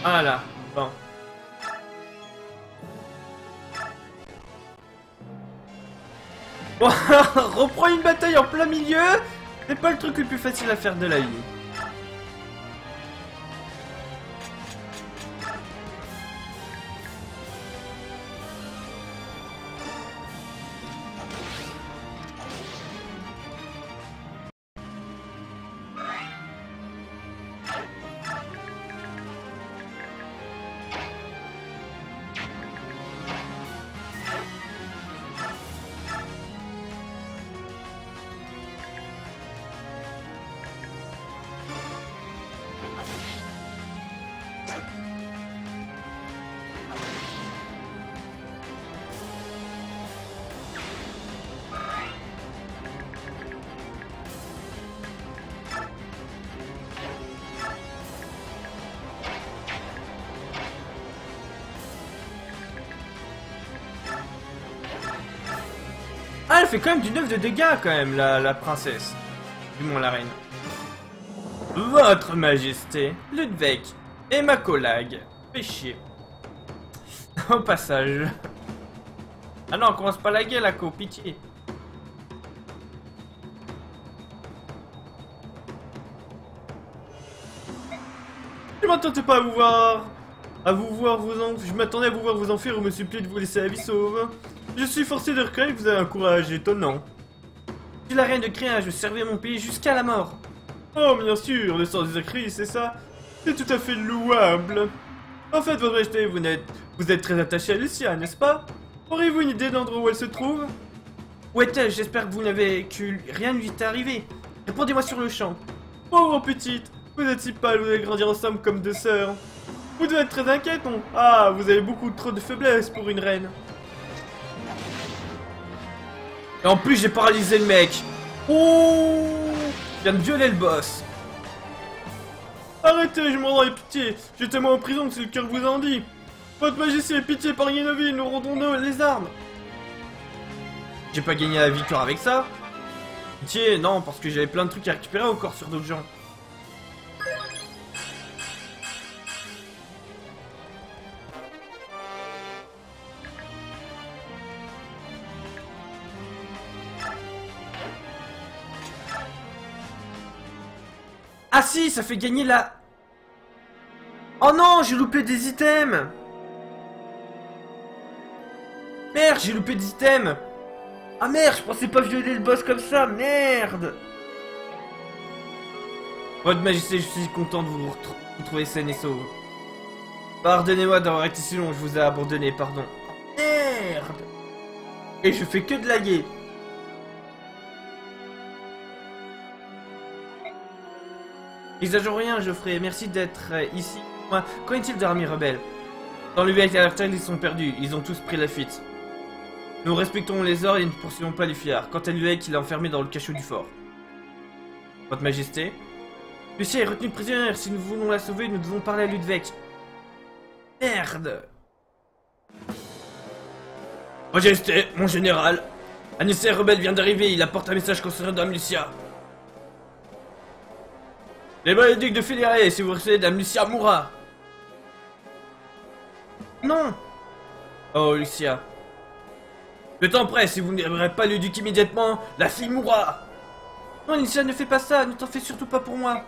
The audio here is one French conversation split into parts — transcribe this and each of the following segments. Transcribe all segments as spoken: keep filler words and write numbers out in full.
Voilà, bon. Bon, reprends une bataille en plein milieu. C'est pas le truc le plus facile à faire de la vie. Ah, elle fait quand même du neuf de dégâts, quand même, la, la princesse. Du moins, la reine. Votre Majesté, Ludwig et ma collègue. Fait chier. Au passage. Ah non, on commence pas la guerre, la co, pitié. Je m'attendais pas à vous voir. À vous voir vous en... Je m'attendais à vous voir vous enfuir ou me supplier de vous laisser la vie sauve. Je suis forcé de reconnaître que vous avez un courage étonnant. Je suis la reine de Créa, je servais mon pays jusqu'à la mort. Oh, bien sûr, le sens des écrits, c'est ça. C'est tout à fait louable. En fait, votre majesté, vous n'êtes... Vous êtes très attaché à Lucia, n'est-ce pas? Auriez-vous une idée de l'endroit où elle se trouve? Où est-elle? J'espère que vous n'avez... que rien ne lui est arrivé. Répondez-moi sur le champ. Pauvre petite, vous êtes si pâle, vous allez grandir ensemble comme deux sœurs. Vous devez être très inquiète, non? Ah, vous avez beaucoup trop de faiblesse pour une reine. Et en plus, j'ai paralysé le mec. Oh, je viens de violer le boss. Arrêtez, je m'en rends pitié. Jetez-moi en prison, c'est le cœur vous en dit. Votre majesté, pitié, épargnez nos vies, nous rendons les armes. J'ai pas gagné la victoire avec ça. Pitié, non, parce que j'avais plein de trucs à récupérer encore sur d'autres gens. Ah si, ça fait gagner la... Oh non, j'ai loupé des items. Merde, j'ai loupé des items. Ah merde, je pensais pas violer le boss comme ça, merde. Votre majesté, je suis content de vous retrouver saine et sauve. Pardonnez-moi d'avoir été si long, je vous ai abandonné, pardon. Merde. Et je fais que de laguer. Exagère rien, Geoffrey, merci d'être euh, ici. Moi, qu'en est-il de l'armée rebelle? Dans le village d'Alertal, ils sont perdus, ils ont tous pris la fuite. Nous respectons les ordres et ne poursuivons pas les fuyards. Quant à Ludwig, il est enfermé dans le cachot du fort. Votre majesté? Lucia est retenue prisonnière, si nous voulons la sauver, nous devons parler à Ludwig. Merde. Majesté, mon général. Un émissaire rebelle vient d'arriver, il apporte un message concernant Dame Lucia. Les Maléducs de Fédéré, si vous recevez Dame Lucia mourra. Non. Oh, Lucia. Le temps presse, si vous ne libérez pas le duc immédiatement, la fille mourra. Non, Lucia, ne fais pas ça, ne t'en fais surtout pas pour moi.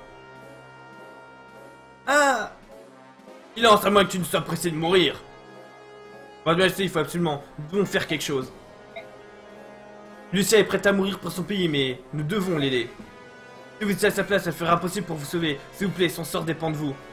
Ah. Silence, à moins que tu ne sois pressé de mourir. Votre majesté, il faut absolument, nous devons faire quelque chose. Lucia est prête à mourir pour son pays, mais nous devons l'aider. Si vous étiez à sa place, elle ferait impossible pour vous sauver. S'il vous plaît, son sort dépend de vous.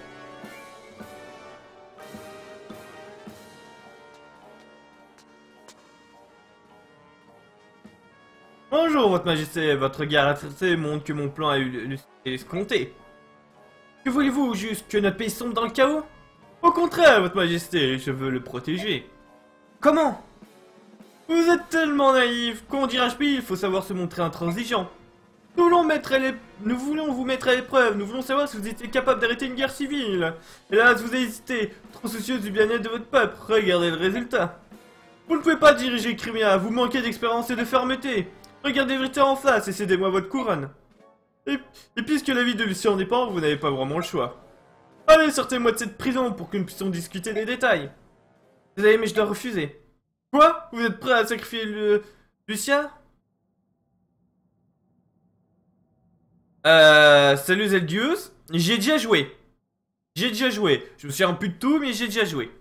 Bonjour, votre majesté. Votre regard attrité montre que mon plan a eu le escompté. Que voulez-vous, juste que notre pays sombre dans le chaos? Au contraire, votre majesté, je veux le protéger. Comment? Vous êtes tellement naïf. Quand on dit un pays, il faut savoir se montrer intransigeant. Nous voulons, mettre les... Nous voulons vous mettre à l'épreuve, nous voulons savoir si vous étiez capable d'arrêter une guerre civile. Hélas, vous avez hésité, trop soucieuse du bien-être de votre peuple, regardez le résultat. Vous ne pouvez pas diriger Crimea, vous manquez d'expérience et de fermeté. Regardez vérité en face et cédez-moi votre couronne. Et... et puisque la vie de Lucia en dépend, vous n'avez pas vraiment le choix. Allez, sortez-moi de cette prison pour que nous puissions discuter des détails. Désolé, mais je dois refuser. Quoi? Vous êtes prêt à sacrifier le... Lucia? Euh... Salut Zeldius. J'ai déjà joué. J'ai déjà joué. Je me souviens plus de tout, mais j'ai déjà joué.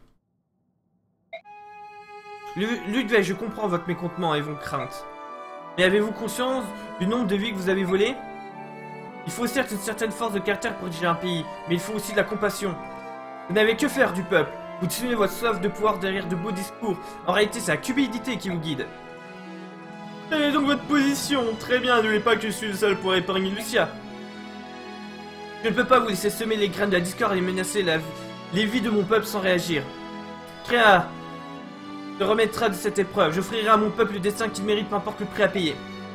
Ludwig, je comprends votre mécontentement et vos craintes. Mais avez-vous conscience du nombre de vies que vous avez volées? Il faut certes une certaine force de caractère pour diriger un pays, mais il faut aussi de la compassion. Vous n'avez que faire du peuple. Vous dissimulez votre soif de pouvoir derrière de beaux discours. En réalité, c'est la cupidité qui vous guide. Quelle est donc votre position? Très bien, n'oubliez pas que je suis le seul pour épargner Lucia. Je ne peux pas vous laisser semer les graines de la discorde et menacer la, les vies de mon peuple sans réagir. Créa se remettra de cette épreuve. J'offrirai à mon peuple le destin qu'il mérite, peu importe le prix à payer.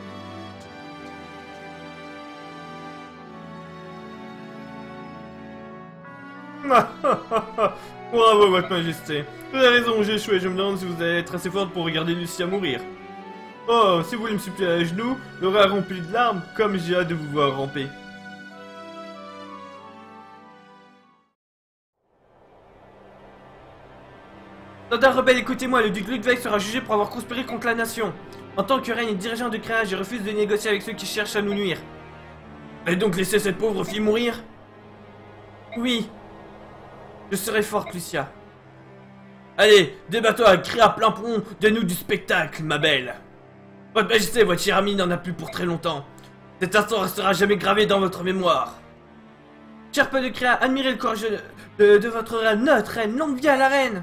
Bravo, votre majesté. Vous avez raison, j'ai échoué. Je me demande si vous allez être assez forte pour regarder Lucia mourir. Oh, si vous voulez me supplier à genoux, l'aura rempli de larmes, comme j'ai hâte de vous voir ramper. Soldat rebelle, écoutez-moi, le duc Ludwig sera jugé pour avoir conspiré contre la nation. En tant que reine et dirigeant de Créa, je refuse de négocier avec ceux qui cherchent à nous nuire. Allez donc laisser cette pauvre fille mourir? Oui. Je serai forte, Lucia. Allez, débat-toi à Créa plein pont, donne-nous du spectacle, ma belle. Votre majesté, votre chère amie n'en a plus pour très longtemps. Cet instant restera jamais gravé dans votre mémoire. Cher peuple de Créa, admirez le courage de, de, de votre reine, notre reine, longue vie à la reine.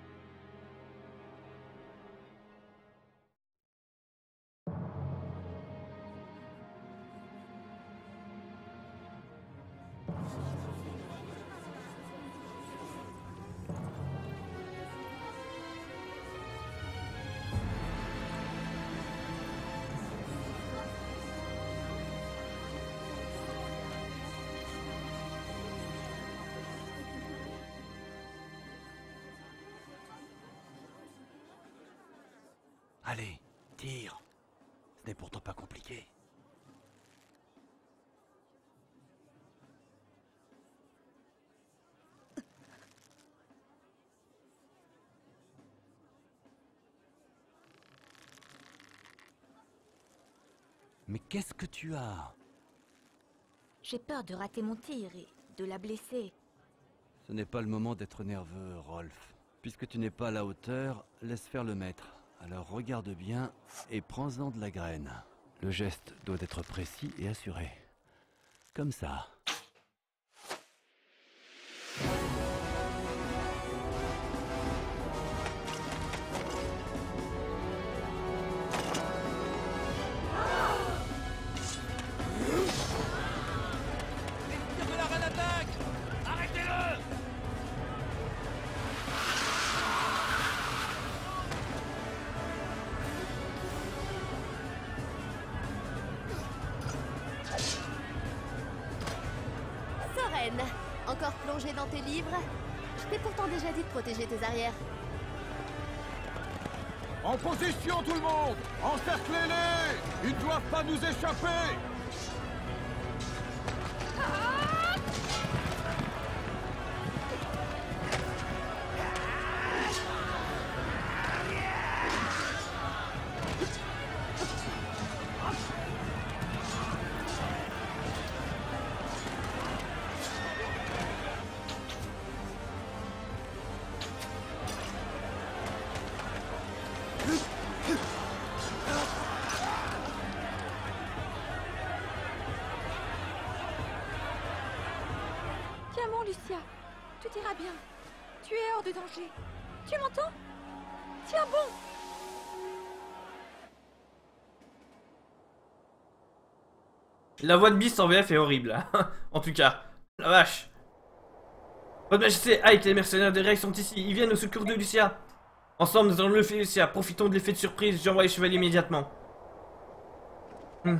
Allez, tire. Ce n'est pourtant pas compliqué. Mais qu'est-ce que tu as? J'ai peur de rater mon tir et de la blesser. Ce n'est pas le moment d'être nerveux, Rolf. Puisque tu n'es pas à la hauteur, laisse faire le maître. Alors regarde bien et prends-en de la graine. Le geste doit être précis et assuré. Comme ça. Encore plongé dans tes livres? Je t'ai pourtant déjà dit de protéger tes arrières. En position tout le monde! Encerclez-les! Ils ne doivent pas nous échapper! Lucia, tout ira bien. Tu es hors de danger. Tu m'entends? Tiens bon! La voix de Beast en V F est horrible. En tout cas, la vache. Votre majesté, Ike, les mercenaires des règles sont ici. Ils viennent au secours de Lucia. Ensemble, nous allons le faire, Lucia. Profitons de l'effet de surprise. J'envoie les chevaliers immédiatement. Hmm.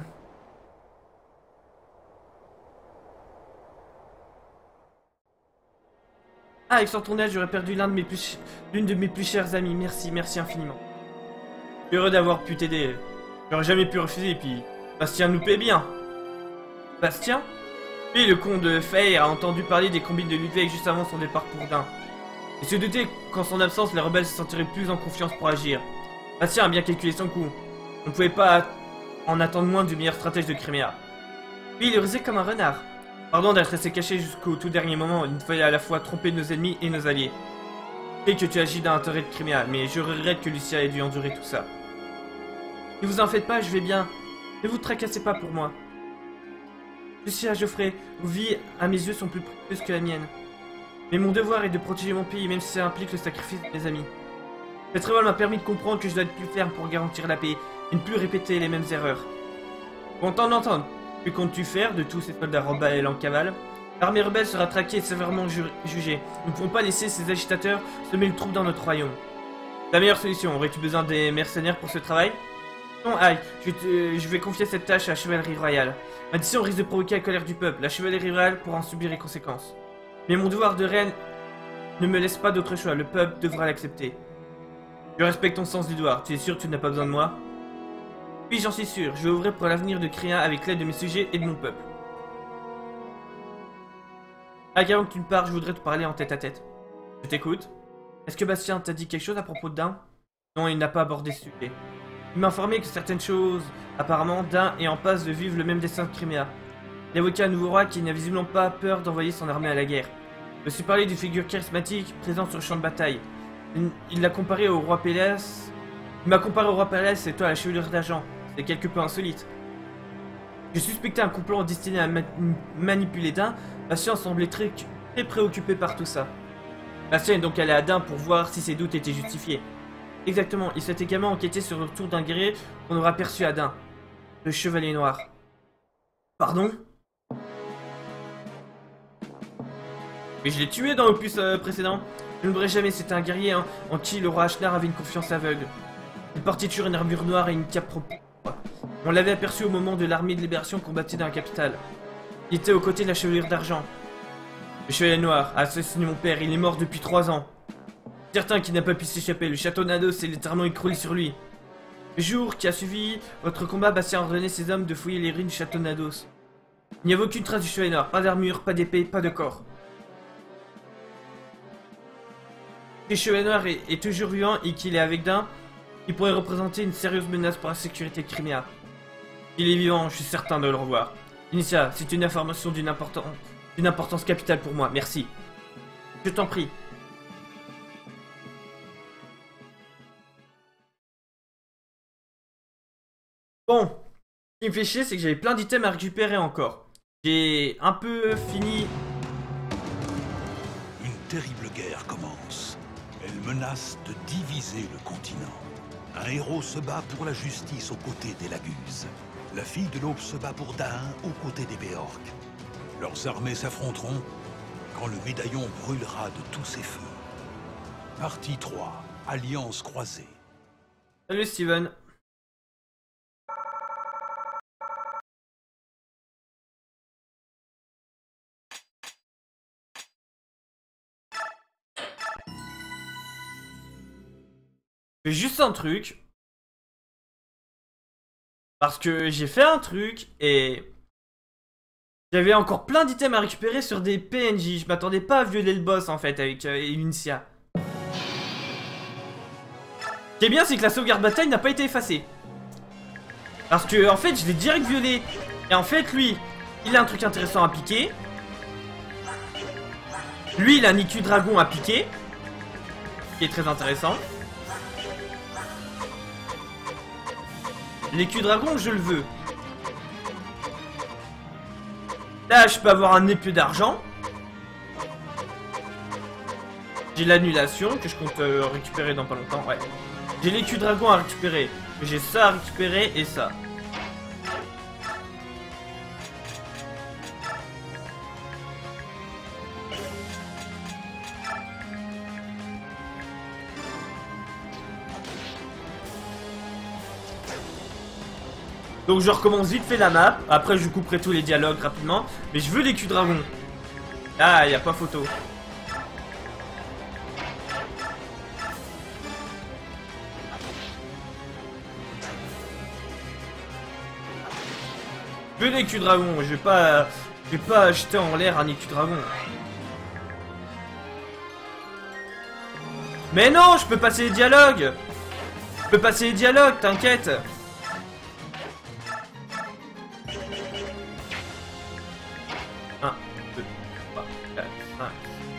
Ah, avec son tournage, j'aurais perdu l'un de mes plus, l'une de mes plus chères amies. Merci, merci infiniment. Je suis heureux d'avoir pu t'aider. J'aurais jamais pu refuser, et puis Bastien nous paie bien. Bastien? Puis le con de Faye a entendu parler des combines de Ludwig juste avant son départ pour Dain. Il se doutait qu'en son absence, les rebelles se sentiraient plus en confiance pour agir. Bastien a bien calculé son coup. On ne pouvait pas en attendre moins du meilleur stratège de Crimea. Puis il rusait comme un renard. Pardon d'être resté caché jusqu'au tout dernier moment, il nous fallait à la fois tromper nos ennemis et nos alliés. Je sais que tu agis dans l'intérêt de Crimea, mais je regrette que Lucia ait dû endurer tout ça. Ne vous en faites pas, je vais bien. Ne vous tracassez pas pour moi. Lucia, Geoffrey, vos vies, à mes yeux, sont plus précieuses que la mienne. Mais mon devoir est de protéger mon pays, même si ça implique le sacrifice de mes amis. Cette révolte m'a permis de comprendre que je dois être plus ferme pour garantir la paix, et ne plus répéter les mêmes erreurs. Content d'entendre. Que comptes-tu faire de tous ces soldats rebelles en cavale? L'armée rebelle sera traquée et sévèrement ju jugée. Nous ne pouvons pas laisser ces agitateurs semer le trouble dans notre royaume. La meilleure solution, aurais-tu besoin des mercenaires pour ce travail? Non, aïe, je, te, je vais confier cette tâche à la chevalerie royale. Ma décision risque de provoquer la colère du peuple. La chevalerie royale pourra en subir les conséquences. Mais mon devoir de reine ne me laisse pas d'autre choix. Le peuple devra l'accepter. Je respecte ton sens du devoir. Tu es sûr que tu n'as pas besoin de moi? Oui, j'en suis sûr. Je vais ouvrir pour l'avenir de Crimea avec l'aide de mes sujets et de mon peuple. Ah, avant que tu me parles, je voudrais te parler en tête à tête. Je t'écoute. Est-ce que Bastien t'a dit quelque chose à propos de Dain? Non, il n'a pas abordé ce sujet. Il m'a informé que certaines choses, apparemment, Dain est en passe de vivre le même destin que Crimea. Il évoquait un nouveau roi qui n'a visiblement pas peur d'envoyer son armée à la guerre. Je me suis parlé d'une figure charismatique présente sur le champ de bataille. Il l'a comparé au roi Pélès. Il m'a comparé au roi Pélès et toi à la chevelure d'argent. C'est quelque peu insolite. Je suspectais un complot destiné à ma manipuler Dain. Bastien semblait très, très préoccupé par tout ça. Bastien est donc allé à Dain pour voir si ses doutes étaient justifiés. Exactement, il souhaite également enquêter sur le retour d'un guerrier qu'on aura perçu à Dain. Le Chevalier Noir. Pardon? Mais je l'ai tué dans l'opus euh, précédent. Je n'oublierai jamais, c'était un guerrier hein, en qui le roi Ashnar avait une confiance aveugle. Il portait toujours une armure noire et une cape propre. On l'avait aperçu au moment de l'armée de libération combattait dans la capitale. Il était aux côtés de la chevelure d'argent. Le Chevalier Noir a assassiné mon père, il est mort depuis trois ans. Certain qu'il n'a pas pu s'échapper, le château Nados s'est littéralement écroulé sur lui. Le jour qui a suivi votre combat, Bastien a ordonné ses hommes de fouiller les ruines du château Nados. Il n'y avait aucune trace du Chevalier Noir, pas d'armure, pas d'épée, pas de corps. Si le Chevalier Noir est, est toujours vivant et qu'il est avec Dain, il pourrait représenter une sérieuse menace pour la sécurité de Crimea. Il est vivant, je suis certain de le revoir. Initia, c'est une information d'une importance, d'une importance capitale pour moi, merci. Je t'en prie. Bon, ce qui me fait chier, c'est que j'avais plein d'items à récupérer encore. J'ai un peu fini. Une terrible guerre commence. Elle menace de diviser le continent. Un héros se bat pour la justice aux côtés des Lagus. La fille de l'aube se bat pour Dain aux côtés des Béorques. Leurs armées s'affronteront quand le médaillon brûlera de tous ses feux. Partie trois. Alliance croisée. Salut Steven. Je fais juste un truc. Parce que j'ai fait un truc et... J'avais encore plein d'items à récupérer sur des P N J. Je m'attendais pas à violer le boss en fait avec euh, Initia. Ce qui est bien, c'est que la sauvegarde bataille n'a pas été effacée. Parce que en fait, je l'ai direct violé. Et en fait, lui, il a un truc intéressant à piquer. Lui, il a un I Q dragon à piquer. Qui est très intéressant. L'I Q dragon, je le veux. Là, je peux avoir un épée d'argent. J'ai l'annulation que je compte euh, récupérer dans pas longtemps. Ouais. J'ai l'I Q dragon à récupérer. J'ai ça à récupérer et ça. Donc je recommence vite fait la map, après je couperai tous les dialogues rapidement, mais je veux les Q dragons. Ah, y a pas photo. Je veux les Q dragons, je vais pas Je vais pas acheter en l'air un écu dragon. Mais non, je peux passer les dialogues. Je peux passer les dialogues, t'inquiète. un, deux, trois, quatre, cinq.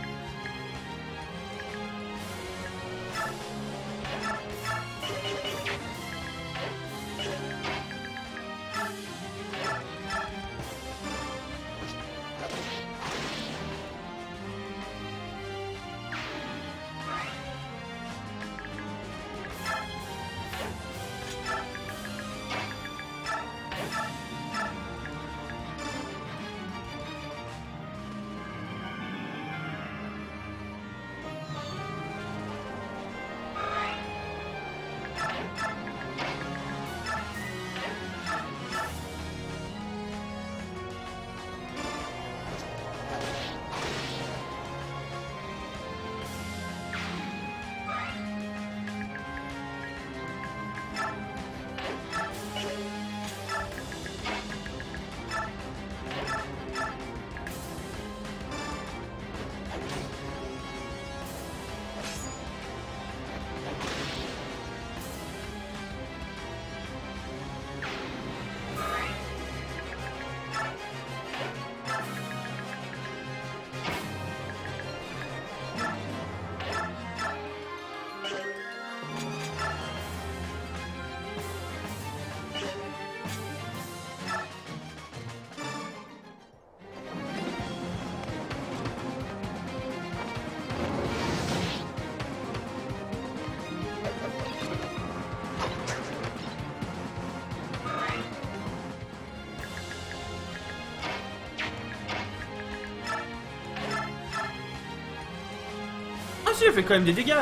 Ah si, elle fait quand même des dégâts.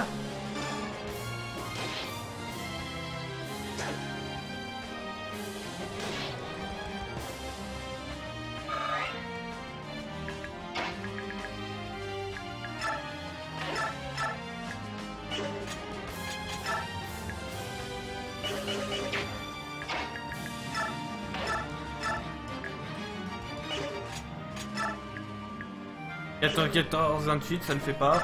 quatorze, quatorze, vingt-huit, ça ne fait pas.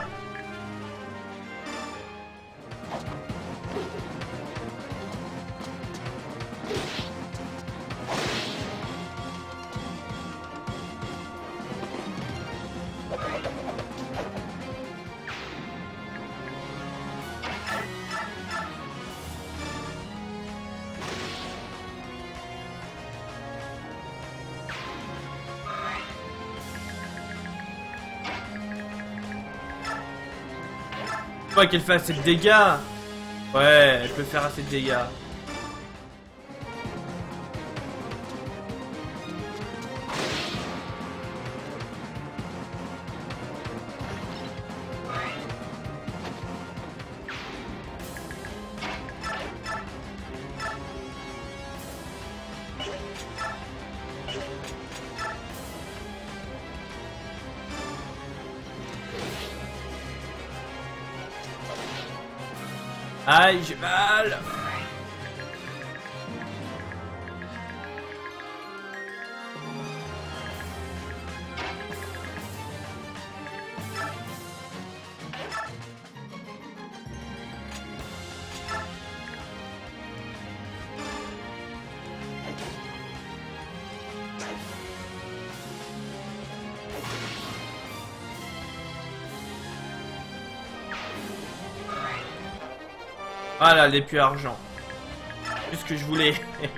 Pas qu'elle fait assez de dégâts. Ouais, elle peut faire assez de dégâts. Aïe, j'ai mal. Ah là, l'épée argent. C'est ce que je voulais.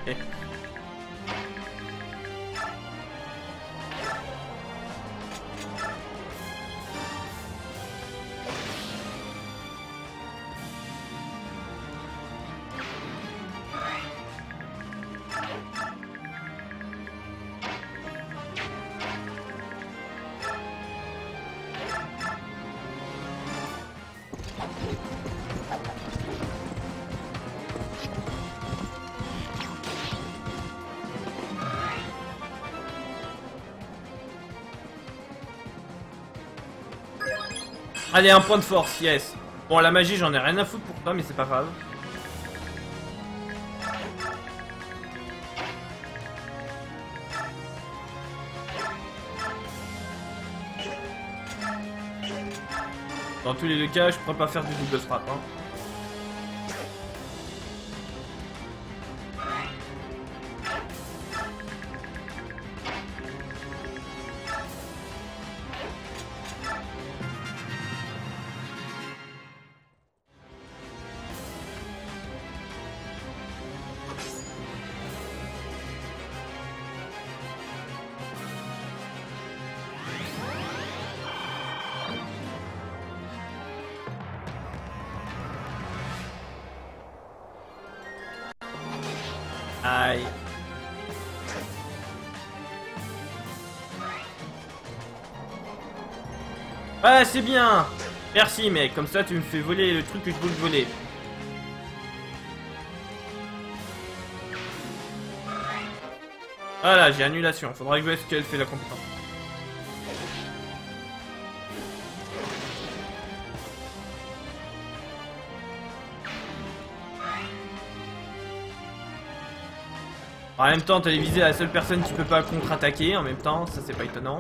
Allez, un point de force, yes. Bon, la magie, j'en ai rien à foutre pour toi, mais c'est pas grave. Dans tous les deux cas, je pourrais pas faire du double frappe. Hein. Aïe. Ouais, c'est bien. Merci mec, comme ça tu me fais voler le truc que je voulais voler. Voilà, j'ai annulation. Faudra que je vois ce qu'elle fait la compétence. En même temps, t'as visé la seule personne qui peut pas contre-attaquer en même temps, ça c'est pas étonnant.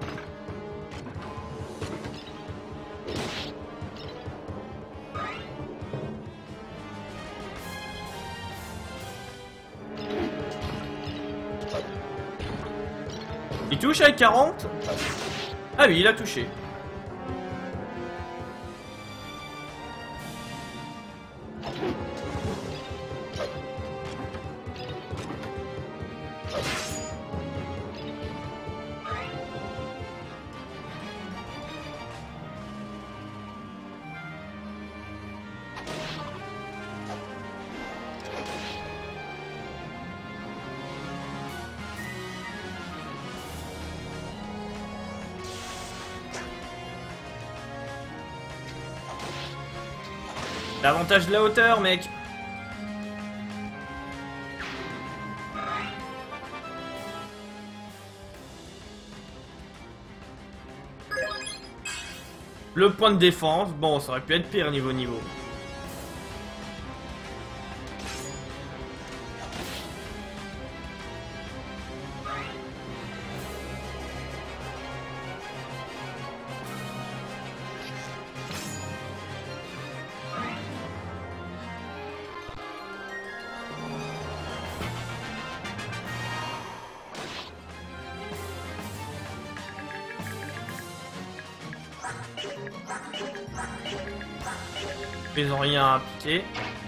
Il touche avec quarante? Ah oui, il a touché. L'avantage de la hauteur, mec. Le point de défense, bon, ça aurait pu être pire niveau niveau. Ils ont rien à appliquer.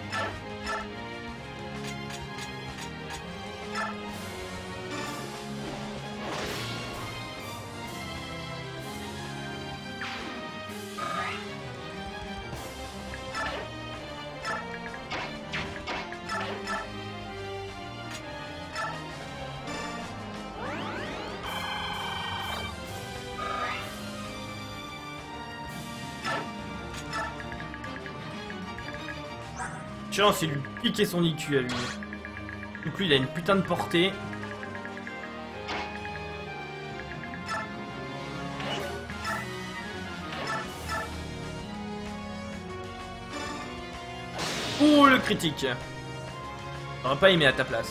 Chance, il lui piquait son I Q à lui. Du coup, il a une putain de portée. Oh, le critique. J'aurais pas aimé à ta place.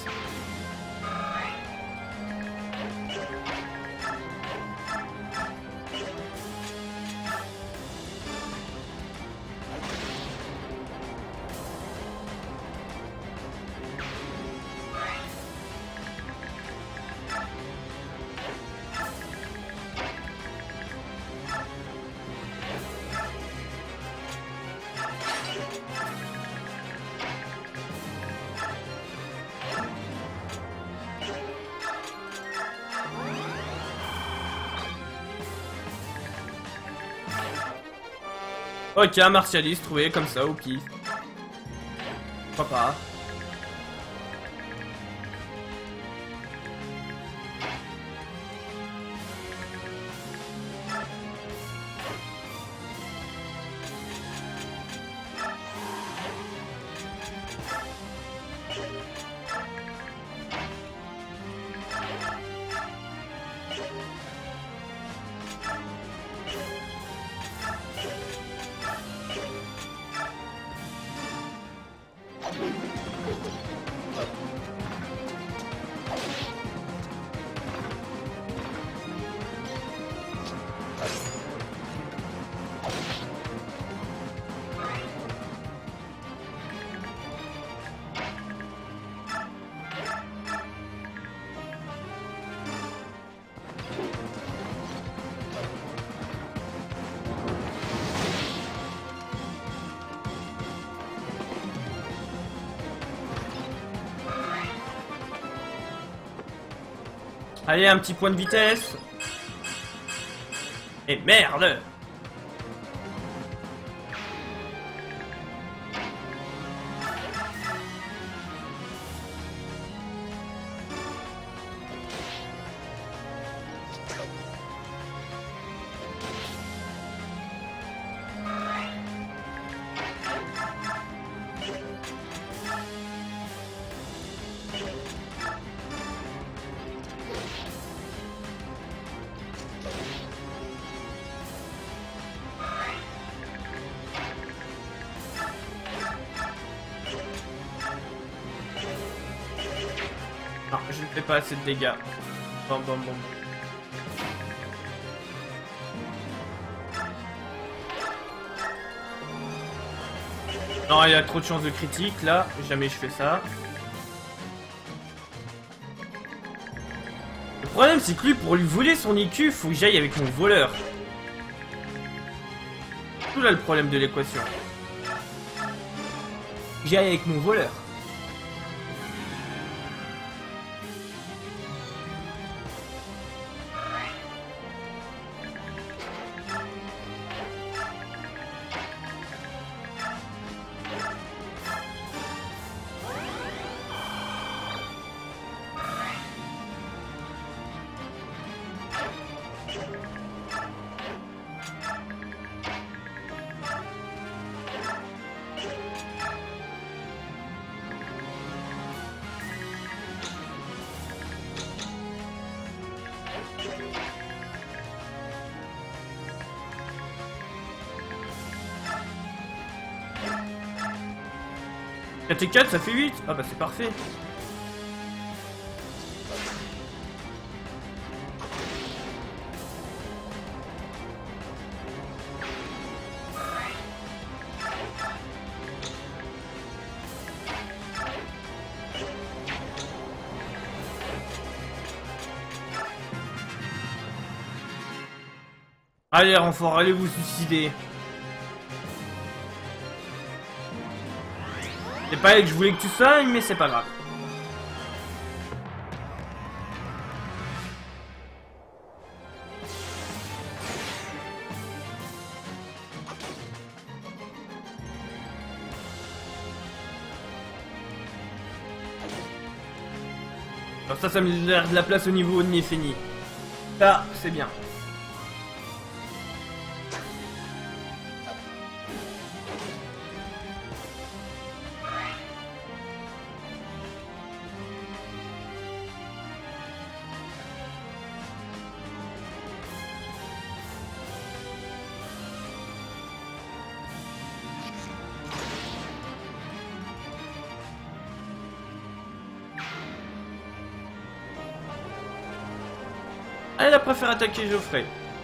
Ok, un martialiste trouvé comme ça au pif. Pourquoi pas. Allez, un petit point de vitesse. Et merde! Non, je ne fais pas assez de dégâts. Bon, bon, bon. Non, il y a trop de chances de critique, là. Jamais je fais ça. Le problème, c'est que lui, pour lui voler son I Q, faut que j'aille avec mon voleur. C'est tout là le problème de l'équation. J'aille avec mon voleur. quatre et quatre, ça fait huit. Ah bah c'est parfait. Allez, renfort, allez vous suicider. C'est pas elle que je voulais que tu soignes, mais c'est pas grave. Alors ça, ça me laisse de la place au niveau de Nefeni. Ça, c'est bien. Elle a préféré attaquer Geoffrey.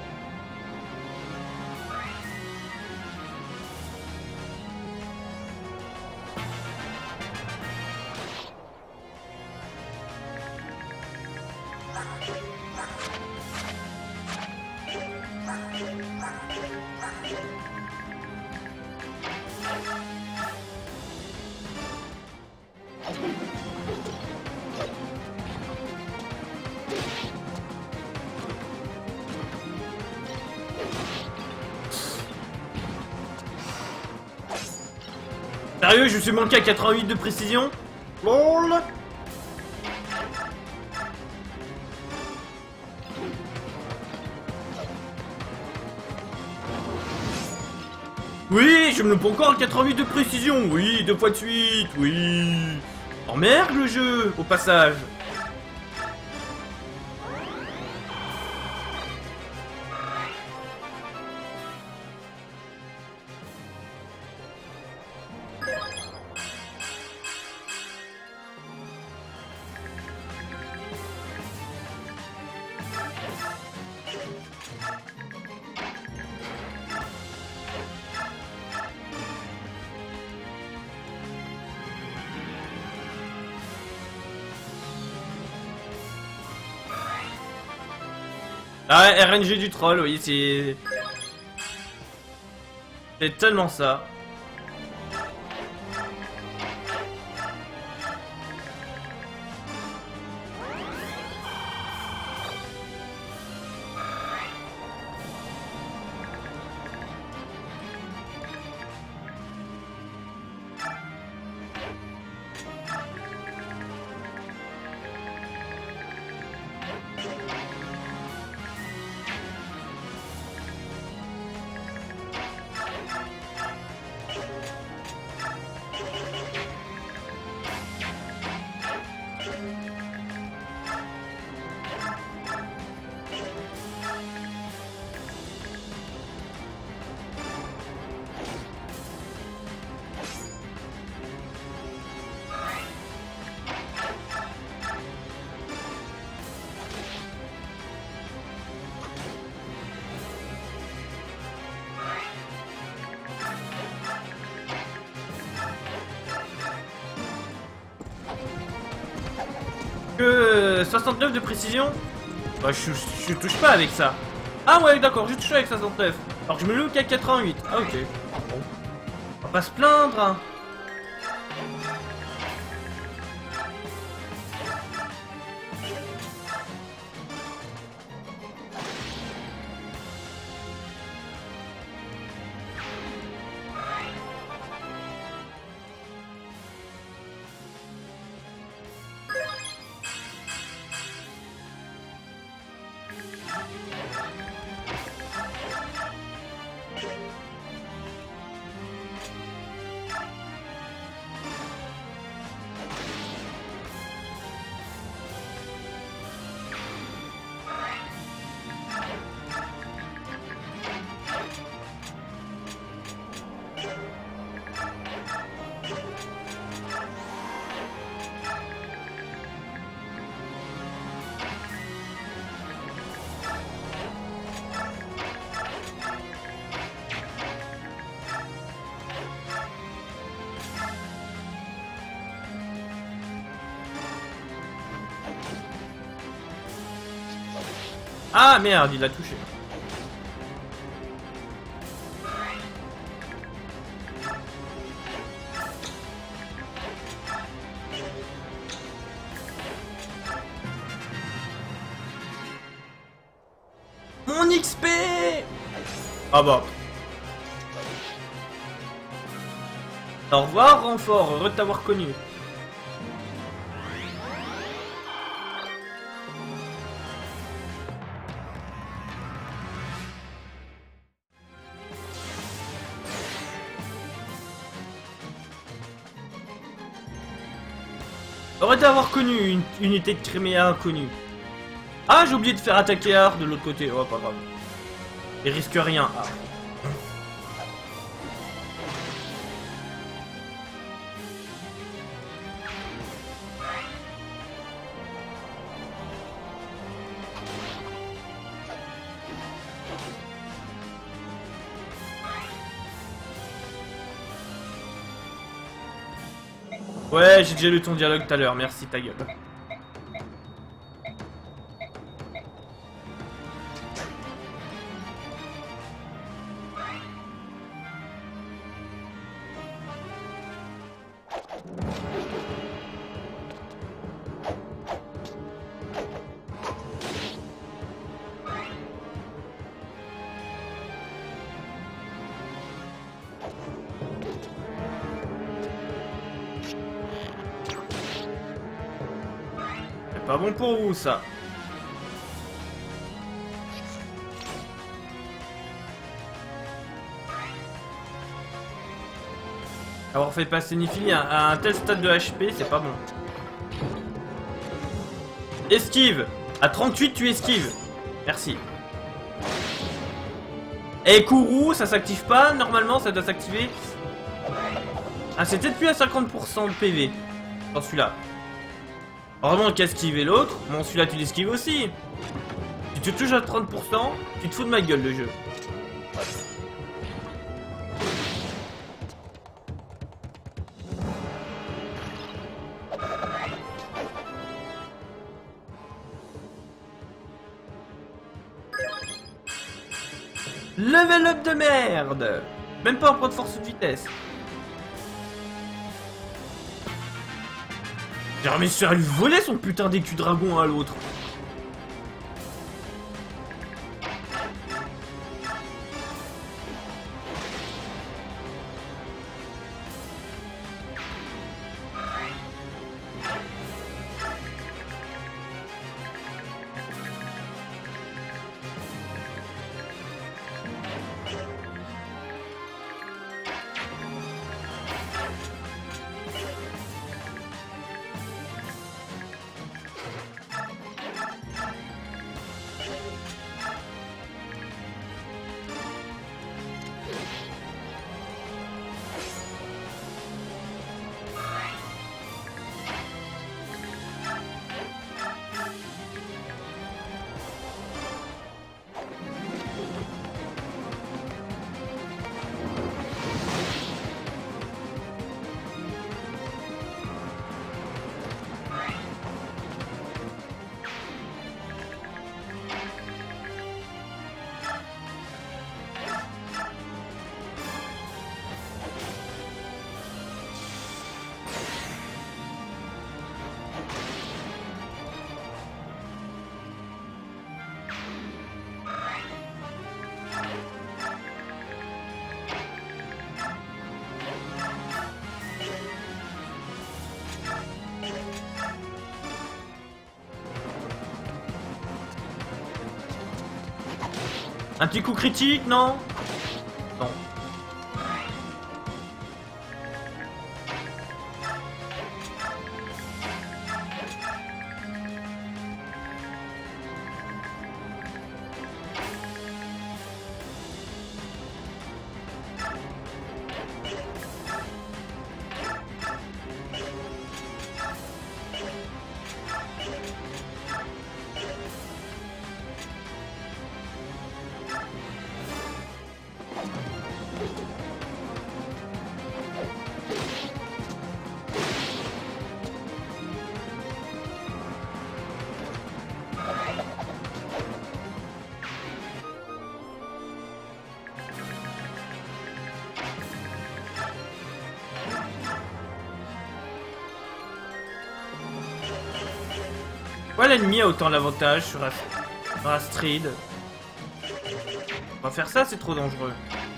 Sérieux, je me suis manqué à quatre-vingt-huit de précision. LOL. Oui, je me loupe encore à quatre-vingt-huit de précision. Oui, deux fois de suite. Oui. Oh merde le jeu, au passage. Ah, R N G du troll, oui, c'est... C'est tellement ça. euh, soixante-neuf de précision. Bah, je, je, je touche pas avec ça. Ah ouais, d'accord, je touche avec soixante-neuf. Alors que je me loue qu'à quatre-vingt-huit. Ah ok. Bon. On va pas se plaindre. Hein. Ah merde, il l'a touché. Mon X P. Ah bah. Au revoir, renfort, heureux de t'avoir connu. Heureux d'avoir connu une unité de Crimea inconnue. Ah, j'ai oublié de faire attaquer Art de l'autre côté. Oh, pas grave. Il risque rien, Art. Ouais, j'ai déjà lu ton dialogue tout à l'heure, merci ta gueule. Pas bon pour vous, ça. Avoir fait passer Nifili à un tel stade de H P, c'est pas bon. Esquive. À trente-huit, tu esquives. Merci. Et Kourou, ça s'active pas. Normalement, ça doit s'activer. Ah, c'est peut-être plus à cinquante pour cent de P V. Dans celui-là. Heureusement qu'à esquiver l'autre, bon celui-là tu l'esquives aussi. Si tu touches à trente pour cent, tu te fous de ma gueule le jeu. Level up de merde. Même pas en point de force ou de vitesse. J'ai remis sur à lui voler son putain d'écu dragon à l'autre. Un petit coup critique, non? Non. Ouais, l'ennemi a autant l'avantage sur, Ast sur Astrid. On va faire ça, c'est trop dangereux.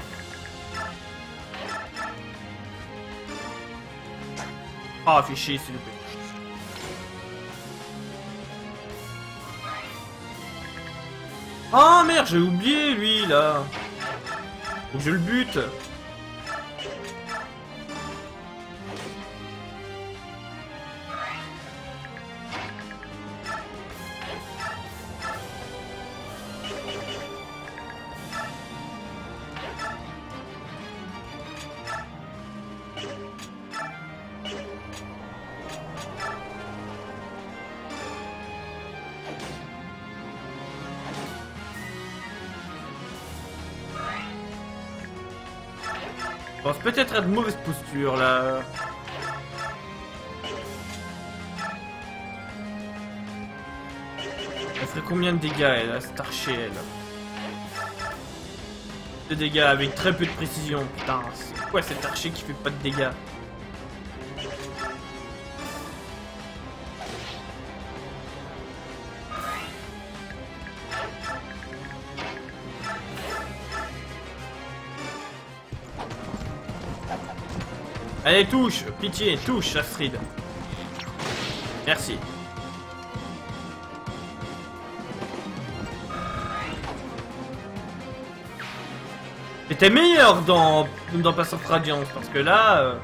Ah, oh, fait chier, s'il vous plaît. Ah oh, merde, j'ai oublié lui là. Faut que je le bute. Je pense peut-être être de mauvaise posture là. Elle ferait combien de dégâts elle, cette archer elle? De dégâts avec très peu de précision. Putain, c'est quoi cet archer qui fait pas de dégâts? Allez, touche, pitié, touche, Astrid. Merci. C'était meilleur dans, dans Pass of Radiance, parce que là... Euh...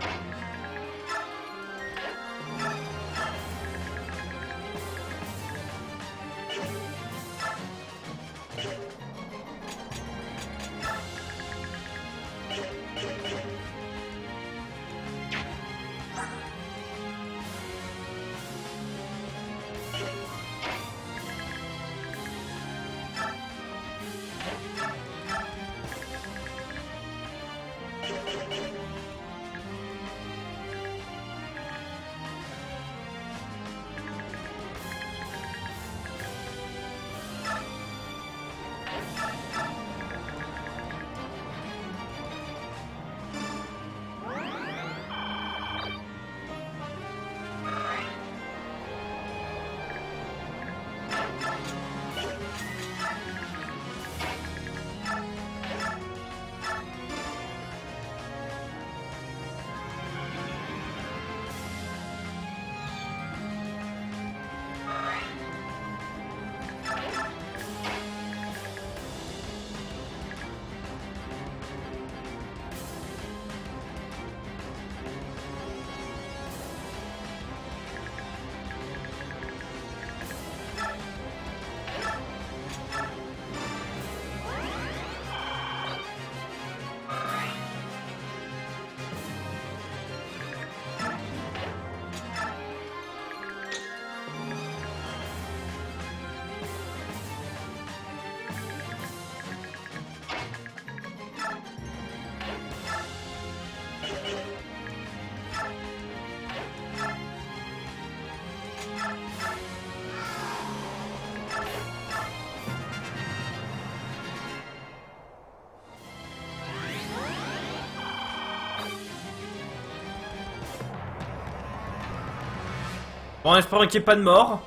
Bon, en espérant qu'il n'y ait pas de mort.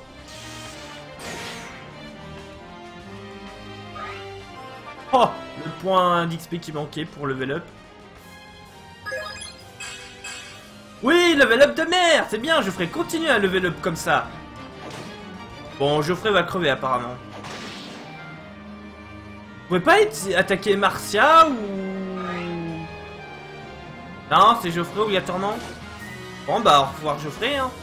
Oh, le point d'X P qui manquait pour level up. Oui, level up de merde, c'est bien, je ferai continuer à level up comme ça. Bon, Geoffrey va crever apparemment. pouvez pas être attaquer Marcia ou... Non, c'est Geoffrey obligatoirement. Bon bah au revoir Geoffrey hein.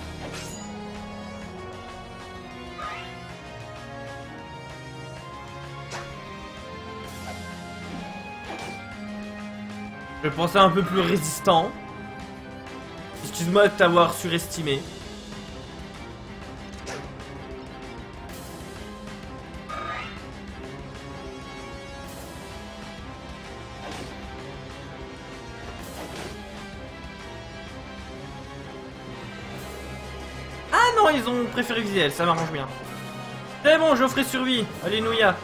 Je pensais un peu plus résistant. Excuse-moi de t'avoir surestimé. Ah non, ils ont préféré viser elle, ça m'arrange bien. C'est bon, Geoffrey survit. Alléluia.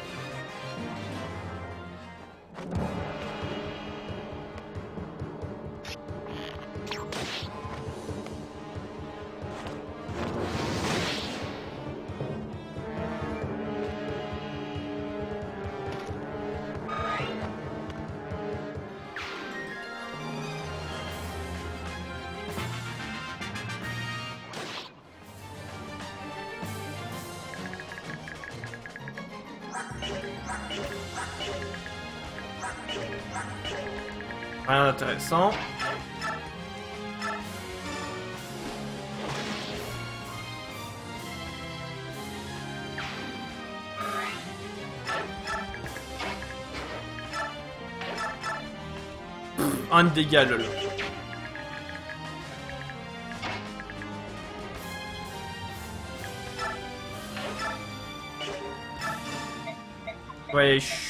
Rien d'intéressant. Un dégât lol. Ouais, chut.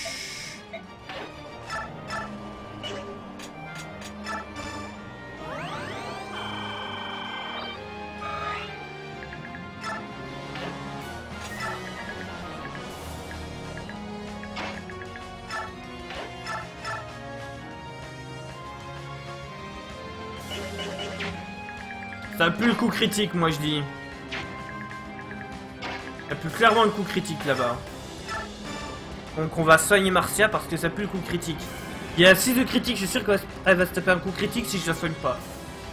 Ça pue le coup critique, moi je dis. Ça pue clairement le coup critique là-bas. Donc on va soigner Marcia parce que ça pue le coup critique. Il y a six de critique, je suis sûr qu'elle va se taper un coup critique si je la soigne pas.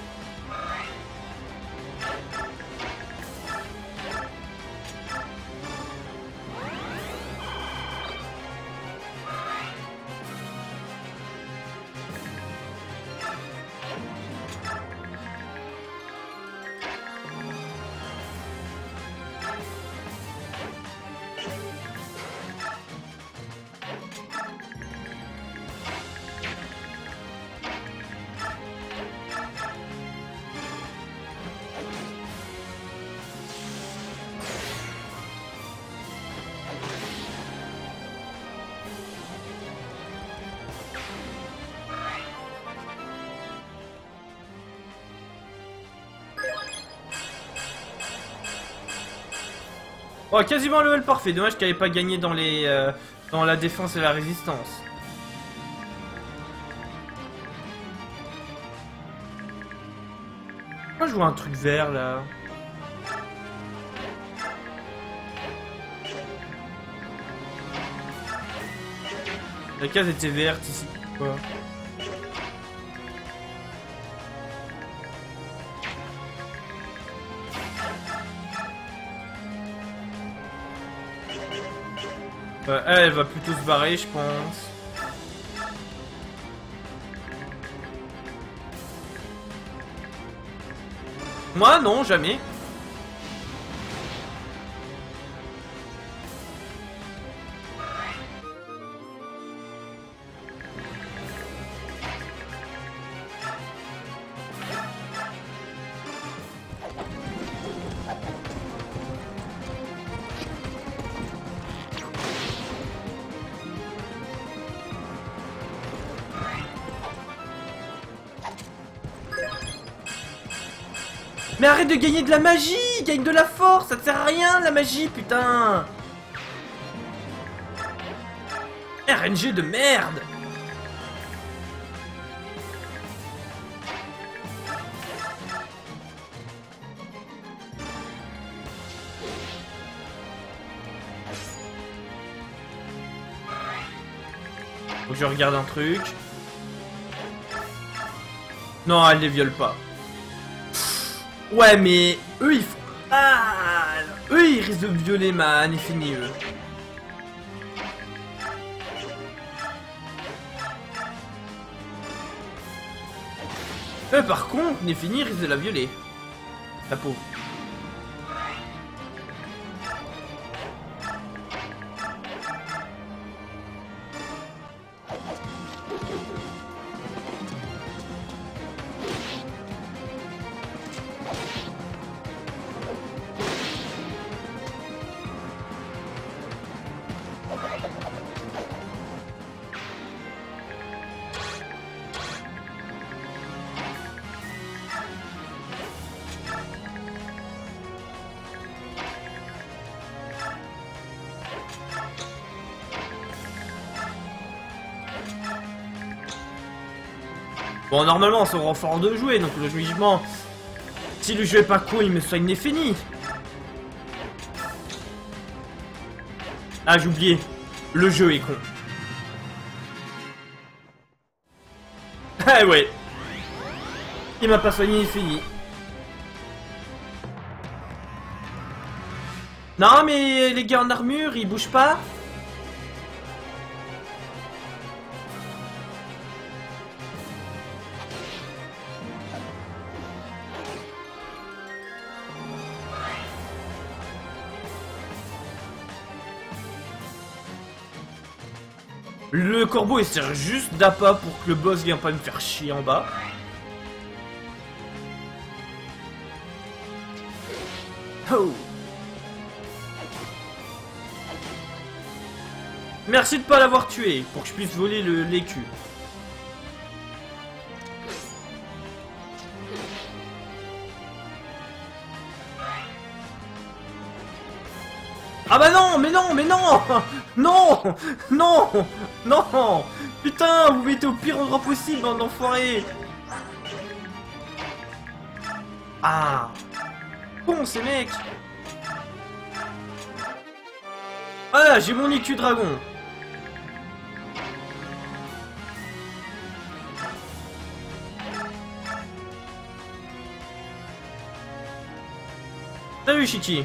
Oh, quasiment level parfait. Dommage qu'elle n'ait pas gagné dans les euh, dans la défense et la résistance. Pourquoi je vois un truc vert là? La case était verte ici. Quoi? Euh, elle, elle va plutôt se barrer, je pense. Moi, non, jamais. Mais arrête de gagner de la magie! Gagne de la force! Ça te sert à rien la magie, putain! R N G de merde! Faut que je regarde un truc. Non, elle les viole pas. Ouais, mais eux ils font. Ah, eux ils risquent de violer ma Anne et fini eux. Euh, par contre, Néphini risque de la violer. La pauvre. Bon, normalement, c'est au fort de jouer, donc logiquement, si le jeu est pas con, il me soigne Néphini. Ah, j'ai oublié. Le jeu est con. Ah ouais. Il m'a pas soigné Néphini. Non, mais les gars en armure, ils bougent pas. Le corbeau il sert juste d'appât pour que le boss vienne pas me faire chier en bas. Oh. Merci de pas l'avoir tué pour que je puisse voler le l'écu. Ah bah non, mais non, mais non. Non. Non. Non. Putain, vous mettez au pire endroit possible, bande d'enfoirés. Ah. Bon, ces mecs. Voilà, j'ai mon écu dragon. Salut, Chichi.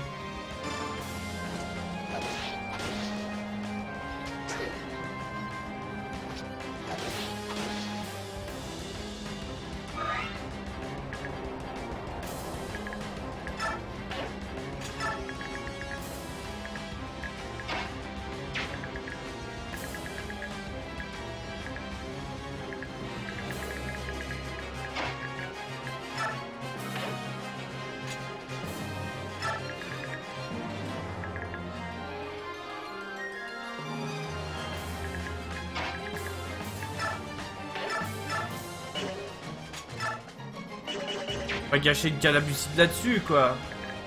Pas gâcher de calabucide là-dessus, quoi.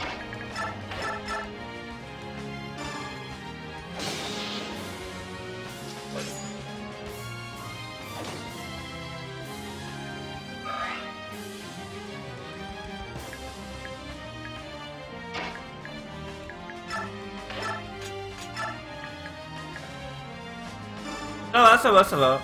Ça va, ça va, ça va.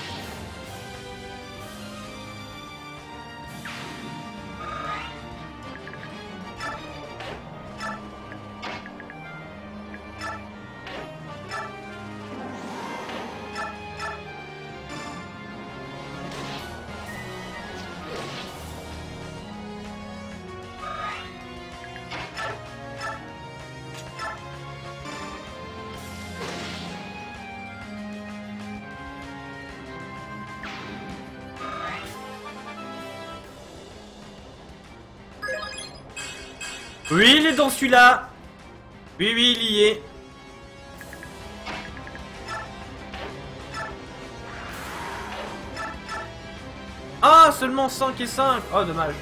Oui, il est dans celui-là. Oui, oui, il y est. Ah, seulement cinq et cinq. Oh, dommage.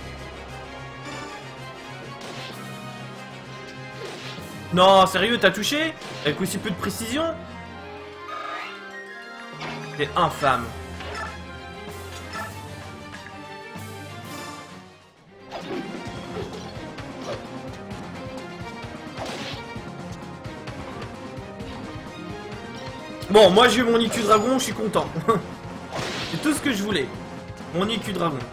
Non, sérieux, t'as touché? Avec aussi peu de précision? C'est infâme. Bon, moi j'ai eu mon I Q dragon, je suis content. C'est tout ce que je voulais. Mon I Q dragon.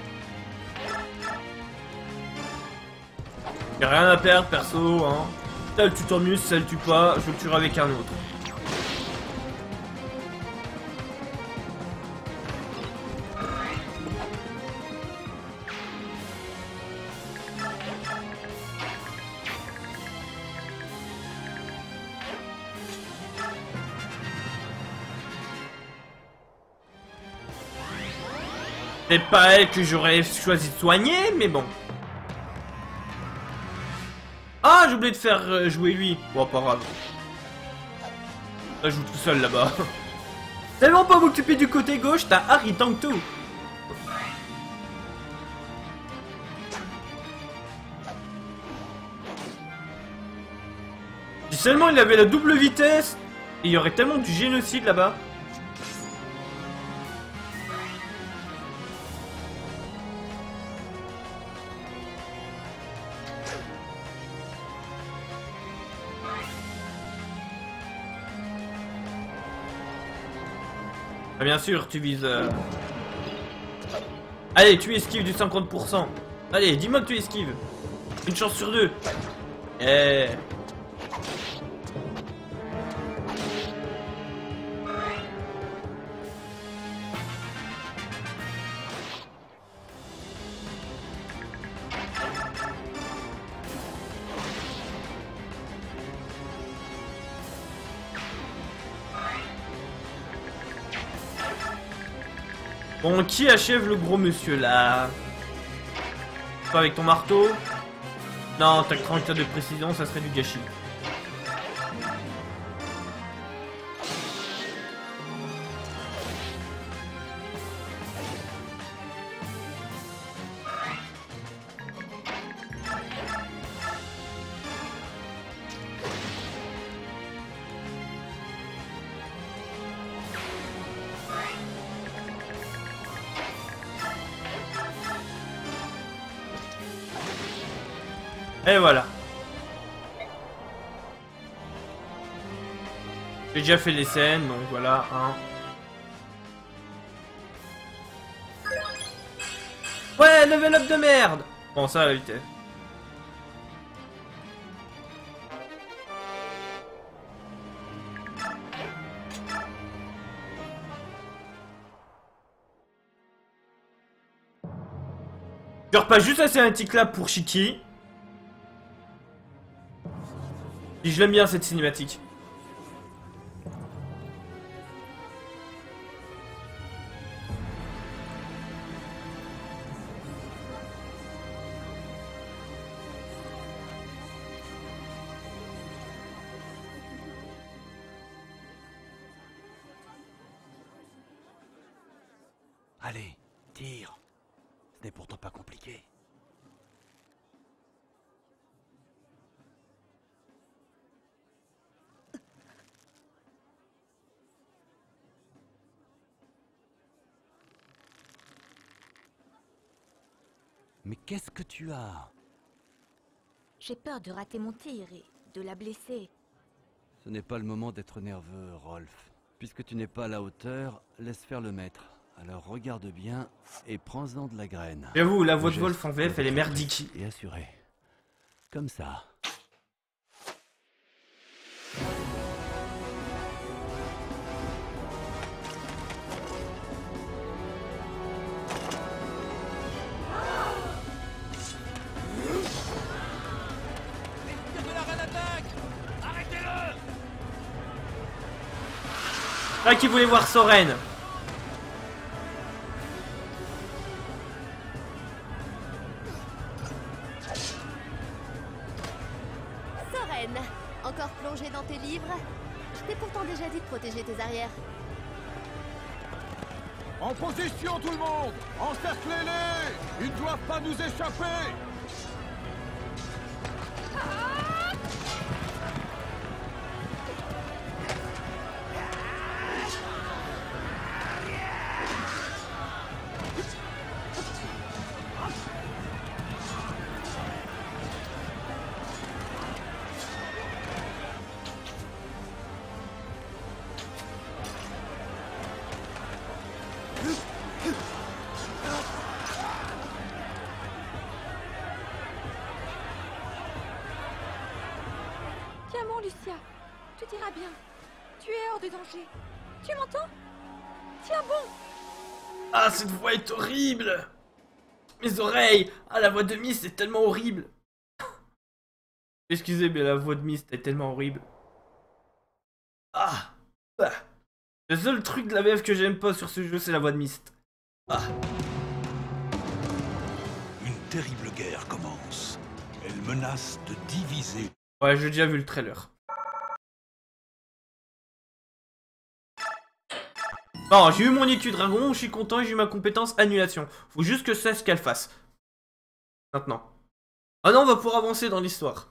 Y'a rien à perdre perso, hein. Ça le tue tant mieux, si ça le tue pas, je le tuerai avec un autre. C'est pas elle que j'aurais choisi de soigner, mais bon. Ah, j'ai oublié de faire jouer lui. Bon, pas grave. Ça joue tout seul là-bas. Tellement pas m'occuper du côté gauche, t'as Harry tank tout. Si seulement il avait la double vitesse, il y aurait tellement du génocide là-bas. Ah, bien sûr, tu vises... Euh... Allez, tu esquives du cinquante pour cent. Allez, dis-moi que tu esquives. Une chance sur deux. Eh... Bon, qui achève le gros monsieur là? Pas avec ton marteau? Non, t'as trente de précision, ça serait du gâchis. Et voilà. J'ai déjà fait les scènes, donc voilà. Hein. Ouais, level up de merde. Bon, ça, la vitesse. Je repasse juste assez un tic là pour Shiki. Et je l'aime bien cette cinématique. Allez, tire. Ce n'est pourtant pas compliqué. Mais qu'est-ce que tu as? J'ai peur de rater mon tir et de la blesser. Ce n'est pas le moment d'être nerveux, Rolf. Puisque tu n'es pas à la hauteur, laisse faire le maître. Alors regarde bien et prends-en de la graine. J'avoue, la voix Le de Wolf en V F, elle est merdique. Et assuré. Comme ça. Ah, qui voulait voir Soren. Soren, encore plongé dans tes livres? Je t'ai pourtant déjà dit de protéger tes arrières. En position tout le monde! Encerclez-les! Ils ne doivent pas nous échapper! Vraiment, Lucia. Tout ira bien. Tu es hors de danger. Tu m'entends? Tiens bon. Ah, cette voix est horrible. Mes oreilles. Ah, la voix de Mist est tellement horrible. Excusez, mais la voix de Mist est tellement horrible. Ah, ah. Le seul truc de la V F que j'aime pas sur ce jeu, c'est la voix de Mist. Ah. Une terrible guerre commence. Elle menace de diviser. Ouais, j'ai déjà vu le trailer. Bon, j'ai eu mon I Q dragon, je suis content, j'ai eu ma compétence annulation. Faut juste que je sache ce qu'elle fasse. Maintenant. Ah non, on va pouvoir avancer dans l'histoire.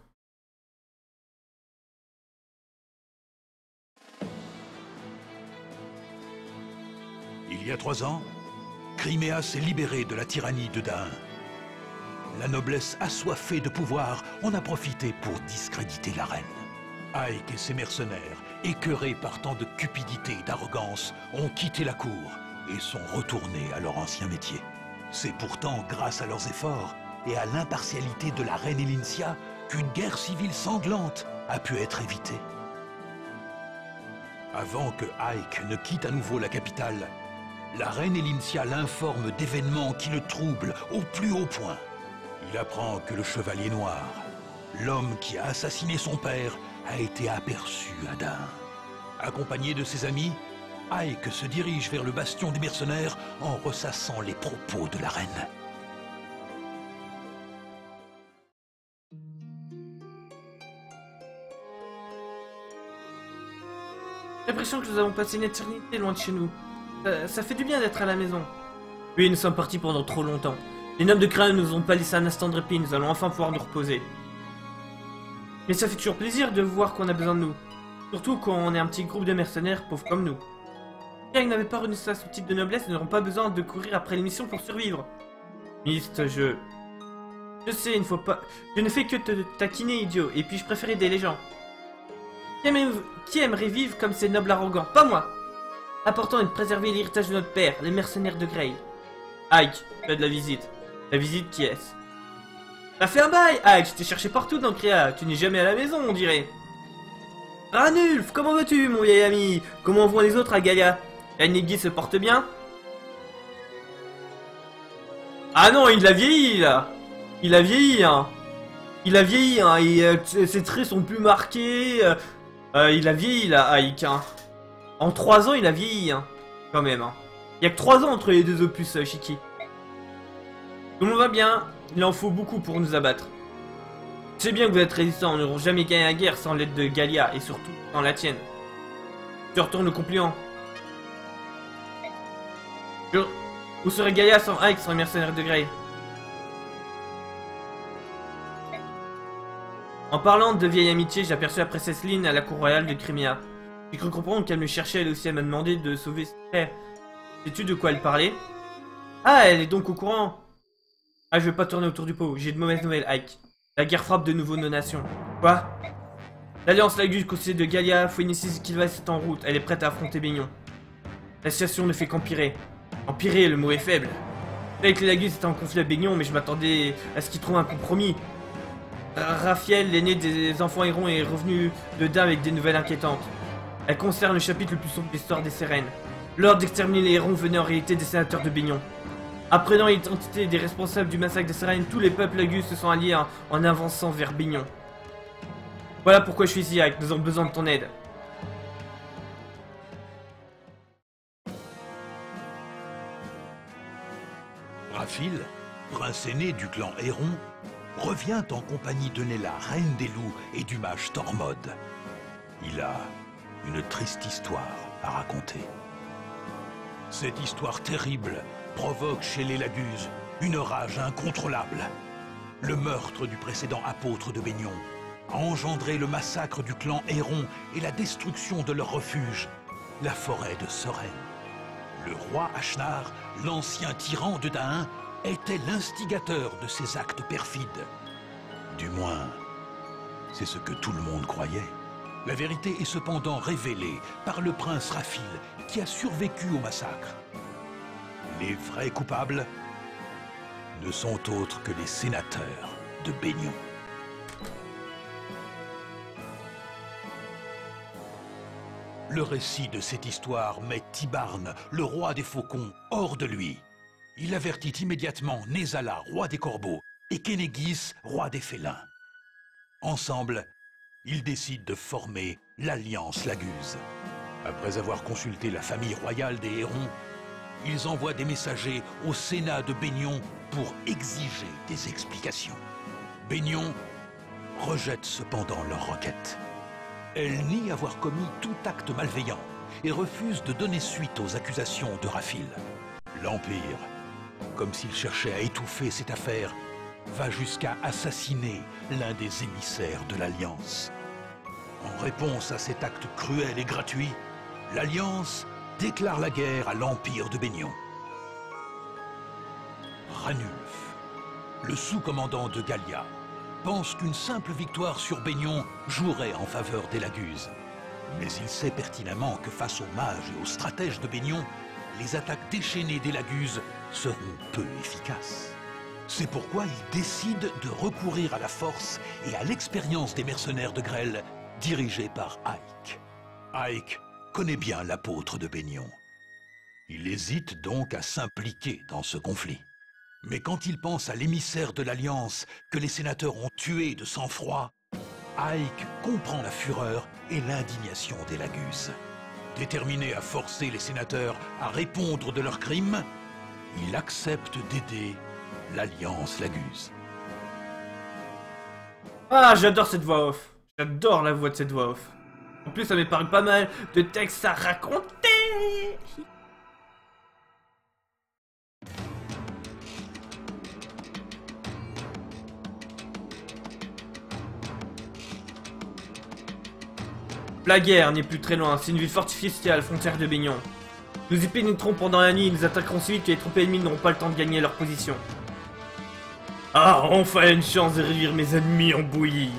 Il y a trois ans, Crimea s'est libérée de la tyrannie de Dain. La noblesse assoiffée de pouvoir en a profité pour discréditer la reine. Ike et ses mercenaires, écœurés par tant de cupidité et d'arrogance, ont quitté la cour et sont retournés à leur ancien métier. C'est pourtant grâce à leurs efforts et à l'impartialité de la reine Elincia qu'une guerre civile sanglante a pu être évitée. Avant que Ike ne quitte à nouveau la capitale, la reine Elincia l'informe d'événements qui le troublent au plus haut point. Il apprend que le Chevalier Noir, l'homme qui a assassiné son père, a été aperçu à Dain. Accompagné de ses amis, Ike se dirige vers le bastion des mercenaires en ressassant les propos de la reine. J'ai l'impression que nous avons passé une éternité loin de chez nous. Ça, ça fait du bien d'être à la maison. Oui, nous sommes partis pendant trop longtemps. Les nobles de Crane nous ont pas laissé un instant de répit, nous allons enfin pouvoir nous reposer. Mais ça fait toujours plaisir de voir qu'on a besoin de nous. Surtout quand on est un petit groupe de mercenaires pauvres comme nous. Si ils n'avaient pas renoncé à ce type de noblesse, nous n'aurons pas besoin de courir après les missions pour survivre. Mist, je... Je sais, il ne faut pas... Je ne fais que te taquiner, idiot, et puis je préfère aider les gens. Qui, aime... Qui aimerait vivre comme ces nobles arrogants? Pas moi. L'important est de préserver l'héritage de notre père, les mercenaires de Grey. Ike, fais de la visite. La visite, qui est-ce? T'as fait un bail, Ike, je t'ai cherché partout dans Cria, tu n'es jamais à la maison, on dirait. Ranulf, comment vas-tu, mon vieil ami? Comment vont les autres à Galia? Yannick se porte bien? Ah non, il a vieilli, là. Il a vieilli, hein. Il a vieilli, hein, et euh, ses traits sont plus marqués. Euh, euh, il a vieilli, là, Ike, hein. En trois ans, il a vieilli, hein. Quand même, hein. Il y a que trois ans entre les deux opus, euh, Shiki. Tout le monde va bien. Il en faut beaucoup pour nous abattre. Je sais bien que vous êtes résistants, nous n'aurons jamais gagné la guerre sans l'aide de Galia, et surtout sans la tienne. Je retourne le compliment. Je... Où serait Galia sans Ike, sans les mercenaires de Grey? En parlant de vieille amitié, j'ai aperçu la princesse Lynn à la cour royale de Crimea. J'ai cru comprendre qu'elle me cherchait elle aussi, elle m'a demandé de sauver ses frères. Sais-tu de quoi elle parlait? Ah, elle est donc au courant. Ah, je vais pas tourner autour du pot, j'ai de mauvaises nouvelles, Ike. La guerre frappe de nouveau nos nations. Quoi? L'Alliance Lagus, conseiller de Galia, Phoenicis Kilva est en route, elle est prête à affronter Baignon. La situation ne fait qu'empirer. Empirer, le mot est faible. Je savais que les Lagus étaient en conflit à Baignon, mais je m'attendais à ce qu'ils trouvent un compromis. Raphaël, l'aîné des enfants hérons, est revenu de Dain avec des nouvelles inquiétantes. Elle concerne le chapitre le plus sombre de l'histoire des Sérènes. L'ordre d'exterminer les hérons venait en réalité des sénateurs de Baignon. Apprenant l'identité des responsables du massacre des Sérènes, tous les peuples Lagus se sont alliés en, en avançant vers Baignon. Voilà pourquoi je suis ici, Ike. Nous avons besoin de ton aide. Raphil, prince aîné du clan Héron, revient en compagnie de Nella, reine des loups, et du mage Tormod. Il a une triste histoire à raconter. Cette histoire terrible provoque chez les Lagus une rage incontrôlable. Le meurtre du précédent apôtre de Baignon a engendré le massacre du clan Héron et la destruction de leur refuge, la forêt de Soren. Le roi Ashnar, l'ancien tyran de Dain, était l'instigateur de ces actes perfides. Du moins, c'est ce que tout le monde croyait. La vérité est cependant révélée par le prince Raphil, qui a survécu au massacre. Les vrais coupables ne sont autres que les sénateurs de Baignon. Le récit de cette histoire met Tibarn, le roi des faucons, hors de lui. Il avertit immédiatement Nezala, roi des corbeaux, et Kenegis, roi des félins. Ensemble, ils décident de former l'Alliance Laguse. Après avoir consulté la famille royale des Hérons, ils envoient des messagers au Sénat de Bénion pour exiger des explications. Bénion rejette cependant leur requête. Elle nie avoir commis tout acte malveillant et refuse de donner suite aux accusations de Raphil. L'Empire, comme s'il cherchait à étouffer cette affaire, va jusqu'à assassiner l'un des émissaires de l'Alliance. En réponse à cet acte cruel et gratuit, l'Alliance déclare la guerre à l'Empire de Bénion. Ranulf, le sous-commandant de Gallia, pense qu'une simple victoire sur Bénion jouerait en faveur des Laguses. Mais il sait pertinemment que face aux mages et aux stratèges de Bénion, les attaques déchaînées des Laguses seront peu efficaces. C'est pourquoi il décide de recourir à la force et à l'expérience des mercenaires de Grêle, dirigés par Aik. Aik connaît bien l'apôtre de Bénion. Il hésite donc à s'impliquer dans ce conflit. Mais quand il pense à l'émissaire de l'Alliance que les sénateurs ont tué de sang-froid, Aik comprend la fureur et l'indignation des Laguses. Déterminé à forcer les sénateurs à répondre de leurs crimes, il accepte d'aider l'Alliance Laguse. Ah, j'adore cette voix off. J'adore la voix de cette voix off. En plus, ça m'épargne pas mal de textes à raconter. La guerre n'est plus très loin, c'est une ville fortifiée située à la frontière de Bénion. Nous y pénétrons pendant la nuit et nous attaquerons si vite que les troupes ennemies n'auront pas le temps de gagner leur position. Ah, enfin une chance de réduire mes ennemis en bouillie.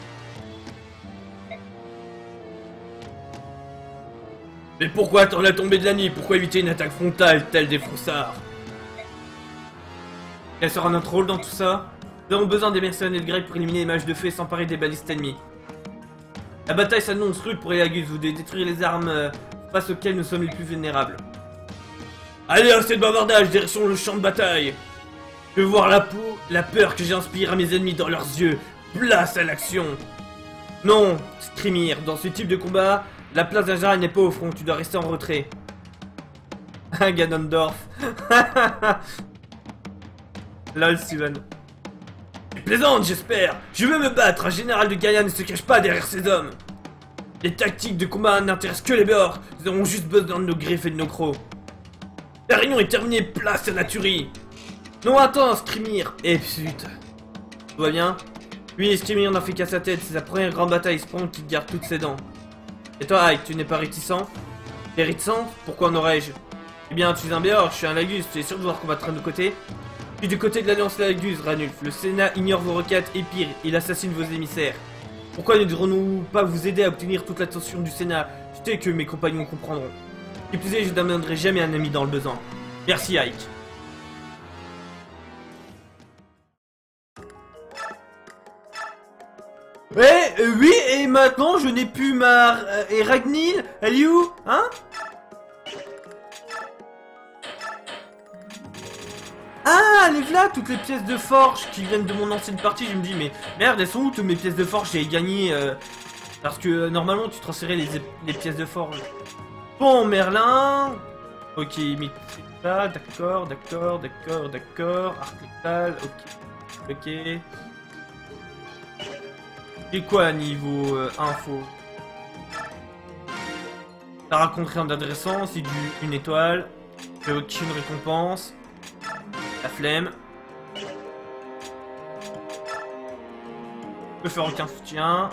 Mais pourquoi attendre la tombée de la nuit? Pourquoi éviter une attaque frontale telle des froussards? Quel sera notre rôle dans tout ça? Nous avons besoin des mercenaires grecs pour éliminer les mages de feu et s'emparer des balistes ennemis. La bataille s'annonce rude pour les Laguses, vous devez détruire les armes euh, face auxquelles nous sommes les plus vulnérables. Allez, assez de bavardage, direction le champ de bataille. Je veux voir la peau, la peur que j'inspire à mes ennemis dans leurs yeux. Place à l'action. Non, Skrimir, dans ce type de combat, la place d'un général n'est pas au front, tu dois rester en retrait. Ah, Ganondorf. Lol, Steven. Tu plaisantes, j'espère. Je veux me battre, un général de Gaïa ne se cache pas derrière ses hommes. Les tactiques de combat n'intéressent que les bords. Nous avons juste besoin de nos griffes et de nos crocs. La réunion est terminée, place à la tuerie. Non, attends, Skrimir. Eh, putain. Tout va bien? Oui, Skrimir n'en fait qu'à sa tête, c'est sa première grande bataille, Sprong qui garde toutes ses dents. Et toi, Ike, tu n'es pas réticent? T'es réticent? Pourquoi en aurais-je? Eh bien, tu es un Béor, je suis un Lagus, tu es sûr de vouloir combattre à nos côtés? Puis du côté de l'Alliance Laguse, Ranulf, le Sénat ignore vos requêtes et pire, il assassine vos émissaires. Pourquoi ne devrions-nous pas vous aider à obtenir toute l'attention du Sénat? Je sais que mes compagnons comprendront. Qui plus est, je n'amènerai jamais un ami dans le besoin. Merci, Ike. Ouais, euh, oui, et maintenant je n'ai plus ma... Euh, et Ragnhild, elle est où? Hein? Ah, les voilà, toutes les pièces de forge qui viennent de mon ancienne partie. Je me dis, mais merde, elles sont où toutes mes pièces de forge? J'ai gagné, euh, parce que euh, normalement tu transférais les, les pièces de forge. Bon, Merlin. Ok, mais ça, d'accord, d'accord, d'accord, d'accord. Arc létal, ok. Ok. Et quoi niveau euh, info? Ça raconte rien d'intéressant, c'est du une étoile. J'ai aucune récompense. La flemme. Je peux faire aucun soutien.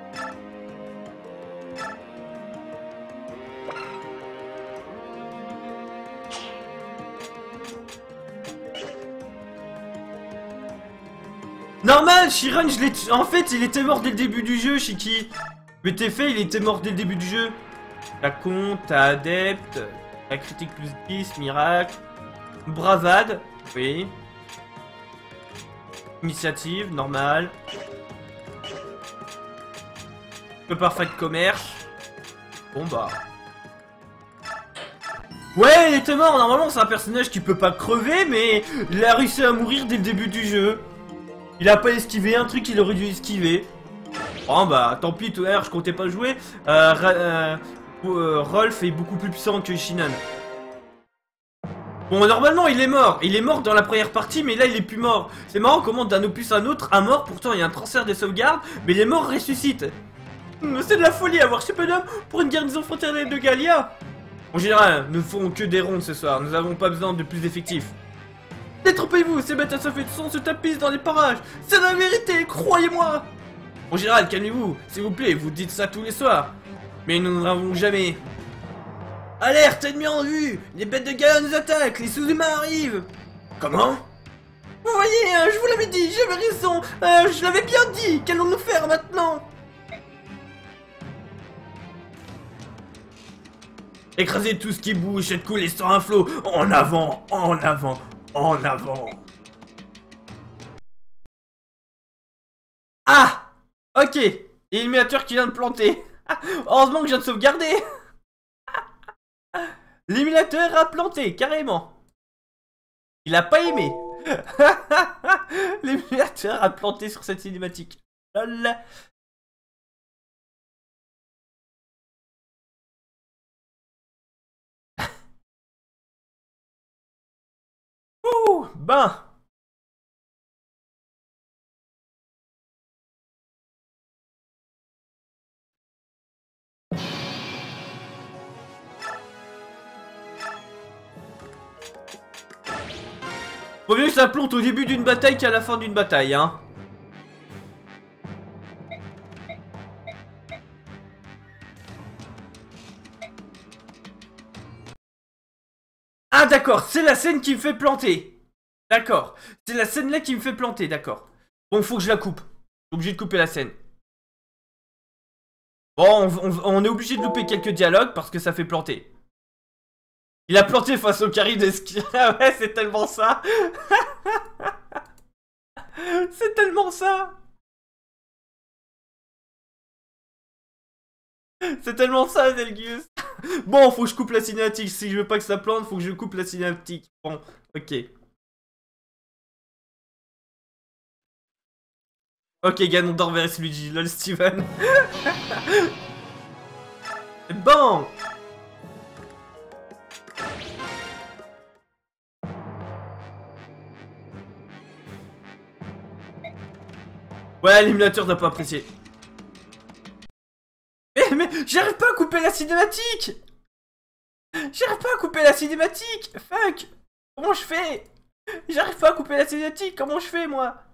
Normal, Chiron, je l'ai... En fait, il était mort dès le début du jeu, Shiki. Mais t'es fait, il était mort dès le début du jeu. T'as compte, t'as adepte, t'as critique plus dix, miracle, bravade, oui. Initiative, normal. Le parfait de commerce. Bon bah, Ouais, il était mort. Normalement, c'est un personnage qui peut pas crever, mais il a réussi à mourir dès le début du jeu. Il a pas esquivé un truc qu'il aurait dû esquiver. Bon, bah, tant pis, tout à l'heure, je comptais pas jouer. Euh, euh, euh, Rolf est beaucoup plus puissant que Shinan. Bon, normalement, il est mort. Il est mort dans la première partie, mais là, il est plus mort. C'est marrant comment d'un opus à un autre, un mort, pourtant, il y a un transfert des sauvegardes, mais les morts ressuscitent. C'est de la folie avoir Superdome pour une garnison frontalière de Gallia. En général, nous ne ferons que des rondes ce soir. Nous n'avons pas besoin de plus d'effectifs. Détrompez-vous, ces bêtes à se fait de son se tapissent dans les parages. C'est la vérité, croyez-moi. En général, calmez-vous, s'il vous plaît, vous dites ça tous les soirs. Mais nous n'en avons jamais. Alerte, ennemi en vue! Les bêtes de Gaïa nous attaquent, les sous-humains arrivent! Comment? Vous voyez, hein, je vous l'avais dit, j'avais raison, euh, je l'avais bien dit, qu'allons-nous faire maintenant? Écrasez tout ce qui bouge, faites couler sur un flot, en avant, en avant, en avant. Ah! Ok, éliminateur qui vient de planter. Heureusement que je viens de sauvegarder. L'émulateur a planté, carrément. Il a pas aimé. L'émulateur a planté sur cette cinématique. Lol. Ouh, ben. Faut mieux que ça plante au début d'une bataille qu'à la fin d'une bataille, hein. Ah d'accord, c'est la scène qui me fait planter. D'accord, c'est la scène là qui me fait planter, d'accord. Bon, faut que je la coupe. Je suis obligé de couper la scène. Bon, on, on, on est obligé de louper quelques dialogues parce que ça fait planter. Il a planté face au carré de ski. Ah ouais, c'est tellement ça. C'est tellement ça. C'est tellement ça, Delgius. Bon, faut que je coupe la cinématique. Si je veux pas que ça plante, faut que je coupe la cinématique. Bon, ok. Ok, Ganondorf versus Luigi. Lol, Steven. Bon. Ouais, l'émulateur n'a pas apprécié. Mais, mais, j'arrive pas à couper la cinématique. J'arrive pas à couper la cinématique. Fuck. Comment je fais? J'arrive pas à couper la cinématique. Comment je fais, moi?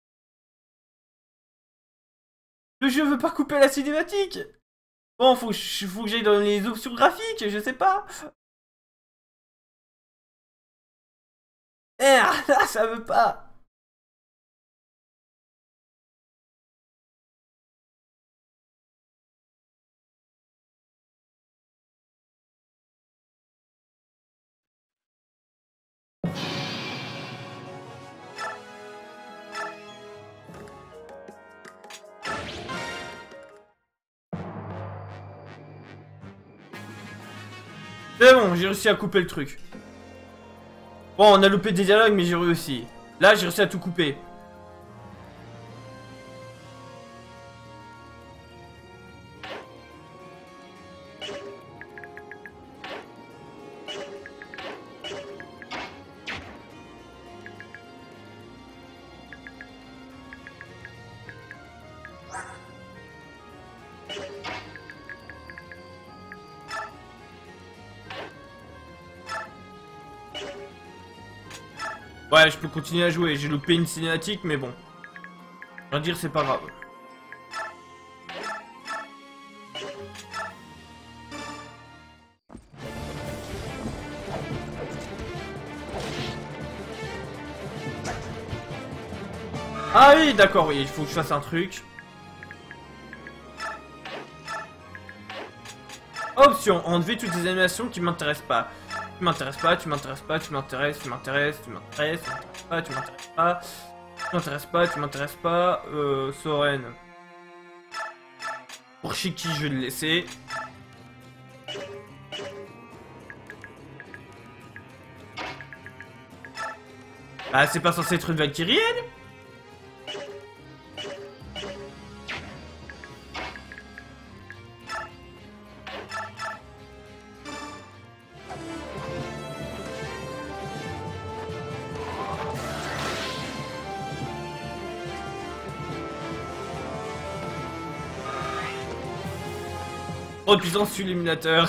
Le jeu veut pas couper la cinématique. Bon, faut, faut que j'aille dans les options graphiques, je sais pas. Merde, ça veut pas. C'est bon, j'ai réussi à couper le truc. Bon, on a loupé des dialogues, mais j'ai réussi. Là, j'ai réussi à tout couper. Ouais, je peux continuer à jouer. J'ai loupé une cinématique, mais bon. Je veux dire, c'est pas grave. Ah oui, d'accord, oui, il faut que je fasse un truc. Option, enlever toutes les animations qui m'intéressent pas. Tu m'intéresses pas, tu m'intéresses pas, tu m'intéresses, tu m'intéresses, tu m'intéresses, tu m'intéresses pas, tu m'intéresses pas, tu m'intéresses pas, tu m'intéresses pas, euh, Soren. Pour Shiki, je vais le laisser. Ah, c'est pas censé être une Valkyrienne? Oh, puissance sur l'émulateur.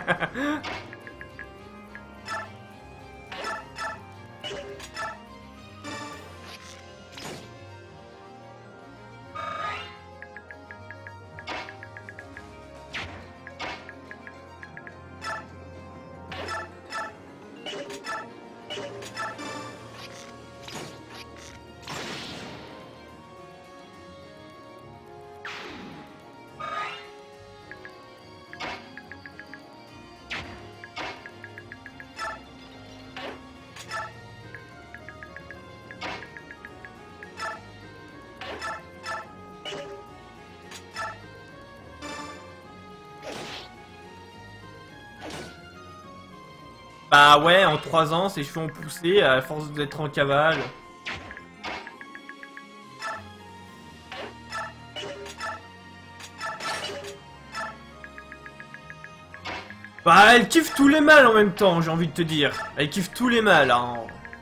Bah ouais, en trois ans, ses cheveux ont poussé à force d'être en cavale. Bah elle kiffe tous les mâles en même temps, j'ai envie de te dire. Elle kiffe tous les mâles, hein.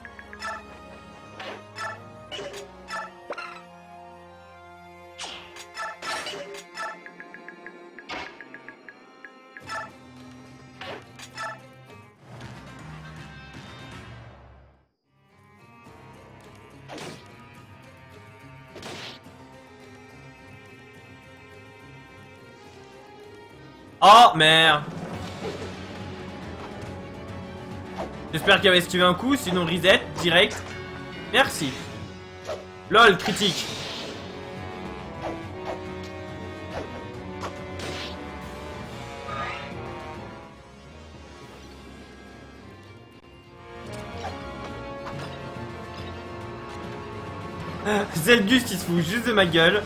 Oh merde. J'espère qu'il avait esquivé un coup, sinon reset, direct. Merci. Lol, critique. Zeldust il se fout juste de ma gueule.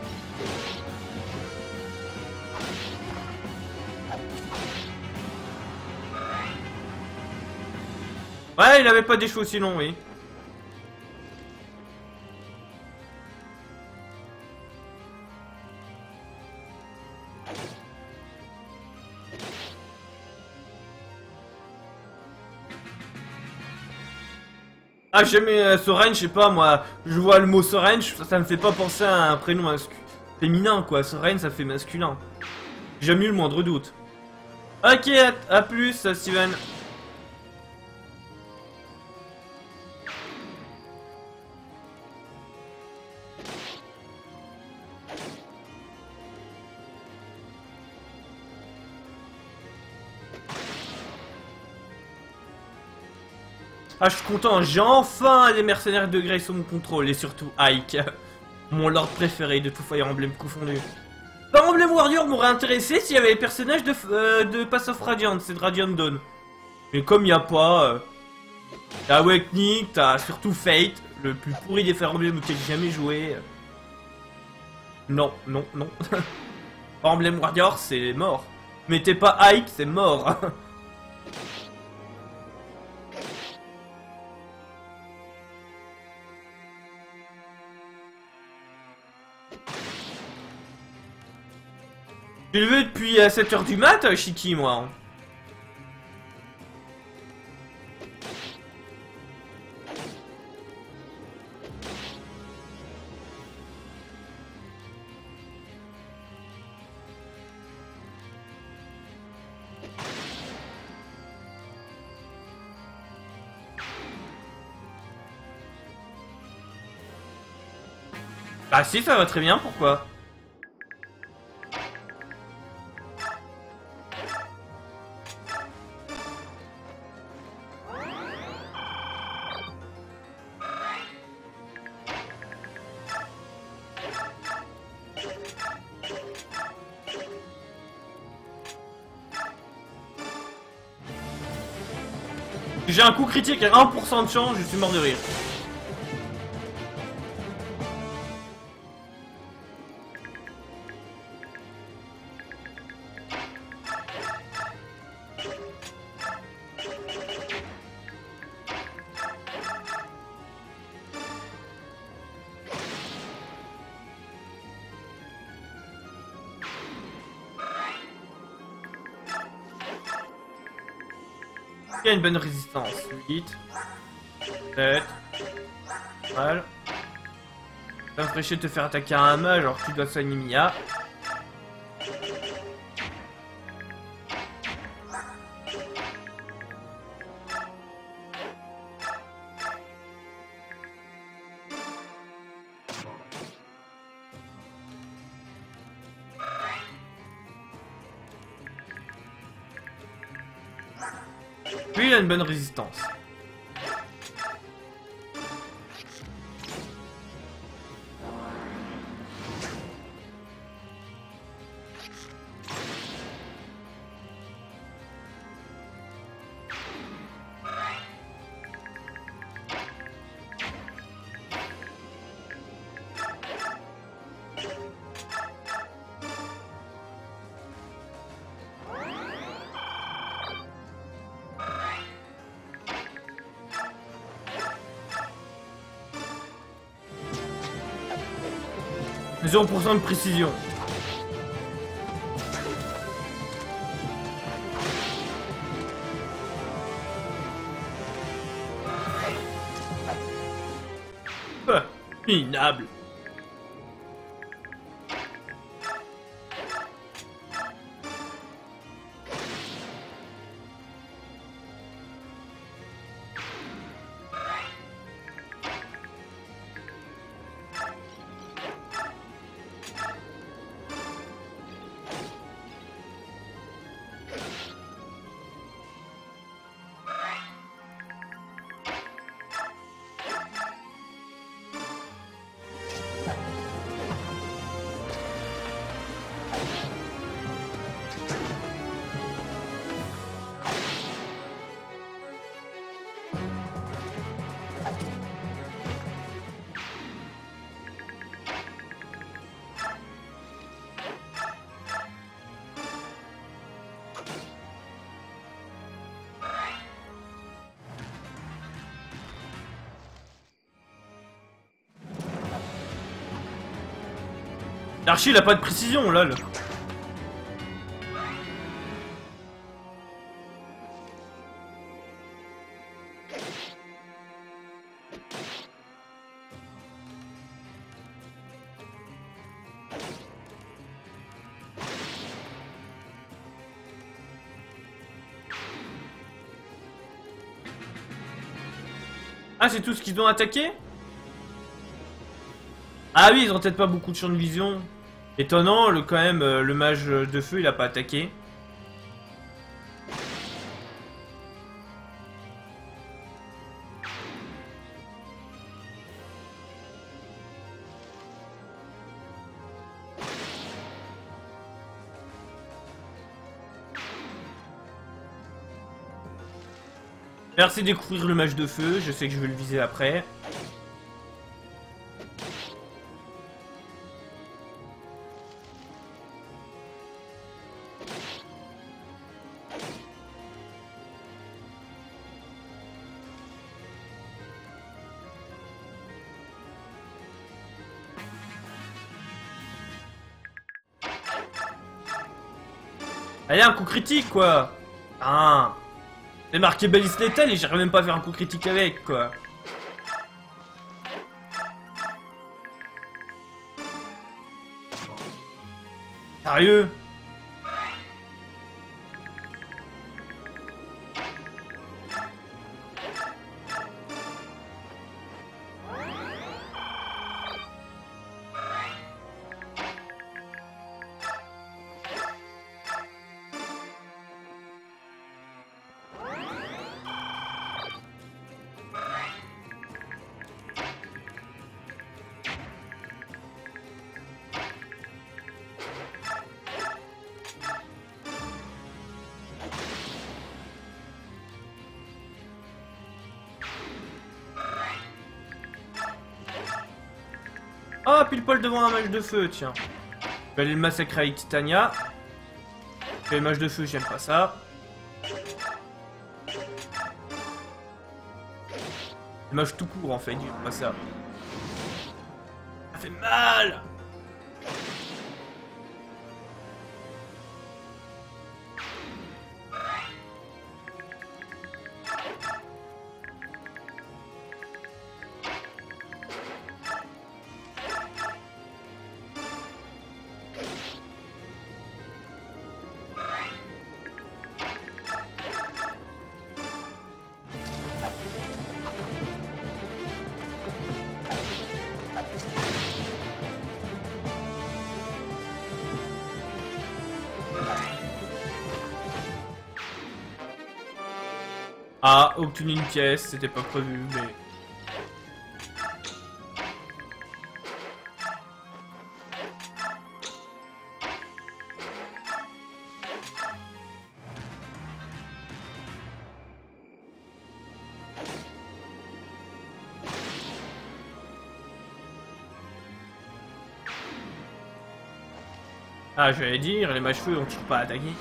Ouais, il avait pas des cheveux aussi longs, oui. Ah, j'aime euh, Soren, je sais pas, moi, je vois le mot Soren, ça, ça me fait pas penser à un prénom masculin. Féminin, quoi. Soren, ça fait masculin. J'ai jamais eu le moindre doute. Ok, à, à plus, Steven. Ah, je suis content, j'ai enfin les mercenaires de Grey sous mon contrôle, et surtout Ike, mon lord préféré de tout Fire Emblem confondu. Fire Emblem Warrior m'aurait intéressé s'il y avait les personnages de, euh, de Pass of Radiant, c'est de Radiant Dawn. Mais comme il n'y a pas, euh, t'as Awakening, t'as surtout Fate, le plus pourri des Fire Emblem auquel j'ai jamais joué. Non, non, non. Fire Emblem Warrior, c'est mort. Mettez pas Ike, c'est mort. Je le veux depuis sept heures du mat, Shiki, moi. Ah si, ça va très bien, pourquoi? J'ai un coup critique à un pour cent de chance, je suis mort de rire. Il y a une bonne résistance. huit. sept. Mal. Ça me ferait chier de te faire attaquer à un mage alors que tu dois soigner Mia. Lui, il a une bonne résistance. zéro pour cent de précision. Ah, minable. L'archi il a pas de précision, lol. Ah, c'est tout ce qu'ils ont attaqué? Ah oui, ils ont peut-être pas beaucoup de champ de vision. Étonnant, le, quand même, euh, le mage de feu, il a pas attaqué. Merci de découvrir le mage de feu, je sais que je vais le viser après. Allez, un coup critique, quoi. Ah. C'est marqué balise létale et j'arrive même pas à faire un coup critique avec, quoi. Sérieux? Ah, pile poil devant un mage de feu, tiens. Je vais aller le massacrer avec Titania. Les mages de feu, j'aime pas ça. Les mages tout court, en fait, j'aime pas ça. Ça fait mal! Ah, obtenu une pièce, c'était pas prévu, mais... Ah, j'allais dire, les mâches-feux, on tire pas à attaquer.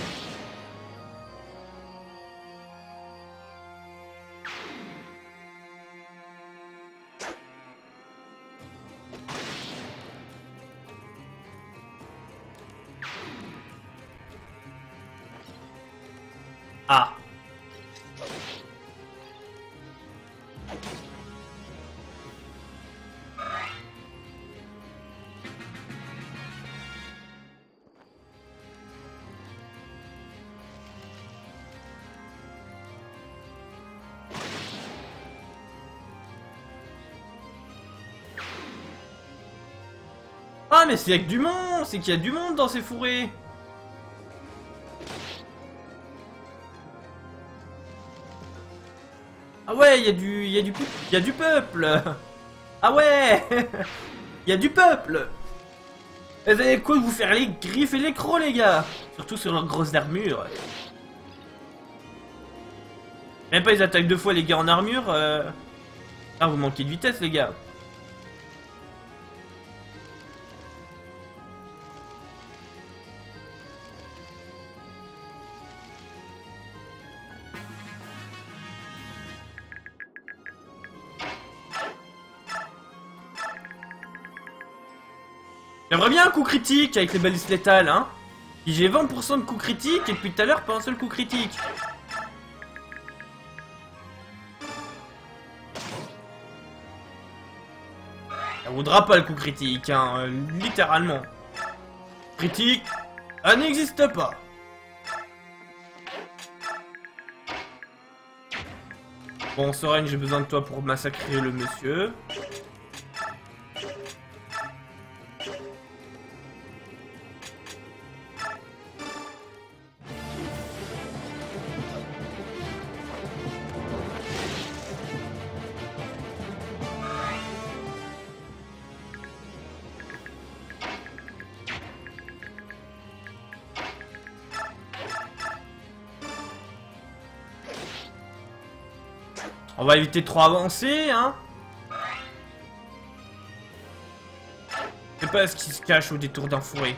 Ah. Ah mais c'est avec du monde, c'est qu'il y a du monde dans ces fourrés. Ah ouais, il y a du, il y a du, il y a du peuple. Ah ouais, il y a du peuple. Vous avez quoi de vous faire les griffes et les crocs les gars, surtout sur leurs grosses armures. Même pas ils attaquent deux fois les gars en armure. Euh... Ah vous manquez de vitesse les gars. J'aimerais bien un coup critique avec les balistes létales, hein. J'ai vingt pour cent de coup critique et depuis tout à l'heure pas un seul coup critique. Ça vaudra pas le coup critique, hein, euh, littéralement. Critique, ça n'existe pas. Bon, Soren, j'ai besoin de toi pour massacrer le monsieur. On va éviter de trop avancer, hein. Je sais pas ce qui se cache au détour d'un fourré.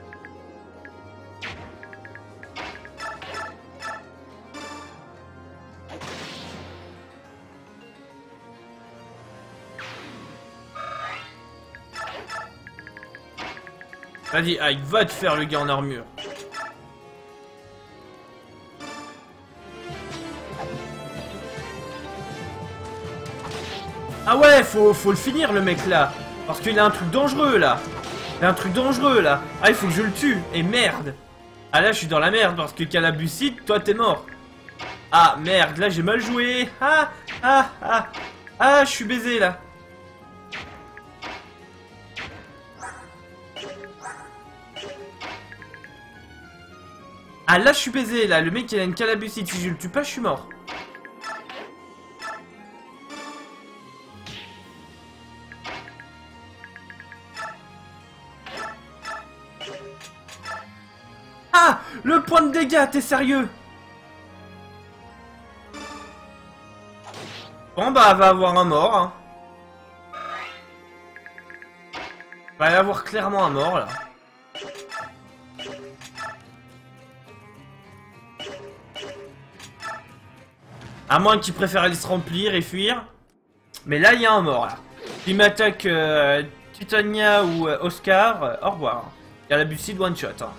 Vas-y, aïe, va te faire le gars en armure. Ah ouais, faut, faut le finir le mec là. Parce qu'il a un truc dangereux là. Il a un truc dangereux là. Ah, il faut que je le tue. Et merde. Ah là, je suis dans la merde parce que Calabucide, toi t'es mort. Ah merde, là j'ai mal joué. Ah, ah, ah. Ah, je suis baisé là. Ah là, je suis baisé là. Le mec il a une Calabucide. Si je le tue pas, je suis mort. Ah, le point de dégâts, t'es sérieux? Bon bah, va avoir un mort. Hein. Va y avoir clairement un mort là. À moins qu'il préfère aller se remplir et fuir. Mais là, il y a un mort là. Il m'attaque euh, Titania ou euh, Oscar. Euh, au revoir. Il y a la Calabucide one shot. Hein.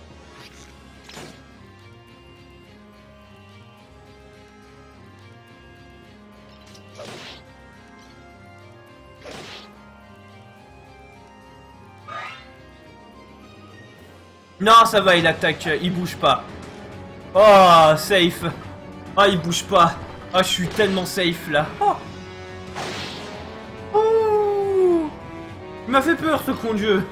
Non, ça va, il attaque, il bouge pas. Oh, safe. Ah, il bouge pas. Ah, je suis tellement safe là. Oh. Oh. Il m'a fait peur ce con de jeu.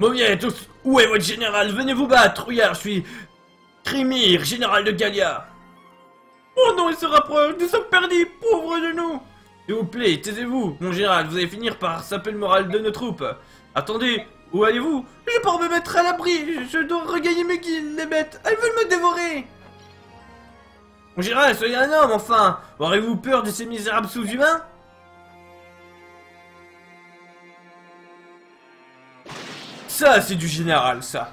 Bon bien tous, où est votre général? Venez vous battre. Regarde, je suis Krimir, général de Gallia. Oh non, il se rapproche, nous sommes perdus, pauvres de nous. S'il vous plaît, taisez-vous, mon général, vous allez finir par saper le moral de nos troupes. Attendez, où allez-vous? Je pars me mettre à l'abri, je dois regagner mes guildes, les bêtes, elles veulent me dévorer. Mon général, soyez un homme, enfin. Aurez-vous peur de ces misérables sous-humains? Ça, c'est du général, ça.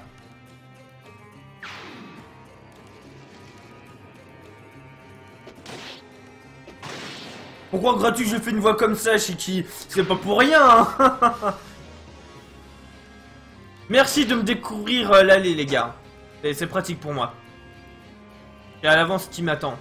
Pourquoi gratuit je fais une voix comme ça, Shiki? C'est pas pour rien, hein. Merci de me découvrir euh, l'allée, les gars. C'est pratique pour moi. Et à l'avance, qui m'attend.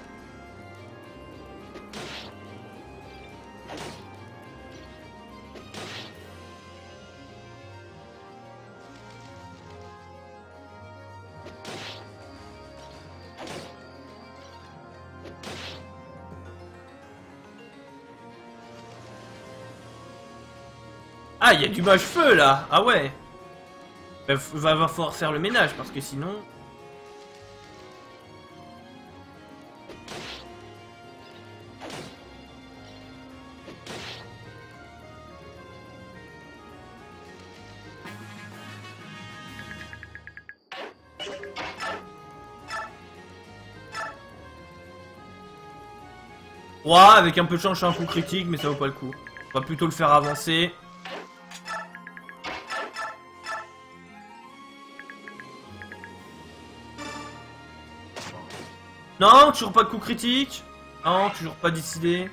Ah, il y a du mage feu là. Ah ouais. Il va, va falloir faire le ménage parce que sinon... Ouais, avec un peu de chance, je suis un coup critique, mais ça vaut pas le coup. On va plutôt le faire avancer. Non, toujours pas de coup critique. Non, toujours pas décidé.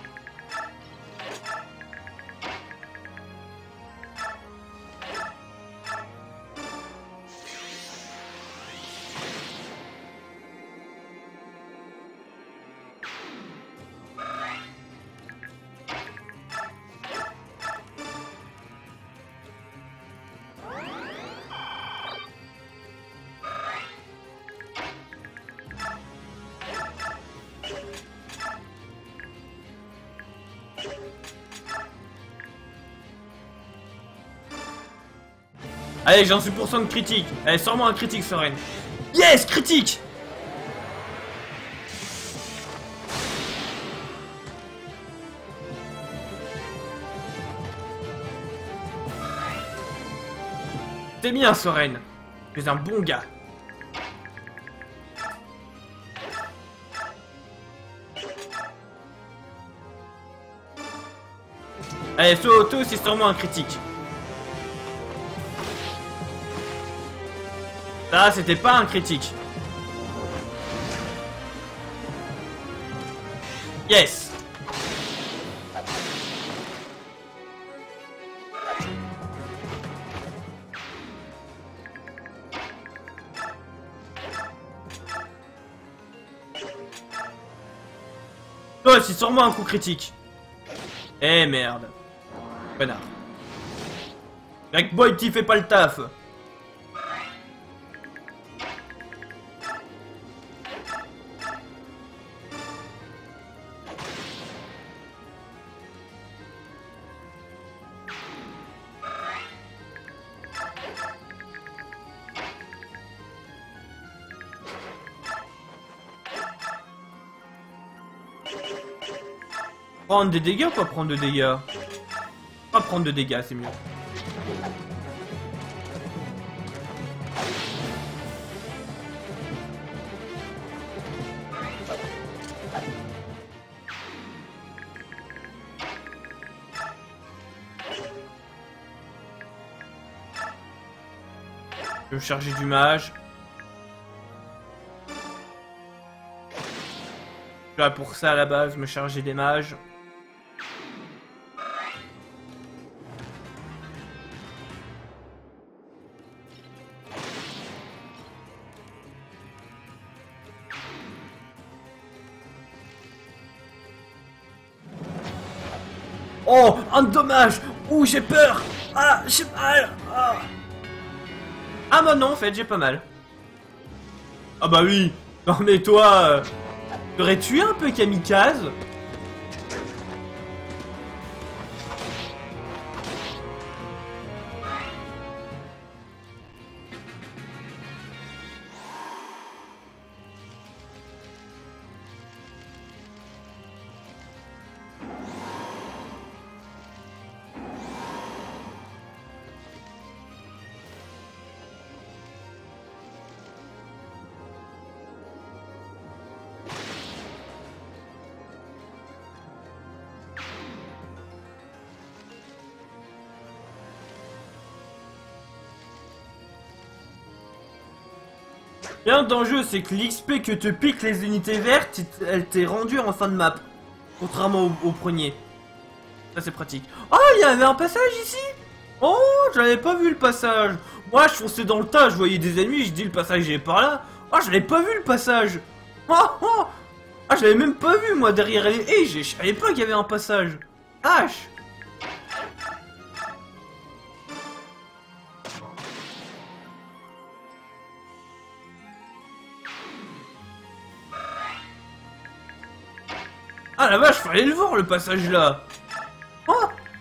Allez, j'en suis pour cent de critique. Allez, sors-moi un critique, Soren. Yes, critique. T'es bien, Soren. Tu es un bon gars. Allez, toi, toi aussi, sors-moi un critique. Ça, c'était pas un critique. Yes. Toi aussi, sors-moi un coup critique. Eh merde. Connard. Greg Boy, tu fais pas le taf. Prendre des dégâts ou pas prendre de dégâts? Pas prendre de dégâts, c'est mieux. Je vais charger du mage. Je suis là pour ça à la base, me charger des mages. Oh, un dommage. Ouh, j'ai peur. Ah, j'ai mal. Ah. Ah bah non, en fait, j'ai pas mal. Ah bah oui. Non mais toi, euh, t'aurais tué un peu Kamikaze? Bien dans le jeu, c'est que l'X P que te piquent les unités vertes, elle t'est rendue en fin de map. Contrairement au, au premier. Ça c'est pratique. Oh, il y avait un passage ici. Oh, j'avais pas vu le passage. Moi, je fonçais dans le tas, je voyais des ennemis, je dis le passage il est par là. Oh, je l'avais pas vu le passage. Oh, oh. Ah, je l'avais même pas vu moi derrière les... Eh, je savais pas qu'il y avait un passage. H. Ah la vache, fallait le voir le passage là. Oh.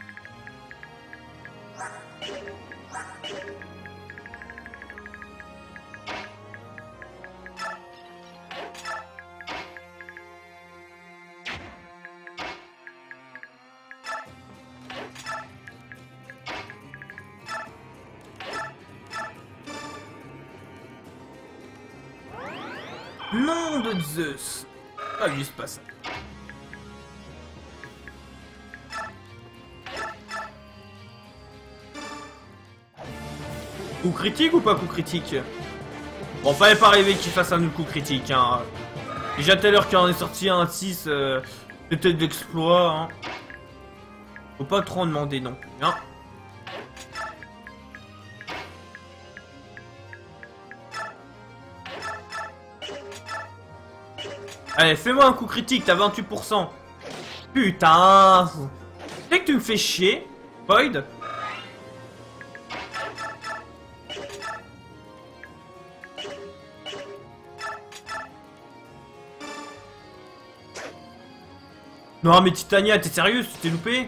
Nom de Zeus. Ah lui se passe. Coup critique ou pas coup critique? Bon, fallait pas rêver qu'il fasse un autre coup critique, hein. Déjà tout à l'heure qu'il en est sorti un six, euh, peut-être d'exploit, hein. Faut pas trop en demander non plus, hein. Allez, fais-moi un coup critique, t'as vingt-huit pour cent. Putain. Tu sais que tu me fais chier, Void. Non mais Titania, t'es sérieuse? Tu t'es loupé?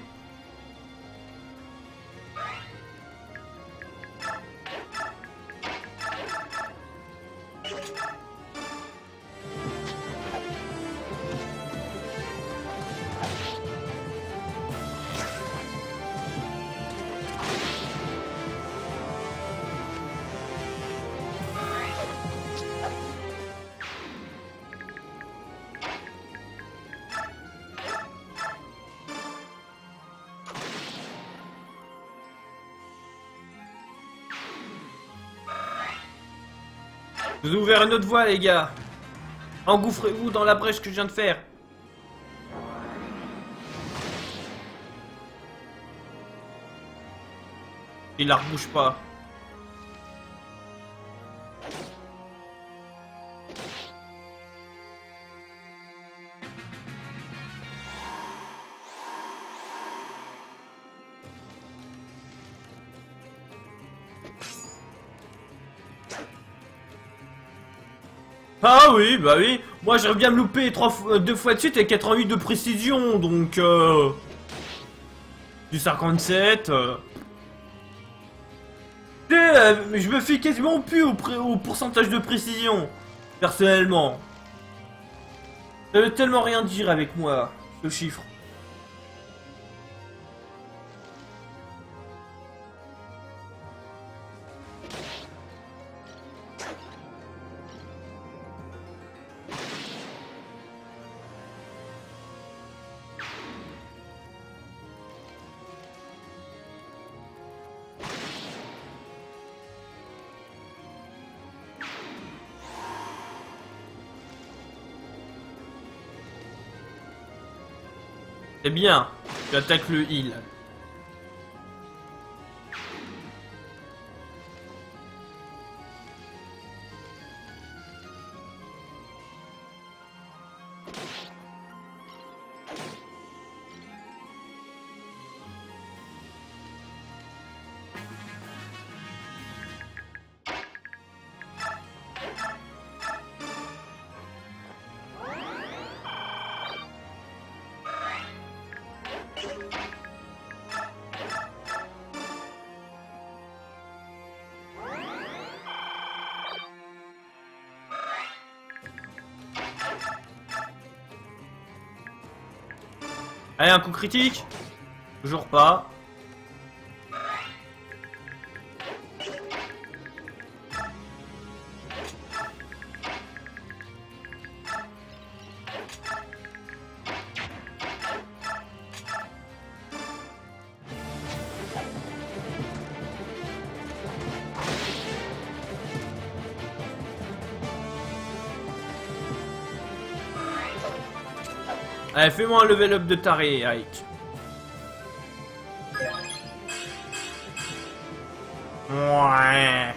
Je vous ai ouvert une autre voie, les gars. Engouffrez-vous dans la brèche que je viens de faire. Il la rebouche pas. Ah oui, bah oui. Moi j'aurais bien me louper trois fois, deux fois de suite avec quatre-vingt-huit de précision, donc euh, du cinquante-sept. Euh... Euh, je me fie quasiment plus au, au pourcentage de précision, personnellement. Ça veut tellement rien dire avec moi, ce chiffre. C'est bien, j'attaque le heal. Allez, un coup critique. Toujours pas. Allez, fais-moi un level up de taré, Ike. Ouais.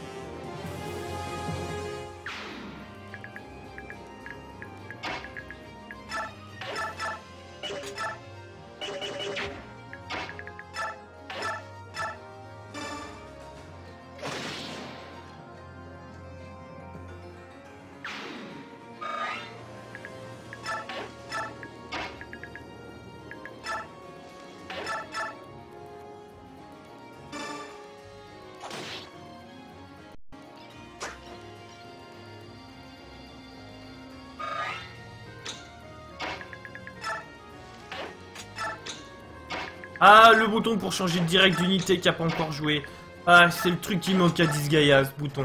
Ah, le bouton pour changer direct d'unité qui a pas encore joué. Ah, c'est le truc qui manque à Disgaea, ce bouton.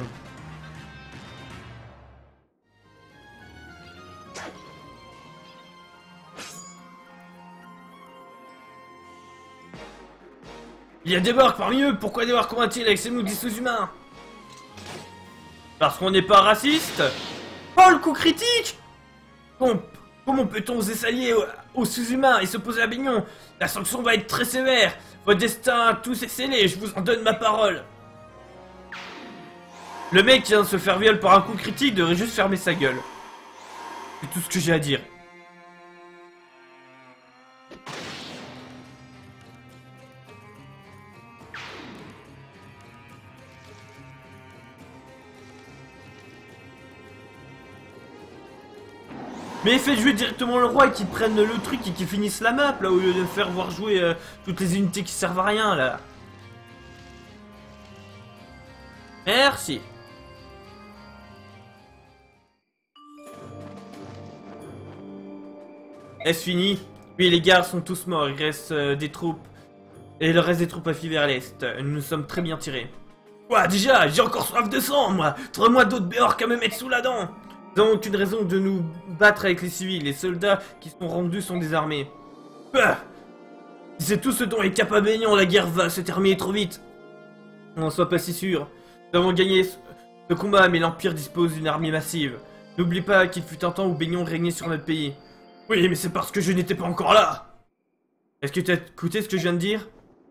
Il y a des bords parmi eux, pourquoi des bords combattent-ils avec ces maudits sous-humains? Parce qu'on n'est pas raciste? Oh, le coup critique! Bon, comment peut-on oser s'allier aux, aux sous-humains et s'opposer à Bignon? La sanction va être très sévère. Votre destin à tous est scellé, je vous en donne ma parole. Le mec qui vient de se faire viol par un coup critique devrait juste fermer sa gueule. C'est tout ce que j'ai à dire. Mais faites jouer directement le roi et qu'il prenne le truc et qu'il finisse la map là au lieu de faire voir jouer euh, toutes les unités qui servent à rien là. Merci. Est-ce fini? Oui, les gars sont tous morts, il reste euh, des troupes. Et le reste des troupes a fui vers l'est. Nous nous sommes très bien tirés. Ouah, déjà, j'ai encore soif de sang, moi. Trouve-moi d'autres béors qu'à me mettre sous la dent. Nous n'avons aucune raison de nous battre avec les civils. Les soldats qui sont rendus sont désarmés. Ah, si c'est tout ce dont est capable Bignon, la guerre va se terminer trop vite. On n'en soit pas si sûr. Nous avons gagné ce combat, mais l'Empire dispose d'une armée massive. N'oublie pas qu'il fut un temps où Bignon régnait sur notre pays. Oui, mais c'est parce que je n'étais pas encore là. Est-ce que tu as écouté ce que je viens de dire?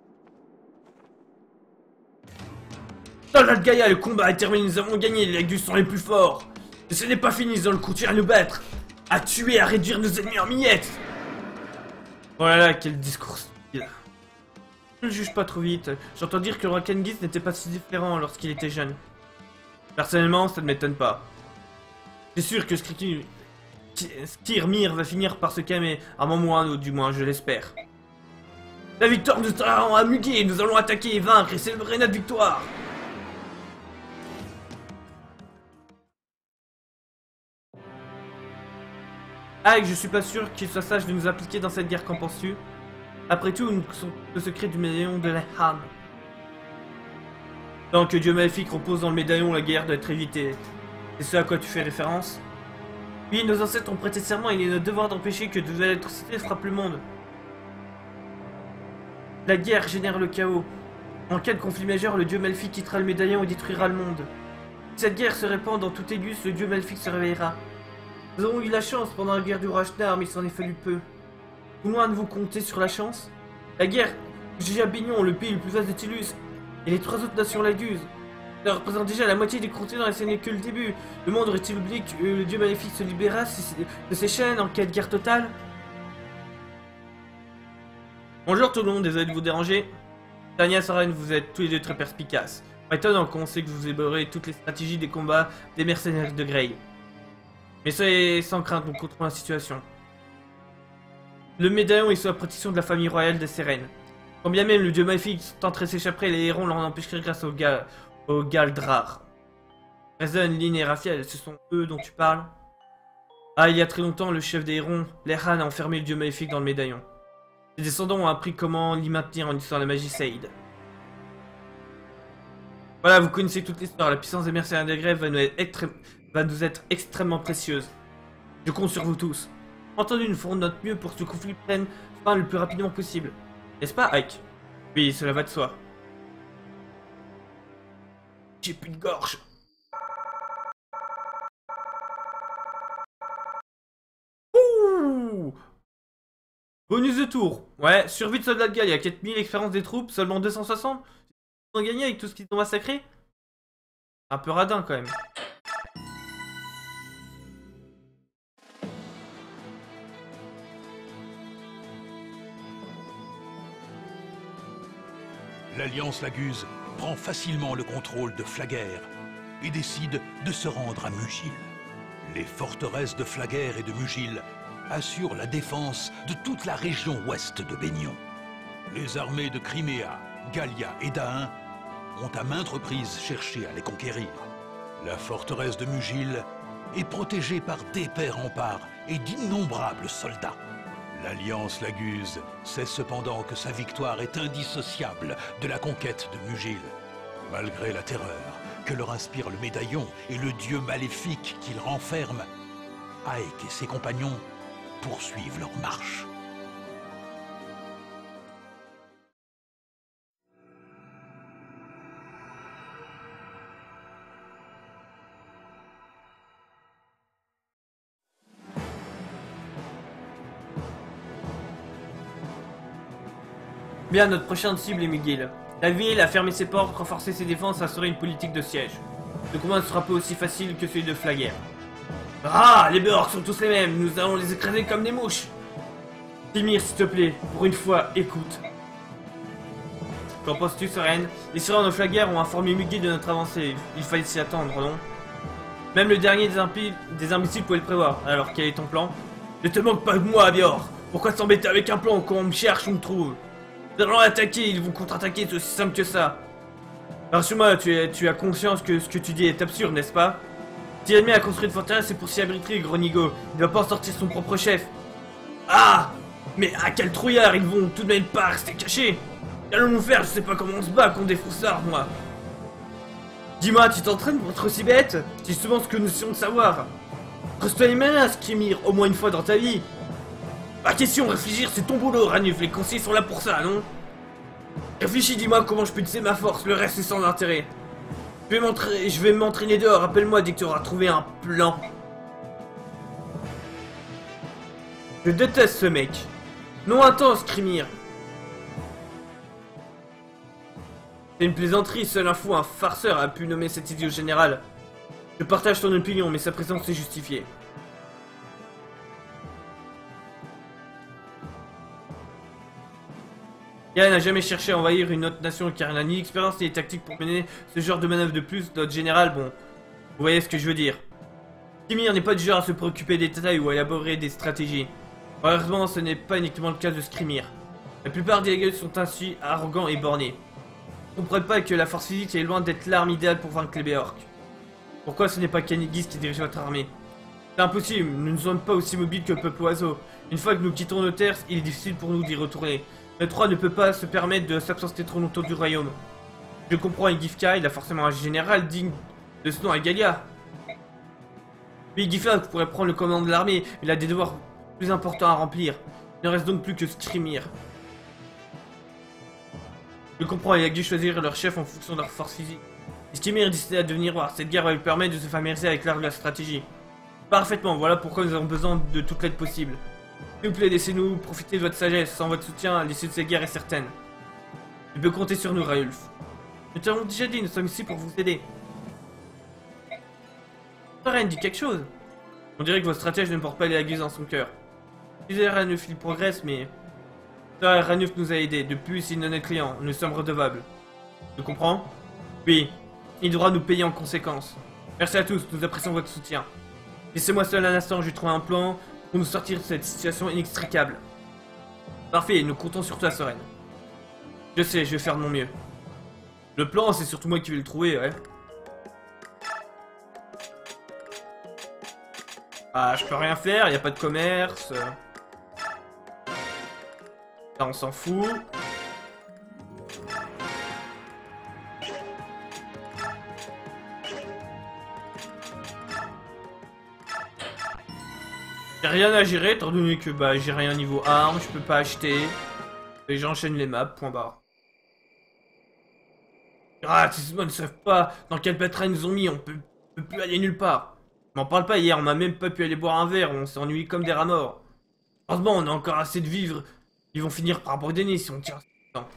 Dans l'Algaïa, le combat est terminé, nous avons gagné, les Lagus sont les plus forts. Et ce n'est pas fini, nous allons continuer à nous battre. À tuer, à réduire nos ennemis en miettes. Oh là là, quel discours stupide. Ne le juge pas trop vite. J'entends dire que le roi Kengis n'était pas si différent lorsqu'il était jeune. Personnellement, ça ne m'étonne pas. C'est sûr que Skirmir va finir par se calmer, à un moment ou à un autre, du moins, je l'espère. La victoire nous sera à Muguet, nous allons attaquer et vaincre et célébrer notre victoire. Ah, je suis pas sûr qu'il soit sage de nous impliquer dans cette guerre, qu'en penses-tu? Après tout, nous sommes le secret du médaillon de la Han. Tant que Dieu maléfique repose dans le médaillon, la guerre doit être évitée. C'est ce à quoi tu fais référence? Oui, nos ancêtres ont prêté serment et il est notre devoir d'empêcher que de l'électricité frappe le monde. La guerre génère le chaos. En cas de conflit majeur, le dieu maléfique quittera le médaillon et détruira le monde. Si cette guerre se répand dans tout Égus, le dieu maléfique se réveillera. Nous avons eu la chance pendant la guerre du Ragnar, mais il s'en est fallu peu. Ou loin de vous compter sur la chance? La guerre touche à Bignon, le pays le plus vaste de Tillus, et les trois autres nations Laguses. Ça représente déjà la moitié des continents et ce n'est que le début. Le monde aurait-il oublié que le dieu maléfique se libéra de ses chaînes en cas de guerre totale? Bonjour tout le monde, désolé de vous déranger. Tanya, Soren, vous êtes tous les deux très perspicaces. Pas étonnant qu'on sait que vous élaborez toutes les stratégies des combats des mercenaires de Grey. Mais soyez sans crainte, nous contrôlons la situation. Le médaillon est sous la protection de la famille royale des Sérènes. Quand bien même le dieu maléfique tenterait de s'échapper, les hérons l'en empêcheraient grâce au, ga au Galdrar. Rezen, Lyn et Raphaël, ce sont eux dont tu parles? Ah, il y a très longtemps, le chef des hérons, Lerhan, a enfermé le dieu maléfique dans le médaillon. Ses descendants ont appris comment l'y maintenir en utilisant la magie Saïd. Voilà, vous connaissez toute l'histoire. La puissance des mercenaires de Grève va nous être, va nous être extrêmement précieuse. Je compte sur vous tous. Entendu, nous ferons de notre mieux pour que ce conflit prenne fin le plus rapidement possible. N'est-ce pas, Ike? Oui, cela va de soi. J'ai plus de gorge. Ouh! Bonus de tour. Ouais, survie de soldats de Galle, il y a quatre mille expériences des troupes, seulement deux cent soixante. Ils ont gagné avec tout ce qu'ils ont massacré. Un peu radin quand même. L'Alliance Laguse prend facilement le contrôle de Flaguer et décide de se rendre à Mugil. Les forteresses de Flaguer et de Mugil assurent la défense de toute la région ouest de Baignon. Les armées de Crimea, Gallia et Dahin ont à maintes reprises cherché à les conquérir. La forteresse de Mugil est protégée par d'épais remparts et d'innombrables soldats. L'Alliance Laguse sait cependant que sa victoire est indissociable de la conquête de Mugil. Malgré la terreur que leur inspire le médaillon et le dieu maléfique qu'il renferme, Aek et ses compagnons poursuivent leur marche. Bien, notre prochaine cible est Mugil. La ville a fermé ses portes, renforcé ses défenses, assuré une politique de siège. Le combat ne sera pas aussi facile que celui de Flaguer. Ah, les Beorks sont tous les mêmes, nous allons les écraser comme des mouches. Timir, s'il te plaît, pour une fois, écoute. Qu'en penses-tu, Soren? Les sirènes de Flaguer ont informé Mugil de notre avancée. Il fallait s'y attendre, non? Même le dernier des, impi des imbéciles pouvait le prévoir. Alors, quel est ton plan? Ne te moque pas de moi, Bior. Pourquoi s'embêter avec un plan quand on me cherche, on me trouve? Nous allons attaquer, ils vont contre-attaquer, c'est aussi simple que ça. Rassure-moi, tu, tu as conscience que ce que tu dis est absurde, n'est-ce pas? Si l'ennemi a construit une forteresse, c'est pour s'y abriter, Gronigo. Il ne va pas en sortir son propre chef. Ah! Mais à quel trouillard, ils vont tout de même pas rester cachés. Qu'allons-nous faire? Je sais pas comment on se bat contre des froussards, moi. Dis-moi, tu t'entraînes pour être aussi bête? C'est justement ce que nous essayons de savoir. Creuse-toi les mains, Skrimir, au moins une fois dans ta vie. Pas question, réfléchir, c'est ton boulot, Ranulf. Les conseillers sont là pour ça, non? Réfléchis, dis-moi comment je peux utiliser ma force, le reste est sans intérêt. Je vais m'entraîner dehors, rappelle-moi dès que tu auras trouvé un plan. Je déteste ce mec. Non, attends, Skrimir. C'est une plaisanterie, seul un fou, un farceur a pu nommer cet idiot général. Je partage ton opinion, mais sa présence est justifiée. Yann n'a jamais cherché à envahir une autre nation car il n'a ni l'expérience ni les tactiques pour mener ce genre de manœuvre de plus. Notre général, bon, vous voyez ce que je veux dire. Skrimir n'est pas du genre à se préoccuper des détails ou à élaborer des stratégies. Malheureusement, ce n'est pas uniquement le cas de Skrimir. La plupart des Lageux sont ainsi arrogants et bornés. Vous ne comprenez pas que la force physique est loin d'être l'arme idéale pour vaincre les Beorks. Pourquoi ce n'est pas Kanigis qui dirige votre armée? C'est impossible, nous ne sommes pas aussi mobiles que le peuple oiseau. Une fois que nous quittons nos terres, il est difficile pour nous d'y retourner. Le roi ne peut pas se permettre de s'absenter trop longtemps du royaume. Je comprends Igifka, il a forcément un général digne de ce nom à Gallia. Mais Igifka pourrait prendre le commandement de l'armée, il a des devoirs plus importants à remplir. Il ne reste donc plus que Skrimir. Je comprends, il a dû choisir leur chef en fonction de leur force physique. Et Skrimir est décidé à devenir roi. Cette guerre va lui permettre de se familiariser avec l'art de la stratégie. Parfaitement, voilà pourquoi nous avons besoin de toute l'aide possible. S'il vous plaît, laissez-nous profiter de votre sagesse. Sans votre soutien, l'issue de cette guerre est certaine. Tu peux compter sur nous, Raulf. Nous te l'avons déjà dit, nous sommes ici pour vous aider. Soren dit quelque chose. On dirait que votre stratège ne porte pas les Laguz dans son cœur. Disais Ranulf, il progresse, mais... Ranulf nous a aidés. De plus, il est notre client. Nous sommes redevables. Tu comprends? Oui. Il devra nous payer en conséquence. Merci à tous, nous apprécions votre soutien. Laissez-moi seul un instant, je vais trouver un plan pour nous sortir de cette situation inextricable. Parfait, nous comptons sur toi, Soren. Je sais, je vais faire de mon mieux. Le plan, c'est surtout moi qui vais le trouver, ouais. Ah, je peux rien faire, il n'y a pas de commerce. Là, on s'en fout. J'ai rien à gérer, étant donné que bah, j'ai rien niveau armes, je peux pas acheter. Et j'enchaîne les maps, point barre. Ah, ces ne savent pas dans quel pétrin ils nous ont mis, on peut, peut plus aller nulle part. Je m'en parle pas, hier, on a même pas pu aller boire un verre, on s'est ennuyé comme des rats morts. Heureusement, on a encore assez de vivres Ils vont finir par abandonner si on tire. Non.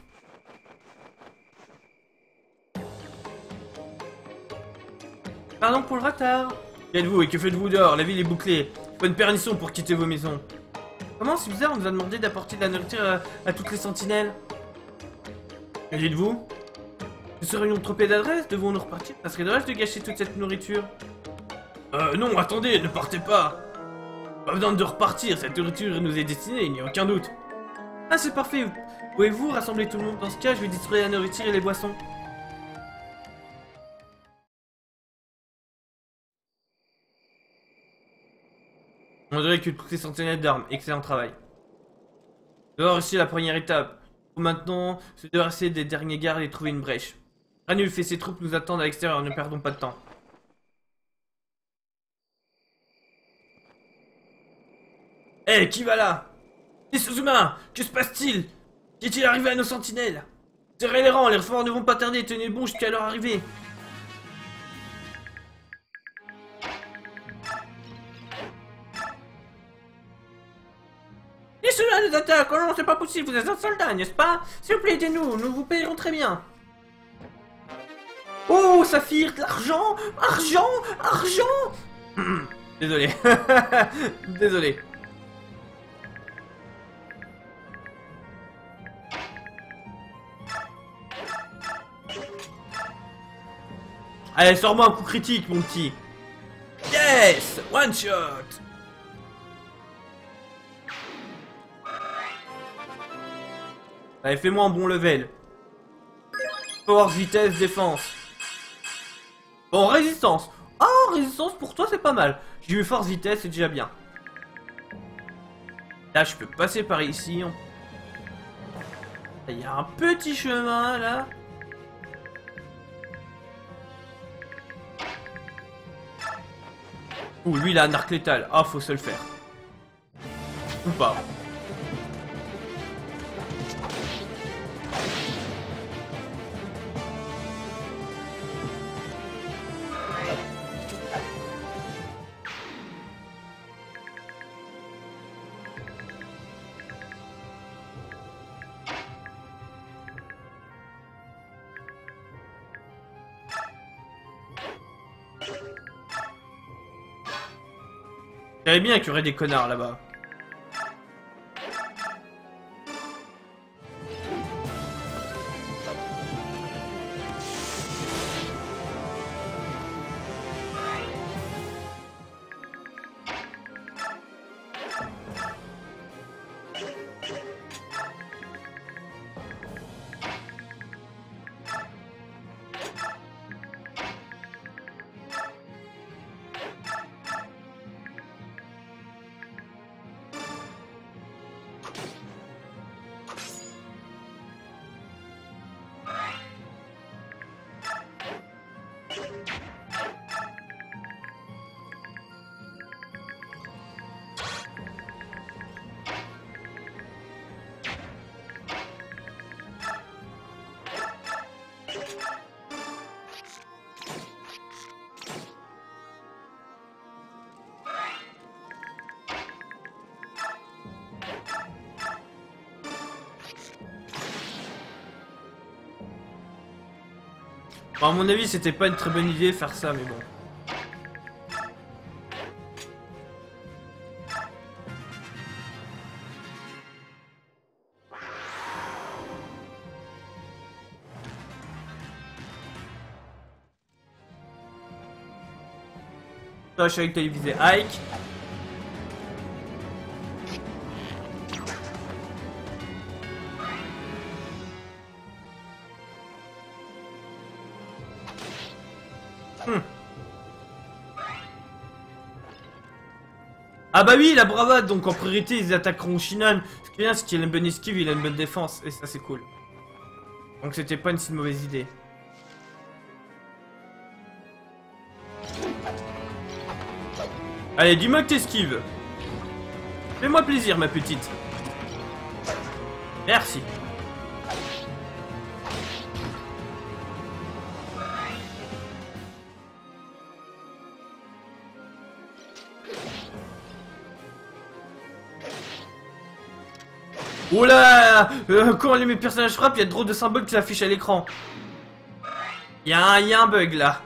Pardon pour le retard. Qui êtes-vous et que faites-vous dehors? La ville est bouclée. Pas une permission pour quitter vos maisons. Comment c'est bizarre, on nous a demandé d'apporter de la nourriture à, à toutes les sentinelles. Que dites-vous? Nous serions trompés d'adresse, devons-nous repartir? Ça serait dommage de gâcher toute cette nourriture. Euh non, attendez, ne partez pas. Pas besoin de repartir, cette nourriture nous est destinée, il n'y a aucun doute. Ah c'est parfait, pouvez-vous rassembler tout le monde? Dans ce cas, je vais distribuer la nourriture et les boissons. On dirait que toutes les sentinelles d'armes, excellent travail. Dehors ici la première étape. Faut maintenant se débarrasser des derniers gardes et trouver une brèche. Ranulf et ses troupes nous attendent à l'extérieur, ne perdons pas de temps. Hé, hey, qui va là? Les sous-humains, que se passe-t-il? Qu'est-il arrivé à nos sentinelles? Serrez les rangs, les renforts ne vont pas tarder, tenez bon jusqu'à leur arrivée. Les soldats nous attaquent, oh non, c'est pas possible, vous êtes un soldat, n'est-ce pas? S'il vous plaît, aidez-nous, nous vous payerons très bien. Oh, Saphir, de l'argent, argent, argent. Désolé, désolé. Allez, sors-moi un coup critique, mon petit. Yes, one shot. Allez, fais-moi un bon level. Force, vitesse, défense. Bon, résistance. Oh, résistance pour toi, c'est pas mal. J'ai eu force, vitesse, c'est déjà bien. Là, je peux passer par ici. Il y a un petit chemin, là. Ouh, lui, il a un arc létal. Ah, faut se le faire. Ou pas. Je savais bien qu'il y aurait des connards là-bas. Bon, à mon avis, c'était pas une très bonne idée de faire ça, mais bon. Là, je savais que t'allais viser Ike. Hmm. Ah bah oui, la bravade, donc en priorité ils attaqueront Shinhan. Ce qui est bien, c'est qu'il a une bonne esquive, il a une bonne défense, et ça c'est cool. Donc c'était pas une si mauvaise idée. Allez, dis-moi que t'esquives. Fais-moi plaisir, ma petite. Merci. Oh là euh, Quand les mes personnages frappent, il y a trop de symboles qui s'affichent à l'écran. Il y, y a un bug là.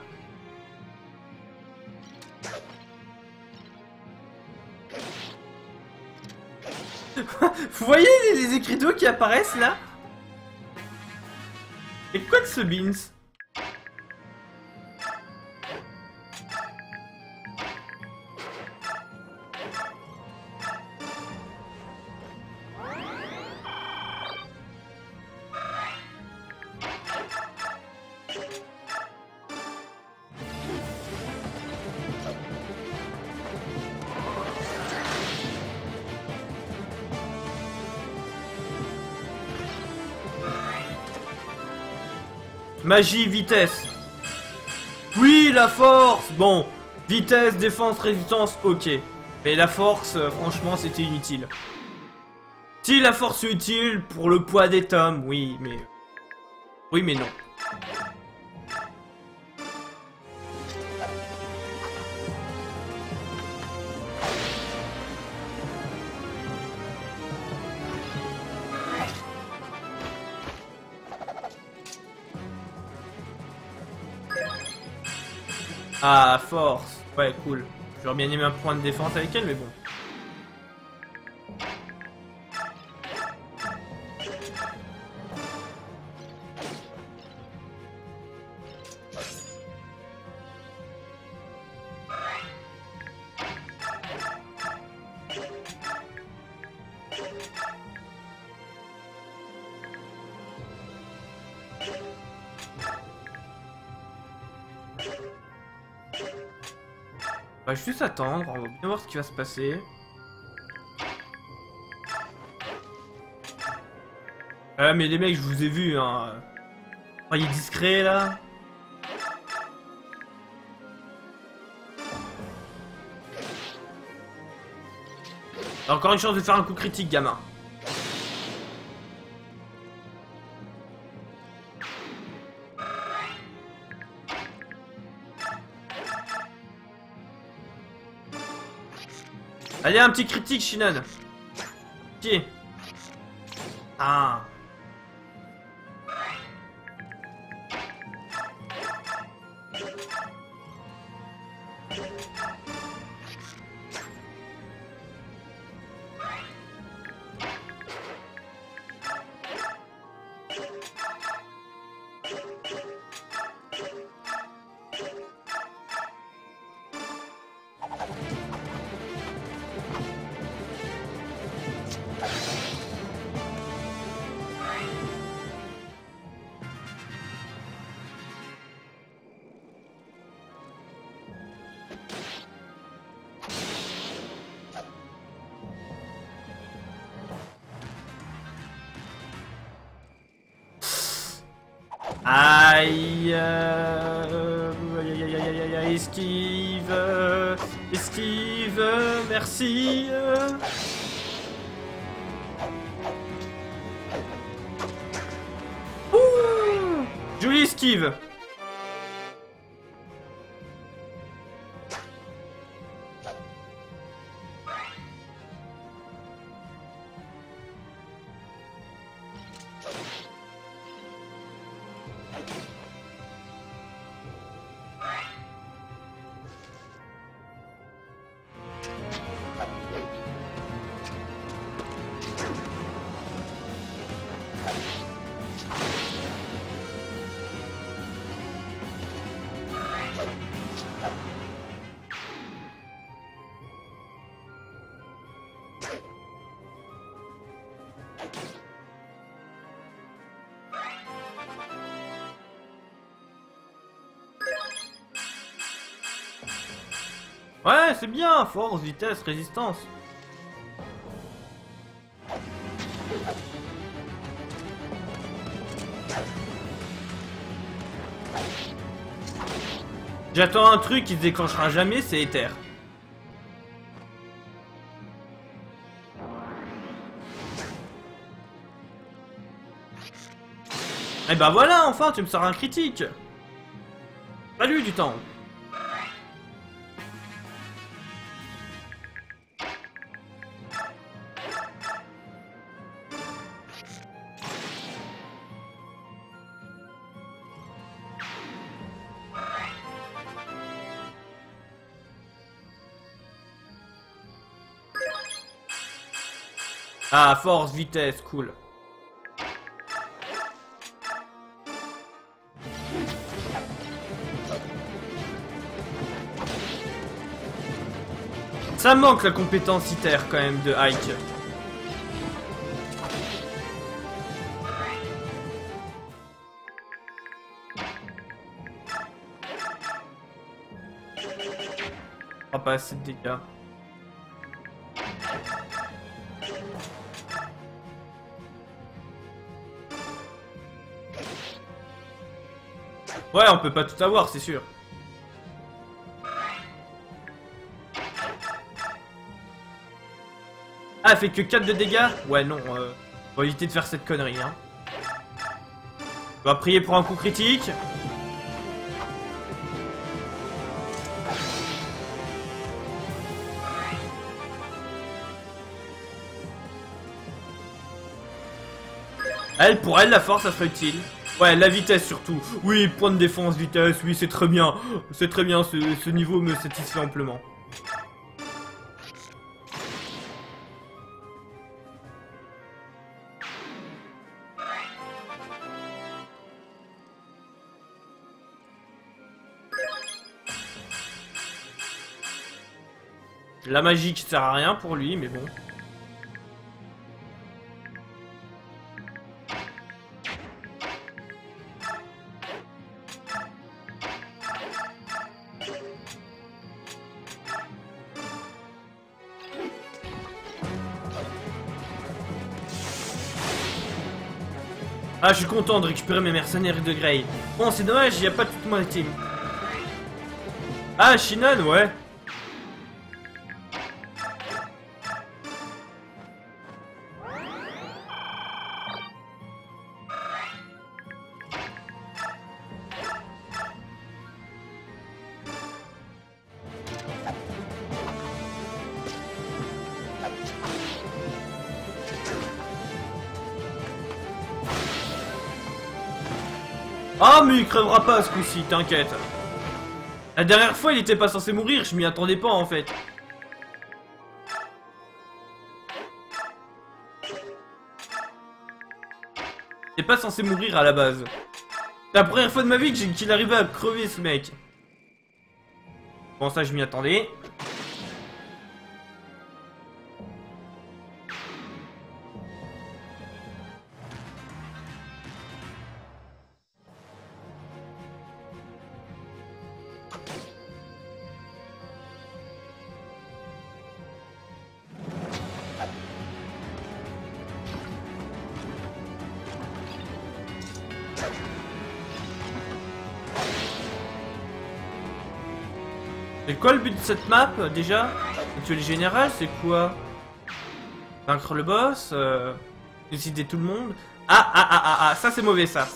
Vous voyez les, les écriteaux qui apparaissent là? Et quoi de ce Beans? Magie, vitesse. Oui, la force. Bon, vitesse, défense, résistance, ok. Mais la force, euh, franchement, c'était inutile. Si la force est utile pour le poids des tomes, oui, mais... Oui, mais non. Ah, force. Ouais, cool. J'aurais bien aimé un point de défense avec elle, mais bon. On va juste attendre, on va bien voir ce qui va se passer. Ah mais les mecs, je vous ai vu, hein. Soyez discret là. T'as encore une chance de faire un coup critique, gamin. Allez, un petit critique, Shinon. Ok. Ah. Aïe, euh, aïe, aïe, aïe, aïe, aïe, aïe, esquive, euh, esquive, euh, merci. Euh. Ouh, jolie esquive. Ouais, c'est bien, force, vitesse, résistance. J'attends un truc qui se déclenchera jamais, c'est Ether. Et bah voilà, enfin, tu me sors un critique. Salut du temps. Ah, force, vitesse, cool. Ça manque la compétence I T E R quand même de Ike. Ah, pas assez de dégâts. Ouais, on peut pas tout avoir, c'est sûr. Ah, elle fait que quatre de dégâts? Ouais, non, euh, on va éviter de faire cette connerie, hein. On va prier pour un coup critique. Elle, pour elle, la force, ça serait utile. Ouais, la vitesse surtout. Oui, point de défense, vitesse, oui, c'est très bien. C'est très bien, ce, ce niveau me satisfait amplement. La magie qui sert à rien pour lui, mais bon. Ah, je suis content de récupérer mes mercenaires de Grey. Bon, c'est dommage, il n'y a pas toute ma team. Ah, Shinon, ouais. Ah, mais il crèvera pas ce coup-ci, t'inquiète. La dernière fois, il était pas censé mourir, je m'y attendais pas en fait. Il est pas censé mourir à la base. C'est la première fois de ma vie qu'il arrivait à crever ce mec. Bon, ça, je m'y attendais. C'est quoi le but de cette map déjà? Tuer le général, c'est quoi? Vaincre le boss, euh, décider tout le monde. Ah ah ah ah ah, ça c'est mauvais ça.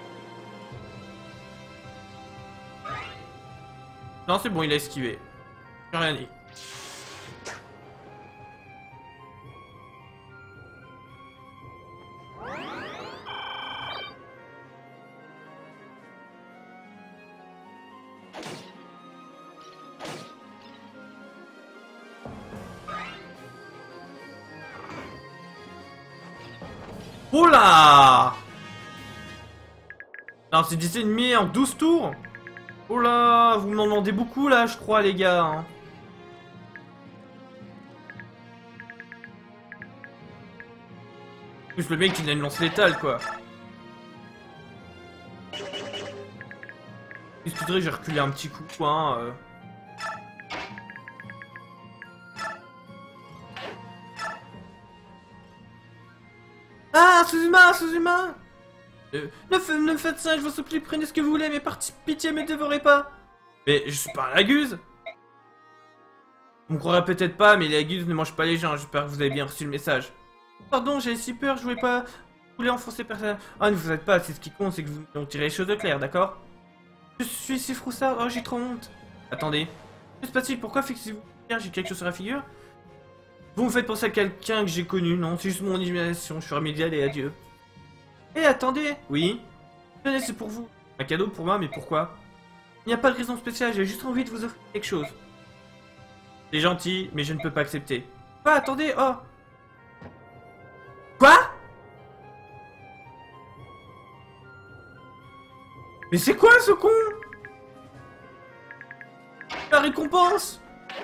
Non c'est bon, il a esquivé. J'ai rien dit. Oh là! Non, c'est dix ennemis en douze tours? Oh là, vous m'en demandez beaucoup là, je crois, les gars. Hein. En plus, le mec, il a une lance létale, quoi. Qu'est-ce que tu dirais, j'ai reculé un petit coup, quoi. Hein, euh. Ah, sous-humain, sous-humain! Euh, ne, ne me faites ça, je vous supplie, prenez ce que vous voulez, mais par pitié, mais ne dévorez pas! Mais je suis pas un laguse! On me croirait peut-être pas, mais les laguses ne mangent pas les gens, j'espère que vous avez bien reçu le message. Pardon, j'avais si peur, je voulais pas... Vous voulez enfoncer personne... Ah, ne vous faites pas, c'est ce qui compte, c'est que vous donc tirez les choses de clair, d'accord? Je suis si froussard, oh j'ai trop honte. Attendez, que se passe-t-il? Pourquoi fixez-vous? J'ai quelque chose sur la figure? Vous me faites penser à quelqu'un que j'ai connu, non? C'est juste mon imagination, je suis remédial et adieu. Eh, attendez! Oui? Tenez, c'est pour vous. Un cadeau pour moi, mais pourquoi? Il n'y a pas de raison spéciale, j'ai juste envie de vous offrir quelque chose. C'est gentil, mais je ne peux pas accepter. Ah, attendez, oh! Mais c'est quoi ce con? La récompense!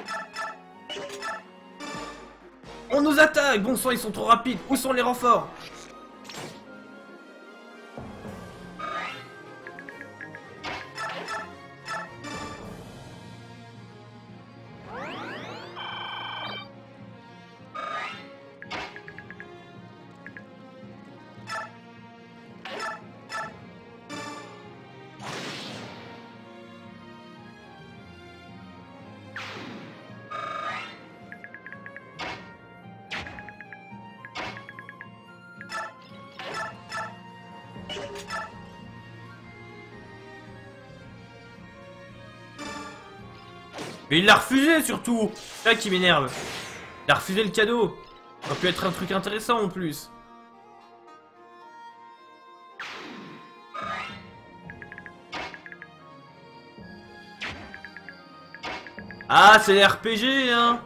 On nous attaque! Bon sang, ils sont trop rapides! Où sont les renforts? Mais il l'a refusé surtout! C'est ça qui m'énerve. Il a refusé le cadeau. Ça aurait pu être un truc intéressant en plus. Ah, c'est les R P G, hein!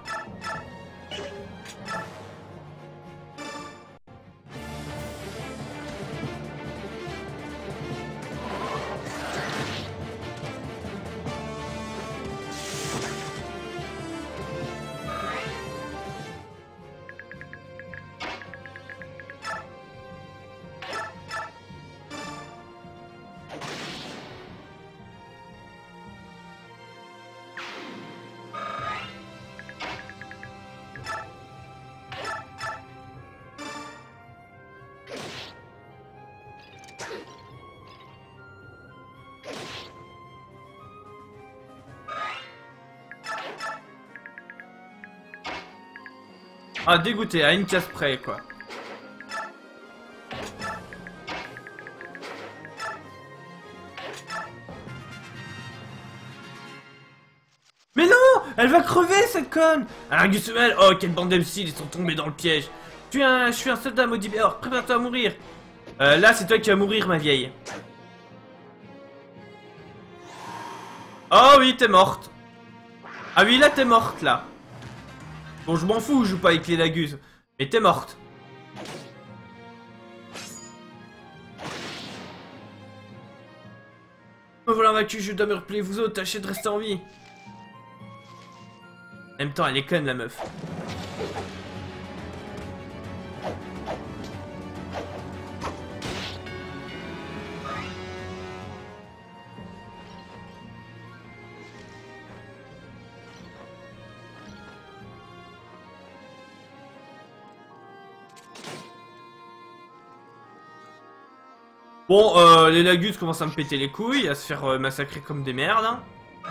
Ah, dégoûté, à une case près, quoi. Mais non! Elle va crever, cette conne! Un Gusumel, oh, quelle bande d'imbéciles, ils sont tombés dans le piège. Je suis un, je suis un soldat maudit, alors prépare-toi à mourir. Euh, là, c'est toi qui vas mourir, ma vieille. Oh oui, t'es morte. Ah oui, là, t'es morte, là. Bon, je m'en fous, je joue pas avec les Lagus. Mais t'es morte. Me voilà vaincu, je dois me replier. Vous autres, tâchez de rester en vie. En même temps, elle est conne, la meuf. Bon, euh, les Lagus commencent à me péter les couilles, à se faire euh, massacrer comme des merdes. Hein.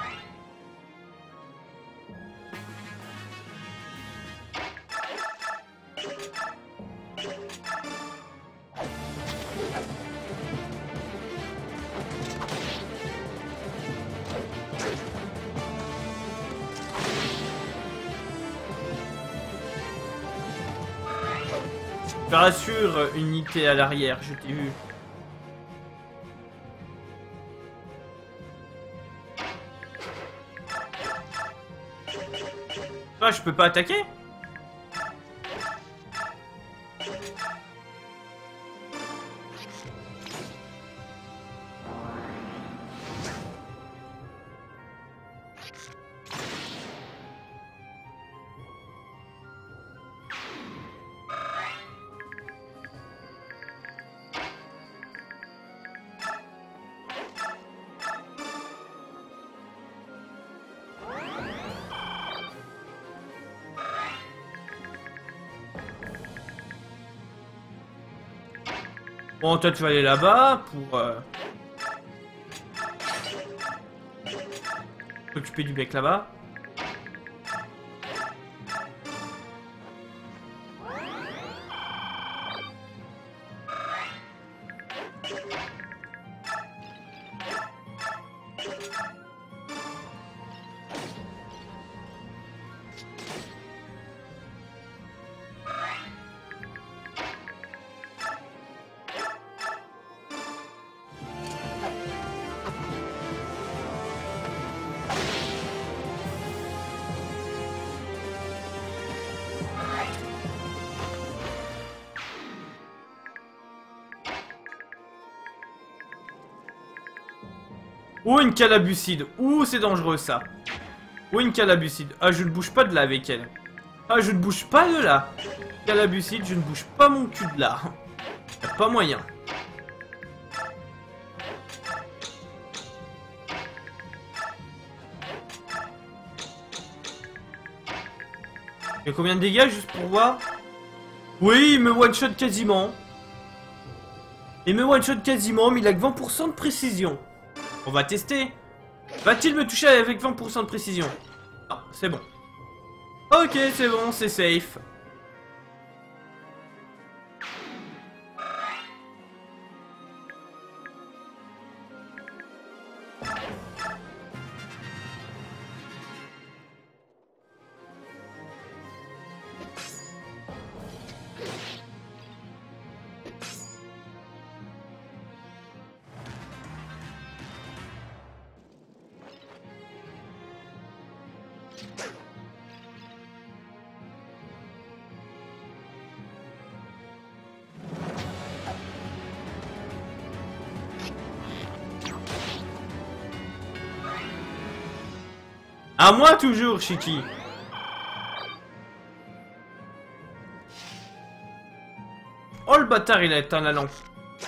Je te rassure, unité à l'arrière, je t'ai vu. Ah, je peux pas attaquer? Bon, toi tu vas aller là-bas pour euh... t'occuper du bec là-bas. Oh, une calabucide. Ouh, c'est dangereux ça. Oh, une calabucide. Ah, je ne bouge pas de là avec elle. Ah, je ne bouge pas de là. Calabucide, je ne bouge pas mon cul de là. Y'a pas moyen. Il y a combien de dégâts juste pour voir? Oui, il me one-shot quasiment. Il me one-shot quasiment, mais il a que vingt pour cent de précision. On va tester. Va-t-il me toucher avec vingt pour cent de précision? Non, c'est bon. Ok, c'est bon, c'est safe. À moi toujours, Shiki. Oh le bâtard, il a éteint la lampe.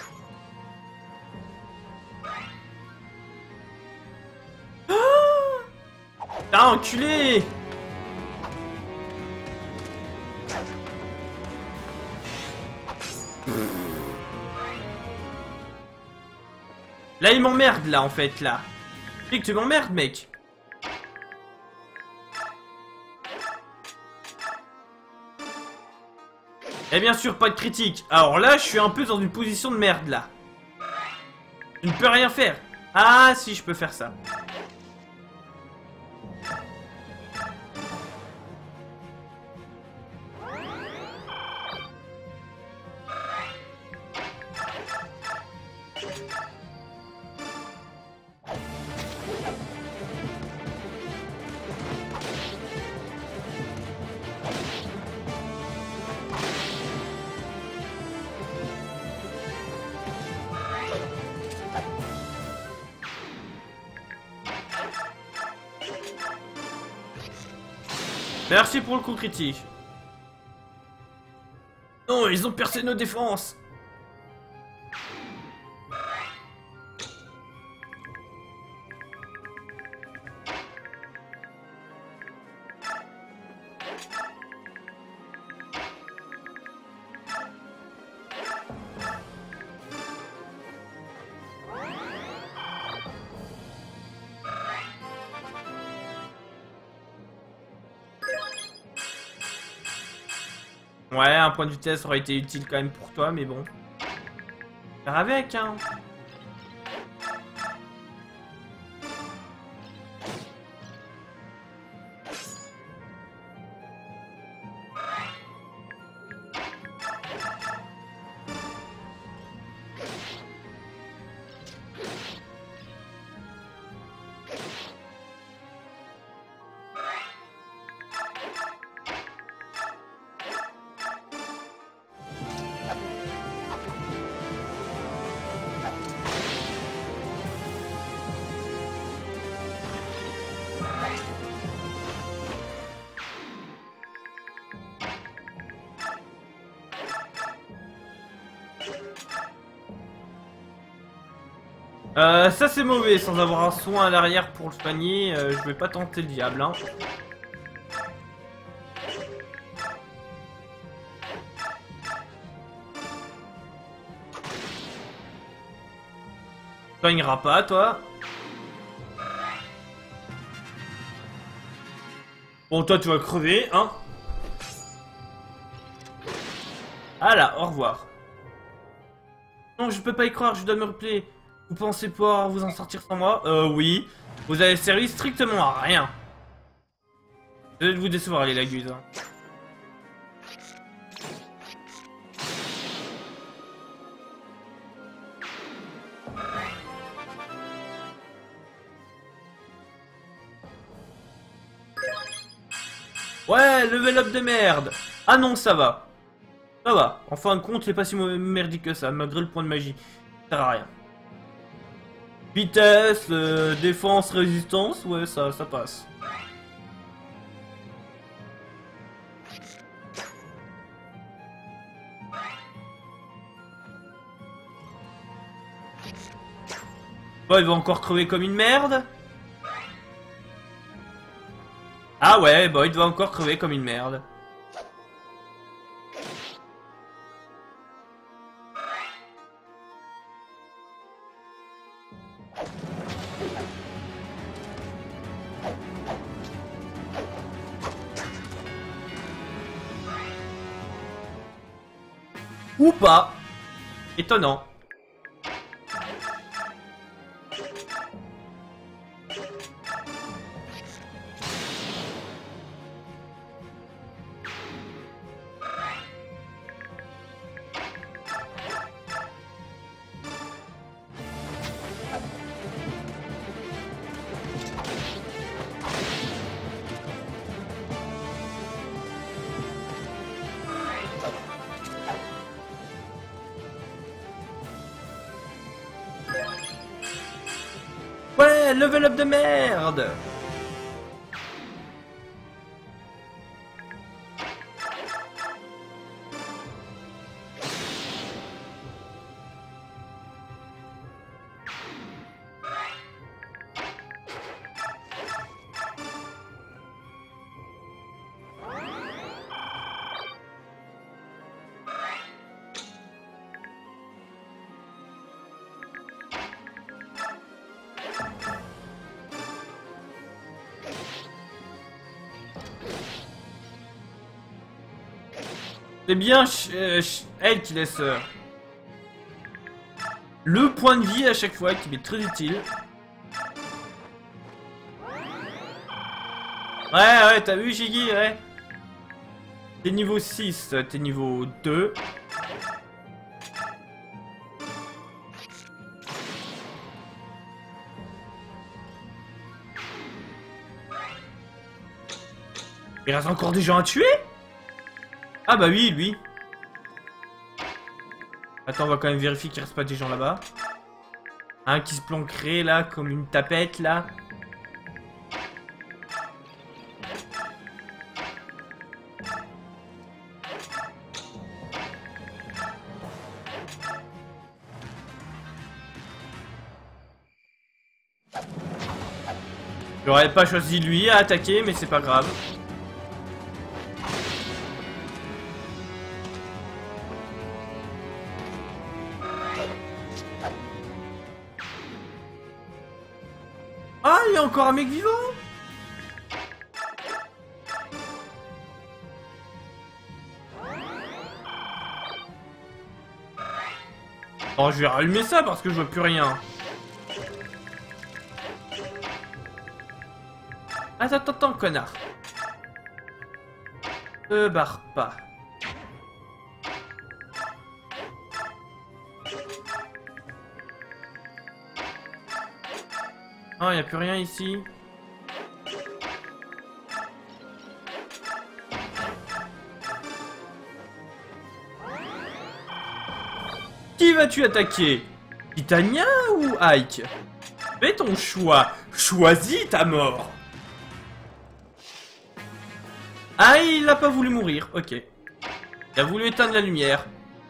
Ah, enculé! Là, il m'emmerde, là, en fait, là. Et que tu m'emmerdes, mec. Et bien sûr, pas de critique. Alors là, je suis un peu dans une position de merde, là. Je ne peux rien faire. Ah, si, je peux faire ça. Merci pour le coup critique. Non, ils ont percé nos défenses. Ouais, un point de vitesse aurait été utile quand même pour toi, mais bon. Faire avec, hein. Euh, ça c'est mauvais, sans avoir un soin à l'arrière pour le soigner, euh, je vais pas tenter le diable, hein. Soignera pas, toi. Bon, toi tu vas crever, hein. Voilà, au revoir. Non, je peux pas y croire, je dois me replier. Vous pensez pouvoir vous en sortir sans moi? Euh, oui. Vous avez servi strictement à rien. Je vais vous décevoir, les lagues. Hein. Ouais, level up de merde. Ah non, ça va. Ça va. En fin de compte, c'est pas si merdique que ça, malgré le point de magie. Ça sert à rien. Vitesse, euh, défense, résistance, ouais, ça, ça passe. Oh, il va encore crever comme une merde. Ah ouais, bah il va encore crever comme une merde. Ou pas. Étonnant. Ouais, level up de merde. C'est bien euh, elle qui laisse euh, le point de vie à chaque fois, qui m'est très utile. Ouais, ouais, t'as vu, Shiggy, ouais. T'es niveau six, t'es niveau deux. Il reste encore des gens à tuer? Ah bah oui, lui. Attends, on va quand même vérifier qu'il reste pas des gens là-bas. Un qui se planquerait là, comme une tapette là. J'aurais pas choisi lui à attaquer, mais c'est pas grave. Ah, il y a encore un mec vivant. Oh, je vais rallumer ça parce que je vois plus rien. Attends, attends, attends, connard. Te barre pas. Oh, il n'y a plus rien ici. Qui vas-tu attaquer? Titania ou Ike? Fais ton choix. Choisis ta mort. Ah, il n'a pas voulu mourir. Ok. Il a voulu éteindre la lumière.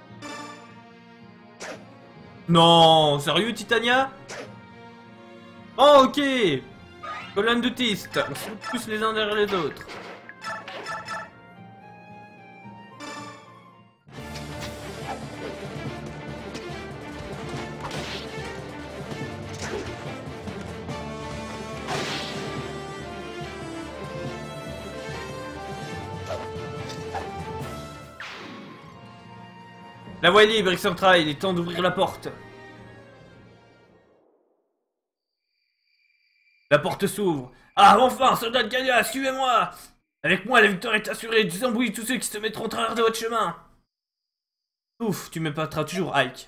Non, sérieux, Titania? Oh, ok. Colonne de Tist. On se fout tous les uns derrière les autres. La voie est libre, Excentra, il est temps d'ouvrir la porte. La porte s'ouvre. Ah, enfin, soldat de Galia, suivez-moi! Avec moi, la victoire est assurée. Désembrouille tous ceux qui se mettront en travers de votre chemin. Ouf, tu m'épateras toujours, Ike.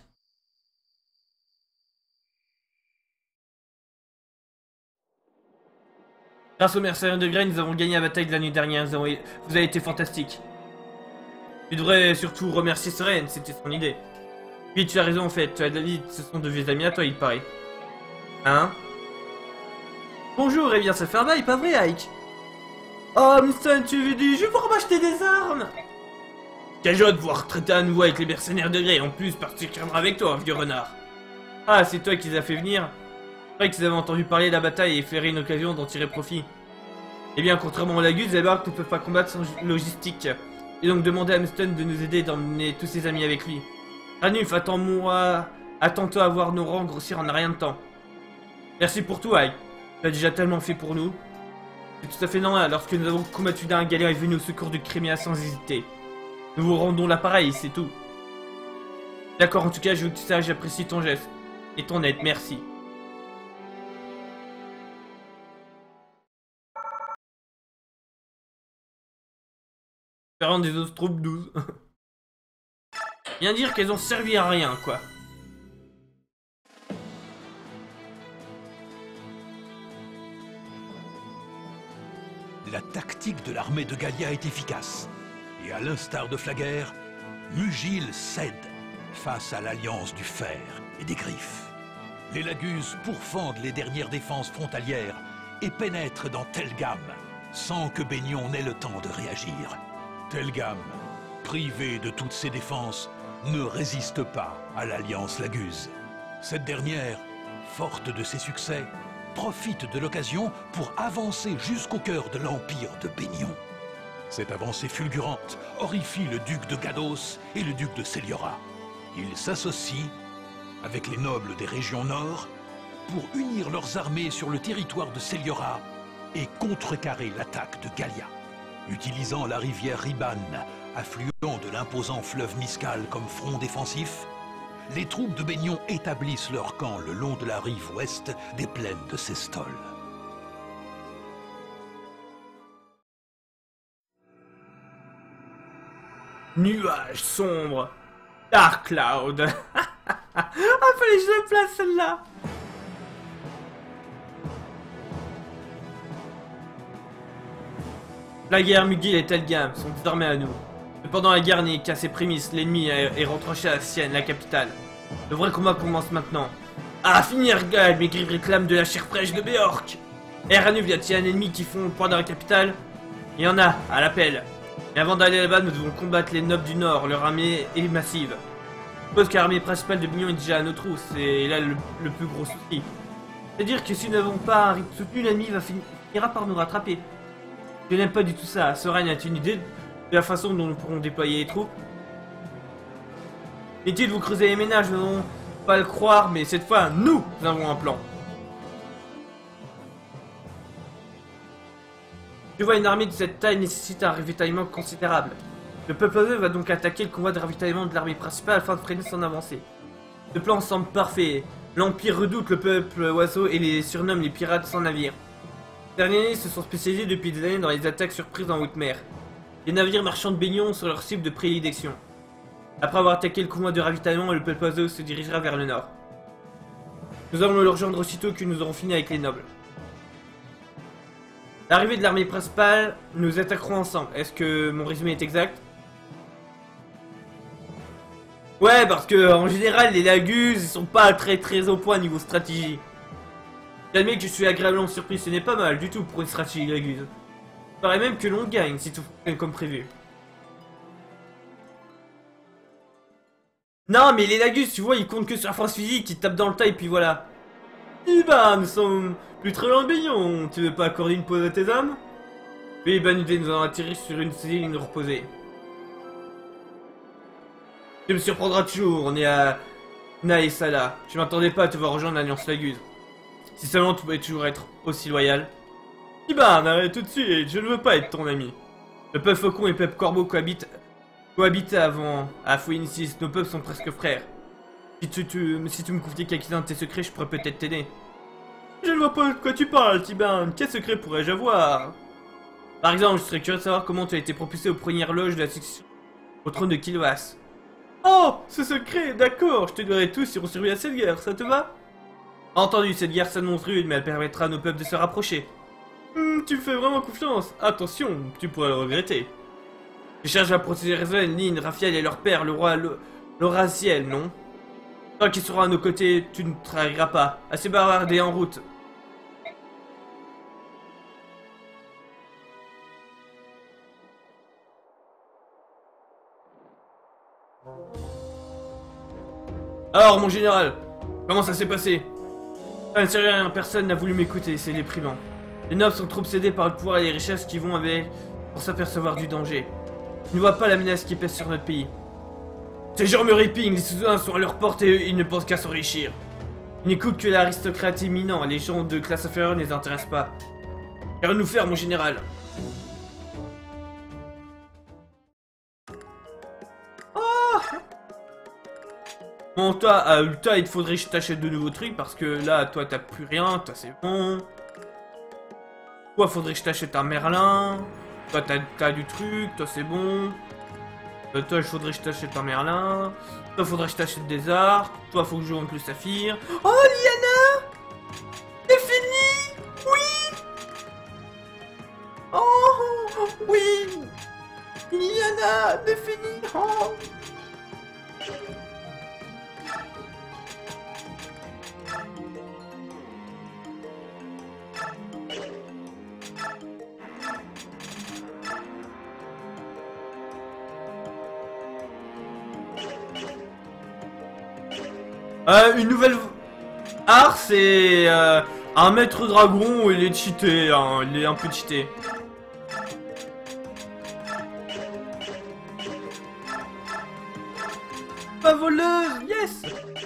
Grâce aux mercenaires de Grain, nous avons gagné la bataille de la nuit dernière. Vous avez, vous avez été fantastique. Tu devrais surtout remercier Seren, c'était son idée. Oui, tu as raison en fait, tu as David, ce sont de vieux amis à toi, il paraît. Hein? Bonjour, eh bien ça fait un bail, pas vrai, Ike? Oh, Mister, tu veux du jus pour m'acheter des armes? Quelle joie de pouvoir traiter à nouveau avec les mercenaires de gré, en plus particulièrement avec toi, vieux renard. Ah, c'est toi qui les as fait venir? C'est vrai qu'ils avaient entendu parler de la bataille et flairé une occasion d'en tirer profit. Eh bien, contrairement aux Lagus, les barques ne peuvent pas combattre sans logistique. Et donc demander à Muston de nous aider et d'emmener tous ses amis avec lui. Ranulf, attends-moi... Attends-toi à voir nos rangs grossir en un rien de temps. Merci pour tout, Ike. Tu as déjà tellement fait pour nous. C'est tout à fait normal, lorsque nous avons combattu d'un galère est venu au secours de Crémia sans hésiter. Nous vous rendons l'appareil, c'est tout. D'accord, en tout cas, je veux que tu saches, j'apprécie ton geste. Et ton aide, merci. Parents des autres troupes douze. Bien dire qu'elles ont servi à rien, quoi. La tactique de l'armée de Gallia est efficace. Et à l'instar de Flaguer, Mugil cède face à l'alliance du fer et des griffes. Les Lagus pourfendent les dernières défenses frontalières et pénètrent dans Telgam, sans que Baignon n'ait le temps de réagir. Telgam, privé de toutes ses défenses, ne résiste pas à l'alliance Laguse. Cette dernière, forte de ses succès, profite de l'occasion pour avancer jusqu'au cœur de l'empire de Baignon. Cette avancée fulgurante horrifie le duc de Gados et le duc de Celiora. Ils s'associent avec les nobles des régions nord pour unir leurs armées sur le territoire de Celiora et contrecarrer l'attaque de Gallia. Utilisant la rivière Riban, affluent de l'imposant fleuve Miscal comme front défensif, les troupes de Baignon établissent leur camp le long de la rive ouest des plaines de Sestol. Nuages sombres. Dark Cloud. Ah, fallait que je le place celle-là. La guerre, Mugil et Telgam sont désormais à nous. Cependant, la guerre n'est qu'à ses prémices. L'ennemi est, est retranché à Sienne, la capitale. Le vrai combat commence maintenant. Ah, finir, Gad, mes griffes réclament de la chair fraîche de Béorc. Et Ranulf, y a-t-il un ennemi qui font le poids dans la capitale? Il y en a, à l'appel. Mais avant d'aller là-bas, nous devons combattre les nobles du Nord. Leur armée est massive. Je suppose que l'armée principale de Baignon est déjà à nos trousses. C'est là le, le plus gros souci. C'est-à-dire que si nous n'avons pas un rythme soutenu, l'ennemi va finir, finira par nous rattraper. Je n'aime pas du tout ça. Soren, as-tu une idée de la façon dont nous pourrons déployer les troupes? Inutile de vous creuser les ménages, nous n'allons pas le croire, mais cette fois, nous avons un plan. Je vois une armée de cette taille nécessite un ravitaillement considérable. Le peuple oiseau va donc attaquer le convoi de ravitaillement de l'armée principale afin de freiner son avancée. Ce plan semble parfait. L'Empire redoute le peuple oiseau et les surnomme les pirates sans navire. Ces derniers se sont spécialisés depuis des années dans les attaques surprises en haute mer. Les navires marchands de Baignon sont leur cible de prédilection. Après avoir attaqué le convoi de ravitaillement, le peuple oiseau se dirigera vers le nord. Nous allons le rejoindre aussitôt que nous aurons fini avec les nobles. L'arrivée de l'armée principale, nous attaquerons ensemble. Est-ce que mon résumé est exact? Ouais, parce que en général, les Lagus, ils sont pas très très au point niveau stratégie. J'admets que je suis agréablement surpris, ce n'est pas mal du tout pour une stratégie Lagus. Il paraît même que l'on gagne si tout fonctionne comme prévu. Non, mais les Lagus, tu vois, ils comptent que sur la force physique, ils tapent dans le tas et puis voilà. Eh bah, nous sommes plus très loin de Baignon. Tu veux pas accorder une pause à tes hommes? Oui, bonne idée, nous allons atterrir sur une île reposée. Tu me surprendras toujours, on est à Naesala. Je m'attendais pas à te voir rejoindre l'Alliance Laguse. Si seulement tu pouvais toujours être aussi loyal. Iban, arrête tout de suite, je ne veux pas être ton ami. Le peuple Faucon et le peuple Corbeau cohabitent, cohabitaient avant à Phoenicis, nos peuples sont presque frères. Si tu, tu, si tu me confiais quelques-uns de tes secrets, je pourrais peut-être t'aider. Je ne vois pas de quoi tu parles, Tiban. Quel secret pourrais-je avoir? Par exemple, je serais curieux de savoir comment tu as été propulsé aux premières loges de la succession au trône de Kilwas. Oh, ce secret, d'accord, je te dirai tout si on survit à cette guerre, ça te va? Entendu, cette guerre s'annonce rude, mais elle permettra à nos peuples de se rapprocher. Hmm, tu me fais vraiment confiance. Attention, tu pourrais le regretter. Je cherche à protéger Rezen, Lyn, Raphaël et leur père, le roi Loraziel, non? Toi qui seras à nos côtés, tu ne trahiras pas. Assez bavardé, en route. Alors, mon général, comment ça s'est passé? Ah, ne sait rien, personne n'a voulu m'écouter, c'est déprimant. Les nobles sont trop obsédés par le pouvoir et les richesses qui vont avec pour s'apercevoir du danger. Ils ne voient pas la menace qui pèse sur notre pays. Ces gens me répignent, les citoyens sont à leur porte et ils ne pensent qu'à s'enrichir. Ils n'écoutent que l'aristocratie éminent, les gens de classe inférieure ne les intéressent pas. Que nous faire, mon général? Oh! Bon, toi, à Ulta, il te faudrait que je t'achète de nouveaux trucs parce que là, toi, t'as plus rien, toi, c'est bon. Toi, faudrait que je t'achète un Merlin. Toi, t'as du truc, toi, c'est bon. Euh, toi, il faudrait que je t'achète un Merlin. Toi, faudrait que je t'achète des arcs. Toi, faut que je joue en plus Saphir. Oh, Lyanna! C'est fini! Oui! Oh! Oui! Lyanna! C'est fini! Oh! Euh, une nouvelle art, c'est euh, un maître dragon, il est cheaté, hein, il est un peu cheaté. Pas voleuse, yes!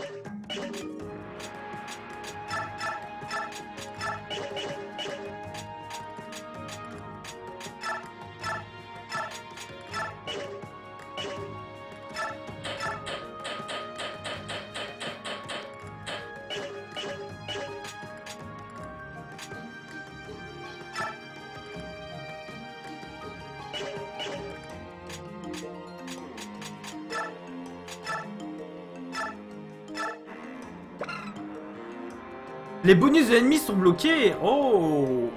Les bonus de l'ennemi sont bloqués. Oh,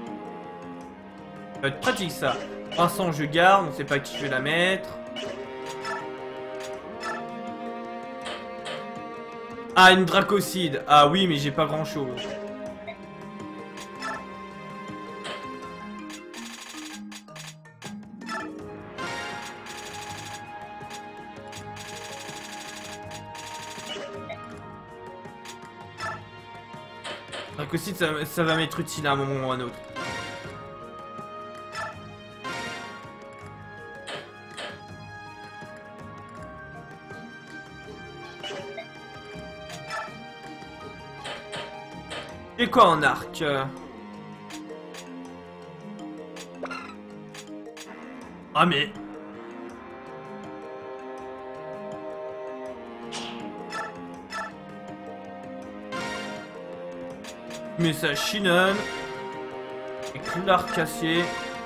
ça va être pratique ça. Vincent je garde, on sait pas qui je vais la mettre. Ah, une dracocide. Ah oui, mais j'ai pas grand chose. Dracocide, ça, ça va m'être utile à un moment ou à un autre. Et quoi en arc? Ah mais... Message Shinon. Avec l'arc acier.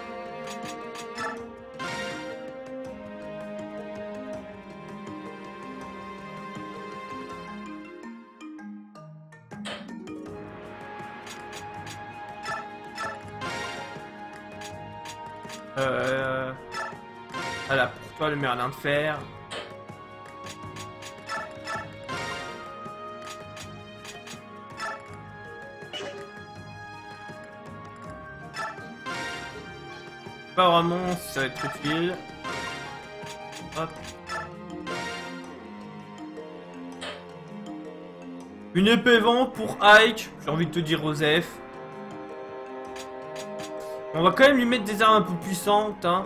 Euh... Voilà, pour toi le Merlin de fer. Pas vraiment, ça va être utile. Hop. Une épée vent pour Ike. J'ai envie de te dire Joseph. On va quand même lui mettre des armes un peu puissantes, hein.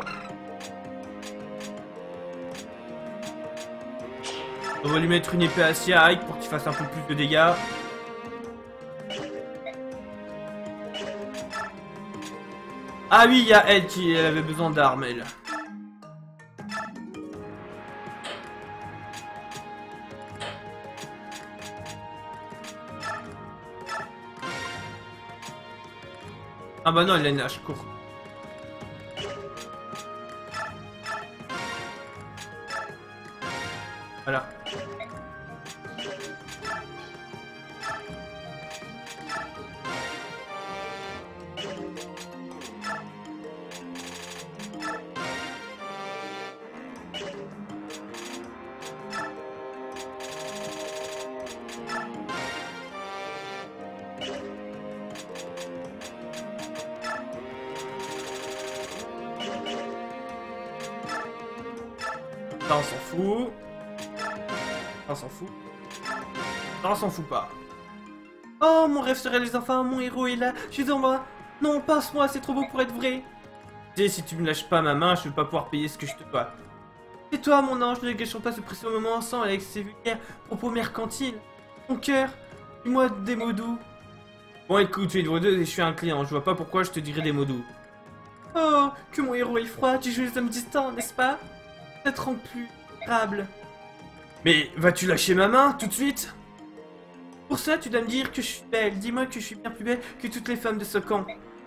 On va lui mettre une épée acier à Ike pour qu'il fasse un peu plus de dégâts. Ah oui, il y a elle qui elle avait besoin d'armes, elle. Ah bah non, elle a une hache courte. Voilà. Ça, on s'en fout. Ça, on s'en fout. Ça, on s'en fout pas. Oh, mon rêve se réalise enfin, mon héros est là. Je suis en bas. Non, passe-moi, c'est trop beau pour être vrai. Tu sais, si tu me lâches pas ma main, je vais pas pouvoir payer ce que je te dois. Et toi, mon ange, ne gâchons pas ce précieux moment ensemble avec ces vulgaires propos mercantiles. Mon cœur, dis-moi des mots doux. Bon, écoute, tu es une deux et je suis un client, je vois pas pourquoi je te dirais des mots doux. Oh, que mon héros est froid, tu joues les hommes distants, n'est-ce pas? Ça te rend plus adorable. Mais vas-tu lâcher ma main, tout de suite? Pour ça, tu dois me dire que je suis belle, dis-moi que je suis bien plus belle que toutes les femmes de ce camp.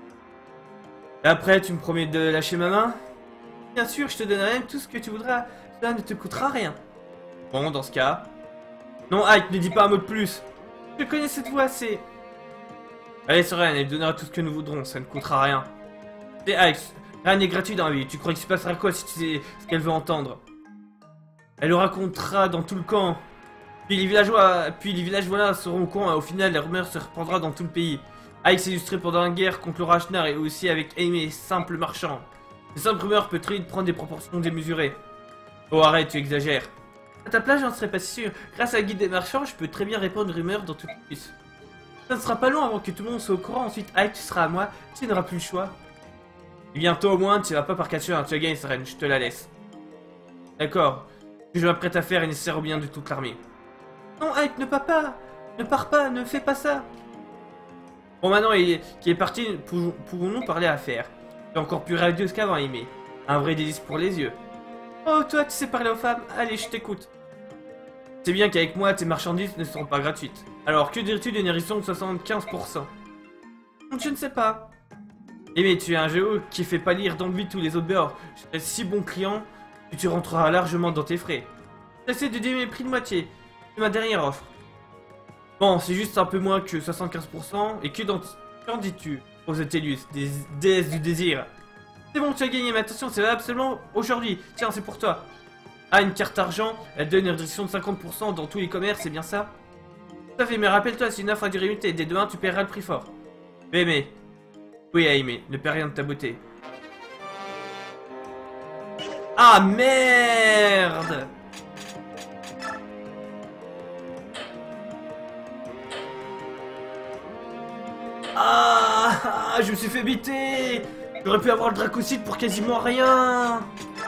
Et après, tu me promets de lâcher ma main? Bien sûr, je te donnerai même tout ce que tu voudras, cela ne te coûtera rien. Bon, dans ce cas... Non, Ike, ne dis pas un mot de plus. Je connais cette voix, c'est... Allez, Soren, elle donnera tout ce que nous voudrons, ça ne coûtera rien. C'est Ike, rien n'est gratuit dans la vie, tu crois qu'il se passera quoi si tu sais ce qu'elle veut entendre? Elle le racontera dans tout le camp. Puis les villageois, puis les villages voilà seront au courant et au final la rumeur se répandra dans tout le pays. Ike s'est illustré pendant la guerre contre le Ragnar et aussi avec Aimé, simple marchand. Ces simples rumeurs peuvent très vite prendre des proportions démesurées. Oh arrête, tu exagères. À ta place, j'en serais pas si sûr. Grâce à la guide des marchands, je peux très bien répandre une rumeur dans toute la Suisse. Ça ne sera pas long avant que tout le monde soit au courant. Ensuite, Ike, tu seras à moi. Tu n'auras plus le choix. Et bientôt au moins, tu vas pas par quatre heures. Tu as gagné, Seren, je te la laisse. D'accord. Ce que je m'apprête à faire est nécessaire au bien de toute l'armée. Non, Ike, ne pars pas. Ne pars pas, ne fais pas ça. Bon, maintenant qu'il est parti, pouvons-nous parler affaires? Tu es encore plus radieuse qu'avant, Aimé. Un vrai délice pour les yeux. Oh, toi, tu sais parler aux femmes? Allez, je t'écoute. C'est bien qu'avec moi, tes marchandises ne seront pas gratuites. Alors, que dirais-tu d'une hérisson de soixante-quinze pour cent? Je ne sais pas. Eh mais tu es un géo qui fait pâlir d'envie tous les autres dehors. Je serai si bon client que tu rentreras largement dans tes frais. J'essaie de diminuer le prix de moitié. C'est ma dernière offre. Bon, c'est juste un peu moins que soixante-quinze pour cent. Et que dans... Qu'en dis-tu, Rosatelius, des déesses du désir? C'est bon, tu as gagné, mais attention, c'est absolument aujourd'hui. Tiens, c'est pour toi. Ah, une carte argent, elle donne une réduction de cinquante pour cent dans tous les commerces, c'est bien ça? Tout à fait, mais rappelle-toi, c'est une offre à durée limitée. Dès demain, tu paieras le prix fort. Mais, mais... Oui, Aimé, ne perds rien de ta beauté. Ah, merde! Ah, ah, je me suis fait biter! J'aurais pu avoir le Dracocite pour quasiment rien!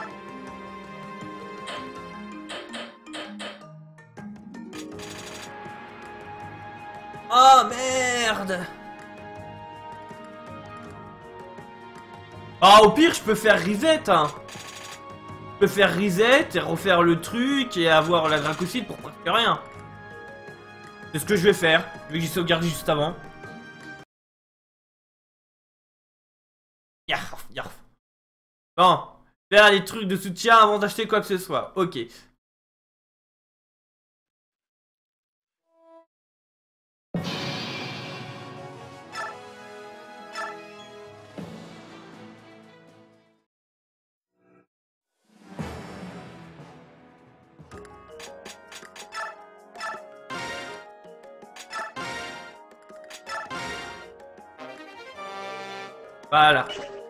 Oh merde! Ah, au pire, je peux faire reset, hein! Je peux faire reset et refaire le truc et avoir la Dracocite pour presque rien. C'est ce que je vais faire, vu que j'ai sauvegardé juste avant. Yarf, yarf. Bon, faire les trucs de soutien avant d'acheter quoi que ce soit. Ok. Voilà.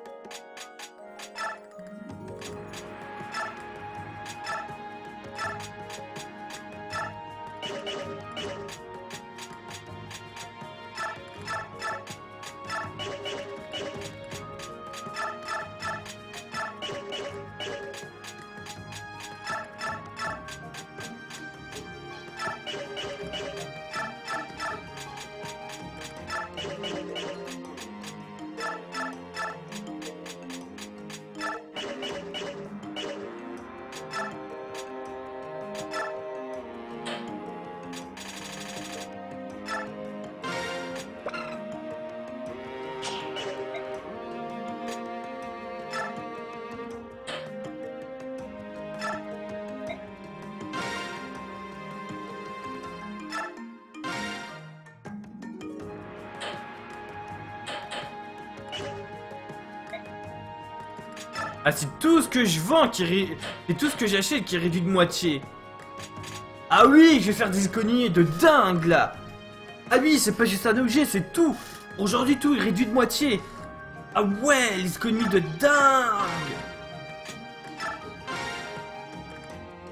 Ah, c'est tout ce que je vends qui ré... C'est tout ce que j'achète qui est réduit de moitié. Ah oui, je vais faire des économies de dingue là. Ah oui, c'est pas juste un objet, c'est tout. Aujourd'hui, tout est réduit de moitié. Ah ouais, les économies de dingue.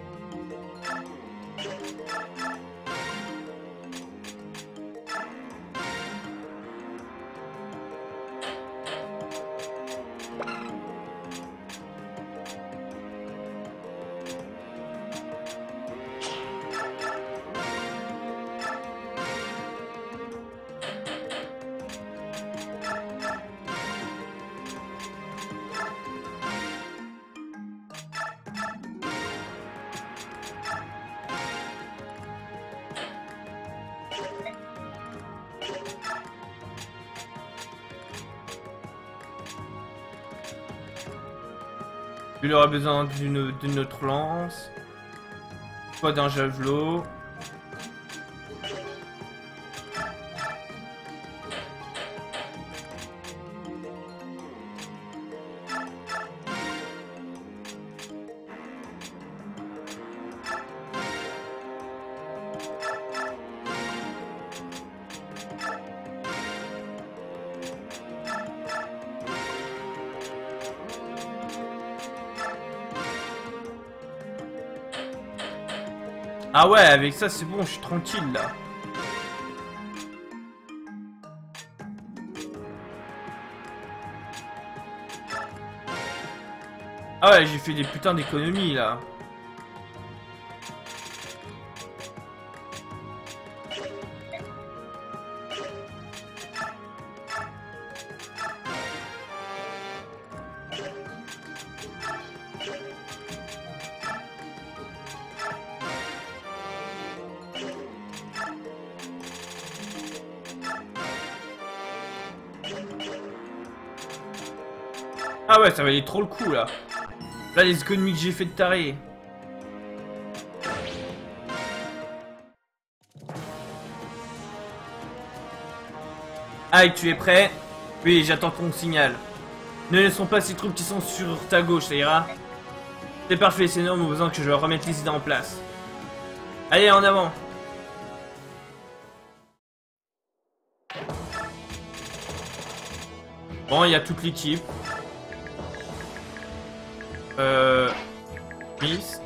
Il aura besoin d'une d'une autre lance. Soit d'un javelot. Ah ouais, avec ça c'est bon, je suis tranquille là. Ah ouais, j'ai fait des putains d'économies là. Ah ouais, ça valait trop le coup là. Là, les économies que j'ai fait de taré. Aïe, tu es prêt? Oui, j'attends ton signal. Ne laissons pas ces troupes qui sont sur ta gauche, ça ira? C'est parfait, c'est énorme, besoin que je remette les idées en place. Allez, en avant! Bon, il y a toute l'équipe. Euh... Mist...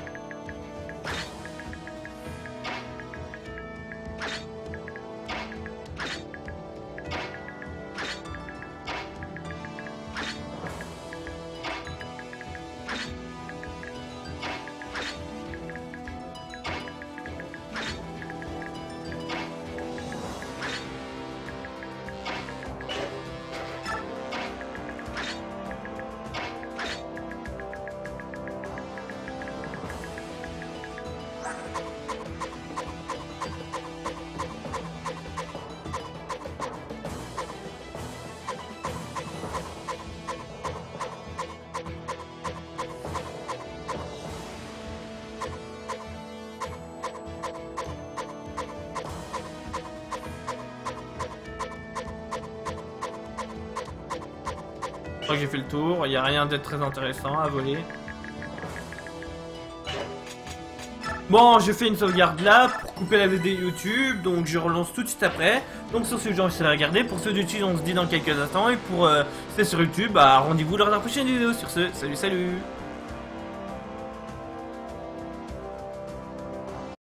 Je crois que j'ai fait le tour, il n'y a rien d'être très intéressant à voler. Bon, je fais une sauvegarde là pour couper la vidéo YouTube, donc je relance tout de suite après. Donc sur ce, je vous regarder. Pour ceux de YouTube, on se dit dans quelques instants. Et pour euh, ceux sur YouTube, bah rendez-vous lors de la prochaine vidéo. Sur ce, salut, salut!